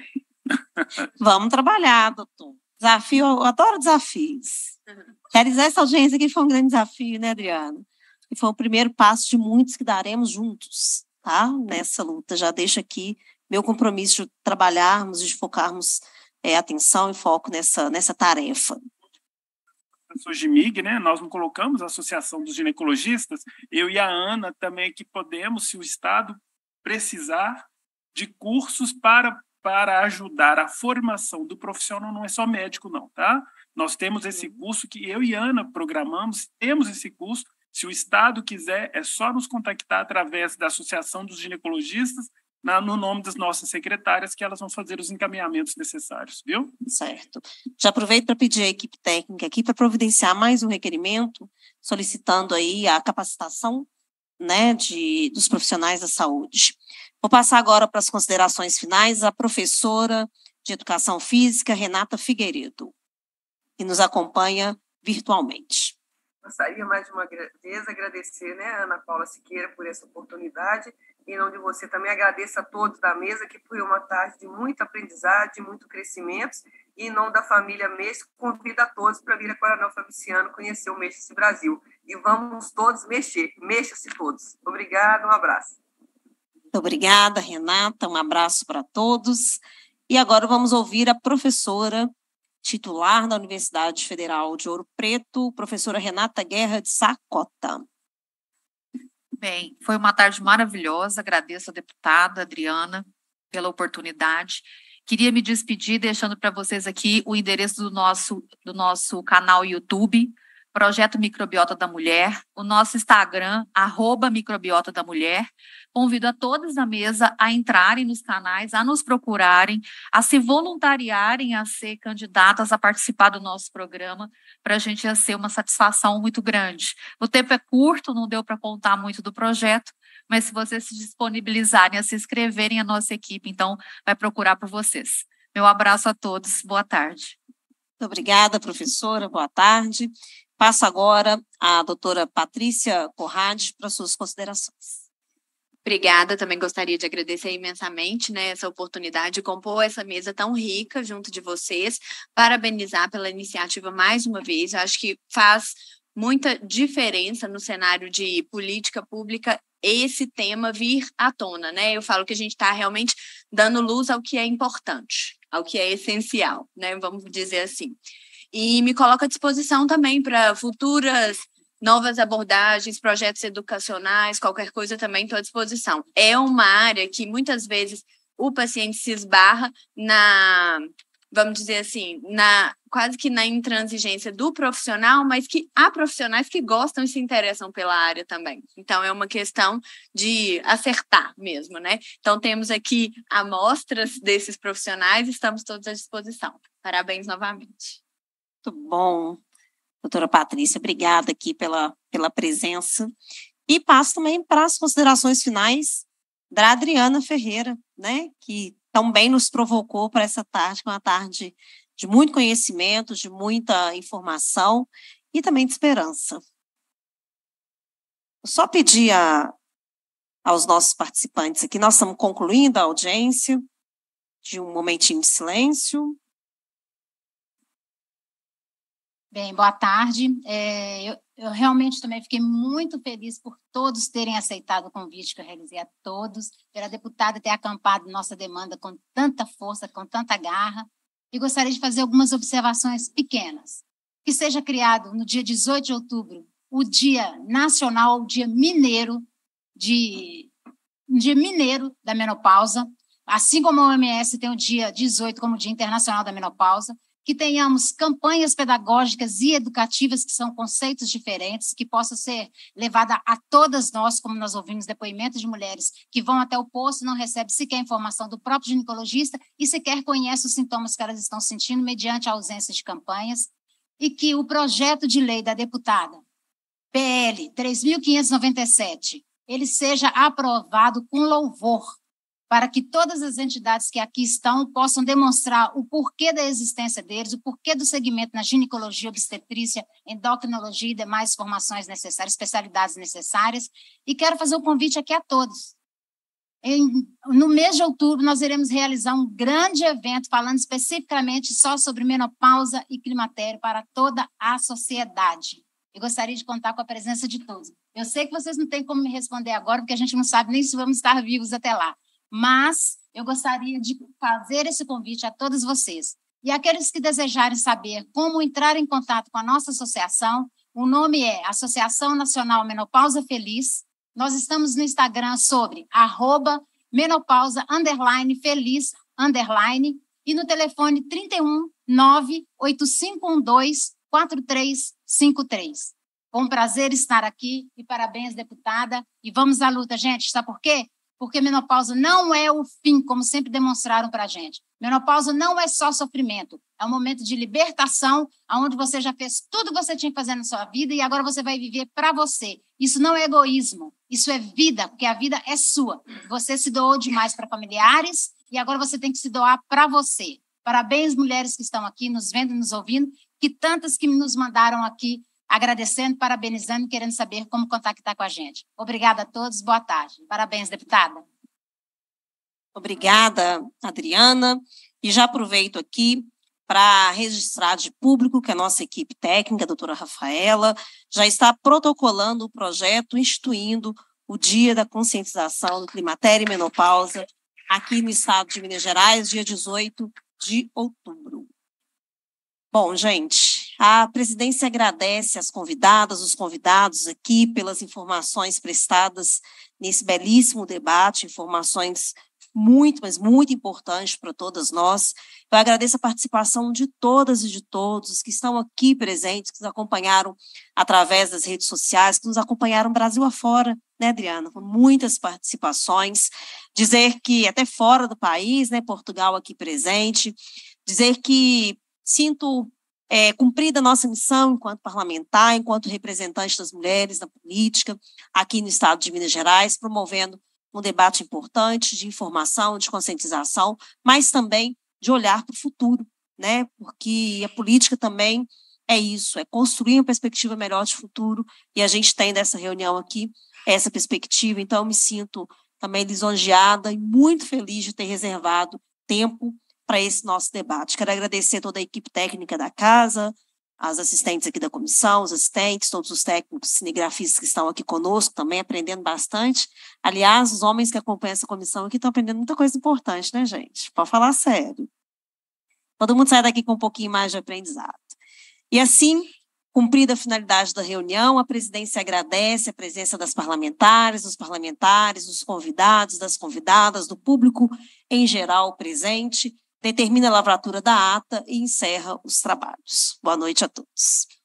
Vamos trabalhar, doutor. Desafio, eu adoro desafios. Realizar essa audiência aqui foi um grande desafio, né, Adriana? E foi o primeiro passo de muitos que daremos juntos, tá? Nessa luta. Já deixo aqui meu compromisso de trabalharmos, de focarmos é, atenção e foco nessa, nessa tarefa. Professor Gimig, né? Nós não colocamos a Associação dos Ginecologistas, eu e a Ana também que podemos, se o Estado precisar de cursos para, para ajudar a formação do profissional, não é só médico não, tá? Nós temos esse curso que eu e a Ana programamos, temos esse curso, se o Estado quiser, é só nos contactar através da Associação dos Ginecologistas, Na, no nome das nossas secretárias, que elas vão fazer os encaminhamentos necessários, viu? Certo. Já aproveito para pedir à equipe técnica aqui para providenciar mais um requerimento, solicitando aí a capacitação, né, de, dos profissionais da saúde. Vou passar agora para as considerações finais a professora de Educação Física, Renata Figueiredo, que nos acompanha virtualmente. Gostaria mais de uma vez agradecer, né, Ana Paula Siqueira, por essa oportunidade. Em nome de você, também agradeço a todos da mesa, que foi uma tarde de muito aprendizado, de muito crescimento. E em nome da família Meixo, convido a todos para vir a Coronel Fabriciano conhecer o Mexa-se Brasil. E vamos todos mexer, mexa-se todos. Obrigada, um abraço. Muito obrigada, Renata, um abraço para todos. E agora vamos ouvir a professora titular da Universidade Federal de Ouro Preto, professora Renata Guerra de Sacota. Bem, foi uma tarde maravilhosa, agradeço a deputada Adriana pela oportunidade. Queria me despedir deixando para vocês aqui o endereço do nosso, do nosso canal YouTube, Projeto Microbiota da Mulher, o nosso Instagram, arroba Microbiota da Mulher. Convido a todos na mesa a entrarem nos canais, a nos procurarem, a se voluntariarem a ser candidatas a participar do nosso programa, para a gente ia ser uma satisfação muito grande. O tempo é curto, não deu para contar muito do projeto, mas se vocês se disponibilizarem a se inscreverem, a nossa equipe, então, vai procurar por vocês. Meu abraço a todos, boa tarde. Muito obrigada, professora, boa tarde. Passo agora à doutora Patrícia Corrade para suas considerações. Obrigada, também gostaria de agradecer imensamente, né, essa oportunidade de compor essa mesa tão rica junto de vocês, parabenizar pela iniciativa mais uma vez, eu acho que faz muita diferença no cenário de política pública esse tema vir à tona, né, eu falo que a gente está realmente dando luz ao que é importante, ao que é essencial, né, vamos dizer assim. E me coloco à disposição também para futuras novas abordagens, projetos educacionais, qualquer coisa também estou à disposição. É uma área que muitas vezes o paciente se esbarra na, vamos dizer assim, na, quase que na intransigência do profissional, mas que há profissionais que gostam e se interessam pela área também. Então, é uma questão de acertar mesmo, né? Então, temos aqui amostras desses profissionais, estamos todos à disposição. Parabéns novamente. Muito bom, doutora Patrícia, obrigada aqui pela, pela presença. E passo também para as considerações finais da Adriana Ferreira, né, que também nos provocou para essa tarde, que é uma tarde de muito conhecimento, de muita informação e também de esperança. Eu só pedir a, aos nossos participantes aqui, nós estamos concluindo a audiência, de um momentinho de silêncio. Bem, boa tarde. É, eu, eu realmente também fiquei muito feliz por todos terem aceitado o convite que eu realizei a todos, pela deputada ter acampado nossa demanda com tanta força, com tanta garra, e gostaria de fazer algumas observações pequenas. Que seja criado no dia dezoito de outubro o Dia Nacional, o Dia Mineiro, de, um Dia Mineiro da Menopausa, assim como a O M S tem o dia dezoito como Dia Internacional da Menopausa, que tenhamos campanhas pedagógicas e educativas, que são conceitos diferentes, que possa ser levada a todas nós, como nós ouvimos depoimentos de mulheres que vão até o posto e não recebem sequer informação do próprio ginecologista e sequer conhecem os sintomas que elas estão sentindo mediante a ausência de campanhas, e que o projeto de lei da deputada P L três mil quinhentos e noventa e sete, ele seja aprovado com louvor, para que todas as entidades que aqui estão possam demonstrar o porquê da existência deles, o porquê do segmento na ginecologia, obstetrícia, endocrinologia e demais formações necessárias, especialidades necessárias. E quero fazer um convite aqui a todos. Em, no mês de outubro, nós iremos realizar um grande evento falando especificamente só sobre menopausa e climatério para toda a sociedade. Eu gostaria de contar com a presença de todos. Eu sei que vocês não têm como me responder agora, porque a gente não sabe nem se vamos estar vivos até lá, mas eu gostaria de fazer esse convite a todos vocês. E aqueles que desejarem saber como entrar em contato com a nossa associação, o nome é Associação Nacional Menopausa Feliz. Nós estamos no Instagram sobre arroba menopausa underline feliz underline e no telefone trinta e um, nove oito cinco um dois, quatro três cinco três. Foi um prazer estar aqui e parabéns, deputada. E vamos à luta, gente. Sabe por quê? Porque menopausa não é o fim, como sempre demonstraram para a gente. Menopausa não é só sofrimento, é um momento de libertação, onde você já fez tudo que você tinha que fazer na sua vida e agora você vai viver para você. Isso não é egoísmo, isso é vida, porque a vida é sua. Você se doou demais para familiares e agora você tem que se doar para você. Parabéns, mulheres que estão aqui nos vendo e nos ouvindo, que tantas que nos mandaram aqui agradecendo, parabenizando, querendo saber como contactar com a gente. Obrigada a todos, boa tarde. Parabéns, deputada. Obrigada, Adriana. E já aproveito aqui para registrar de público que a nossa equipe técnica, a doutora Rafaela, já está protocolando o projeto instituindo o Dia da Conscientização do Climatério e Menopausa aqui no estado de Minas Gerais, dia dezoito de outubro. Bom, gente, a presidência agradece as convidadas, os convidados aqui pelas informações prestadas nesse belíssimo debate, informações muito, mas muito importantes para todas nós. Eu agradeço a participação de todas e de todos que estão aqui presentes, que nos acompanharam através das redes sociais, que nos acompanharam Brasil afora, né, Adriana? Com muitas participações. Dizer que até fora do país, né, Portugal aqui presente, dizer que sinto é, cumprida a nossa missão enquanto parlamentar, enquanto representante das mulheres na política, aqui no estado de Minas Gerais, promovendo um debate importante de informação, de conscientização, mas também de olhar para o futuro, né? Porque a política também é isso, é construir uma perspectiva melhor de futuro, e a gente tem dessa reunião aqui essa perspectiva, então eu me sinto também lisonjeada e muito feliz de ter reservado tempo para esse nosso debate. Quero agradecer toda a equipe técnica da casa, as assistentes aqui da comissão, os assistentes, todos os técnicos cinegrafistas que estão aqui conosco também, aprendendo bastante. Aliás, os homens que acompanham essa comissão aqui estão aprendendo muita coisa importante, né, gente? Pode falar sério. Todo mundo sai daqui com um pouquinho mais de aprendizado. E assim, cumprida a finalidade da reunião, a presidência agradece a presença das parlamentares, dos parlamentares, dos convidados, das convidadas, do público em geral presente, determina a lavratura da ata e encerra os trabalhos. Boa noite a todos.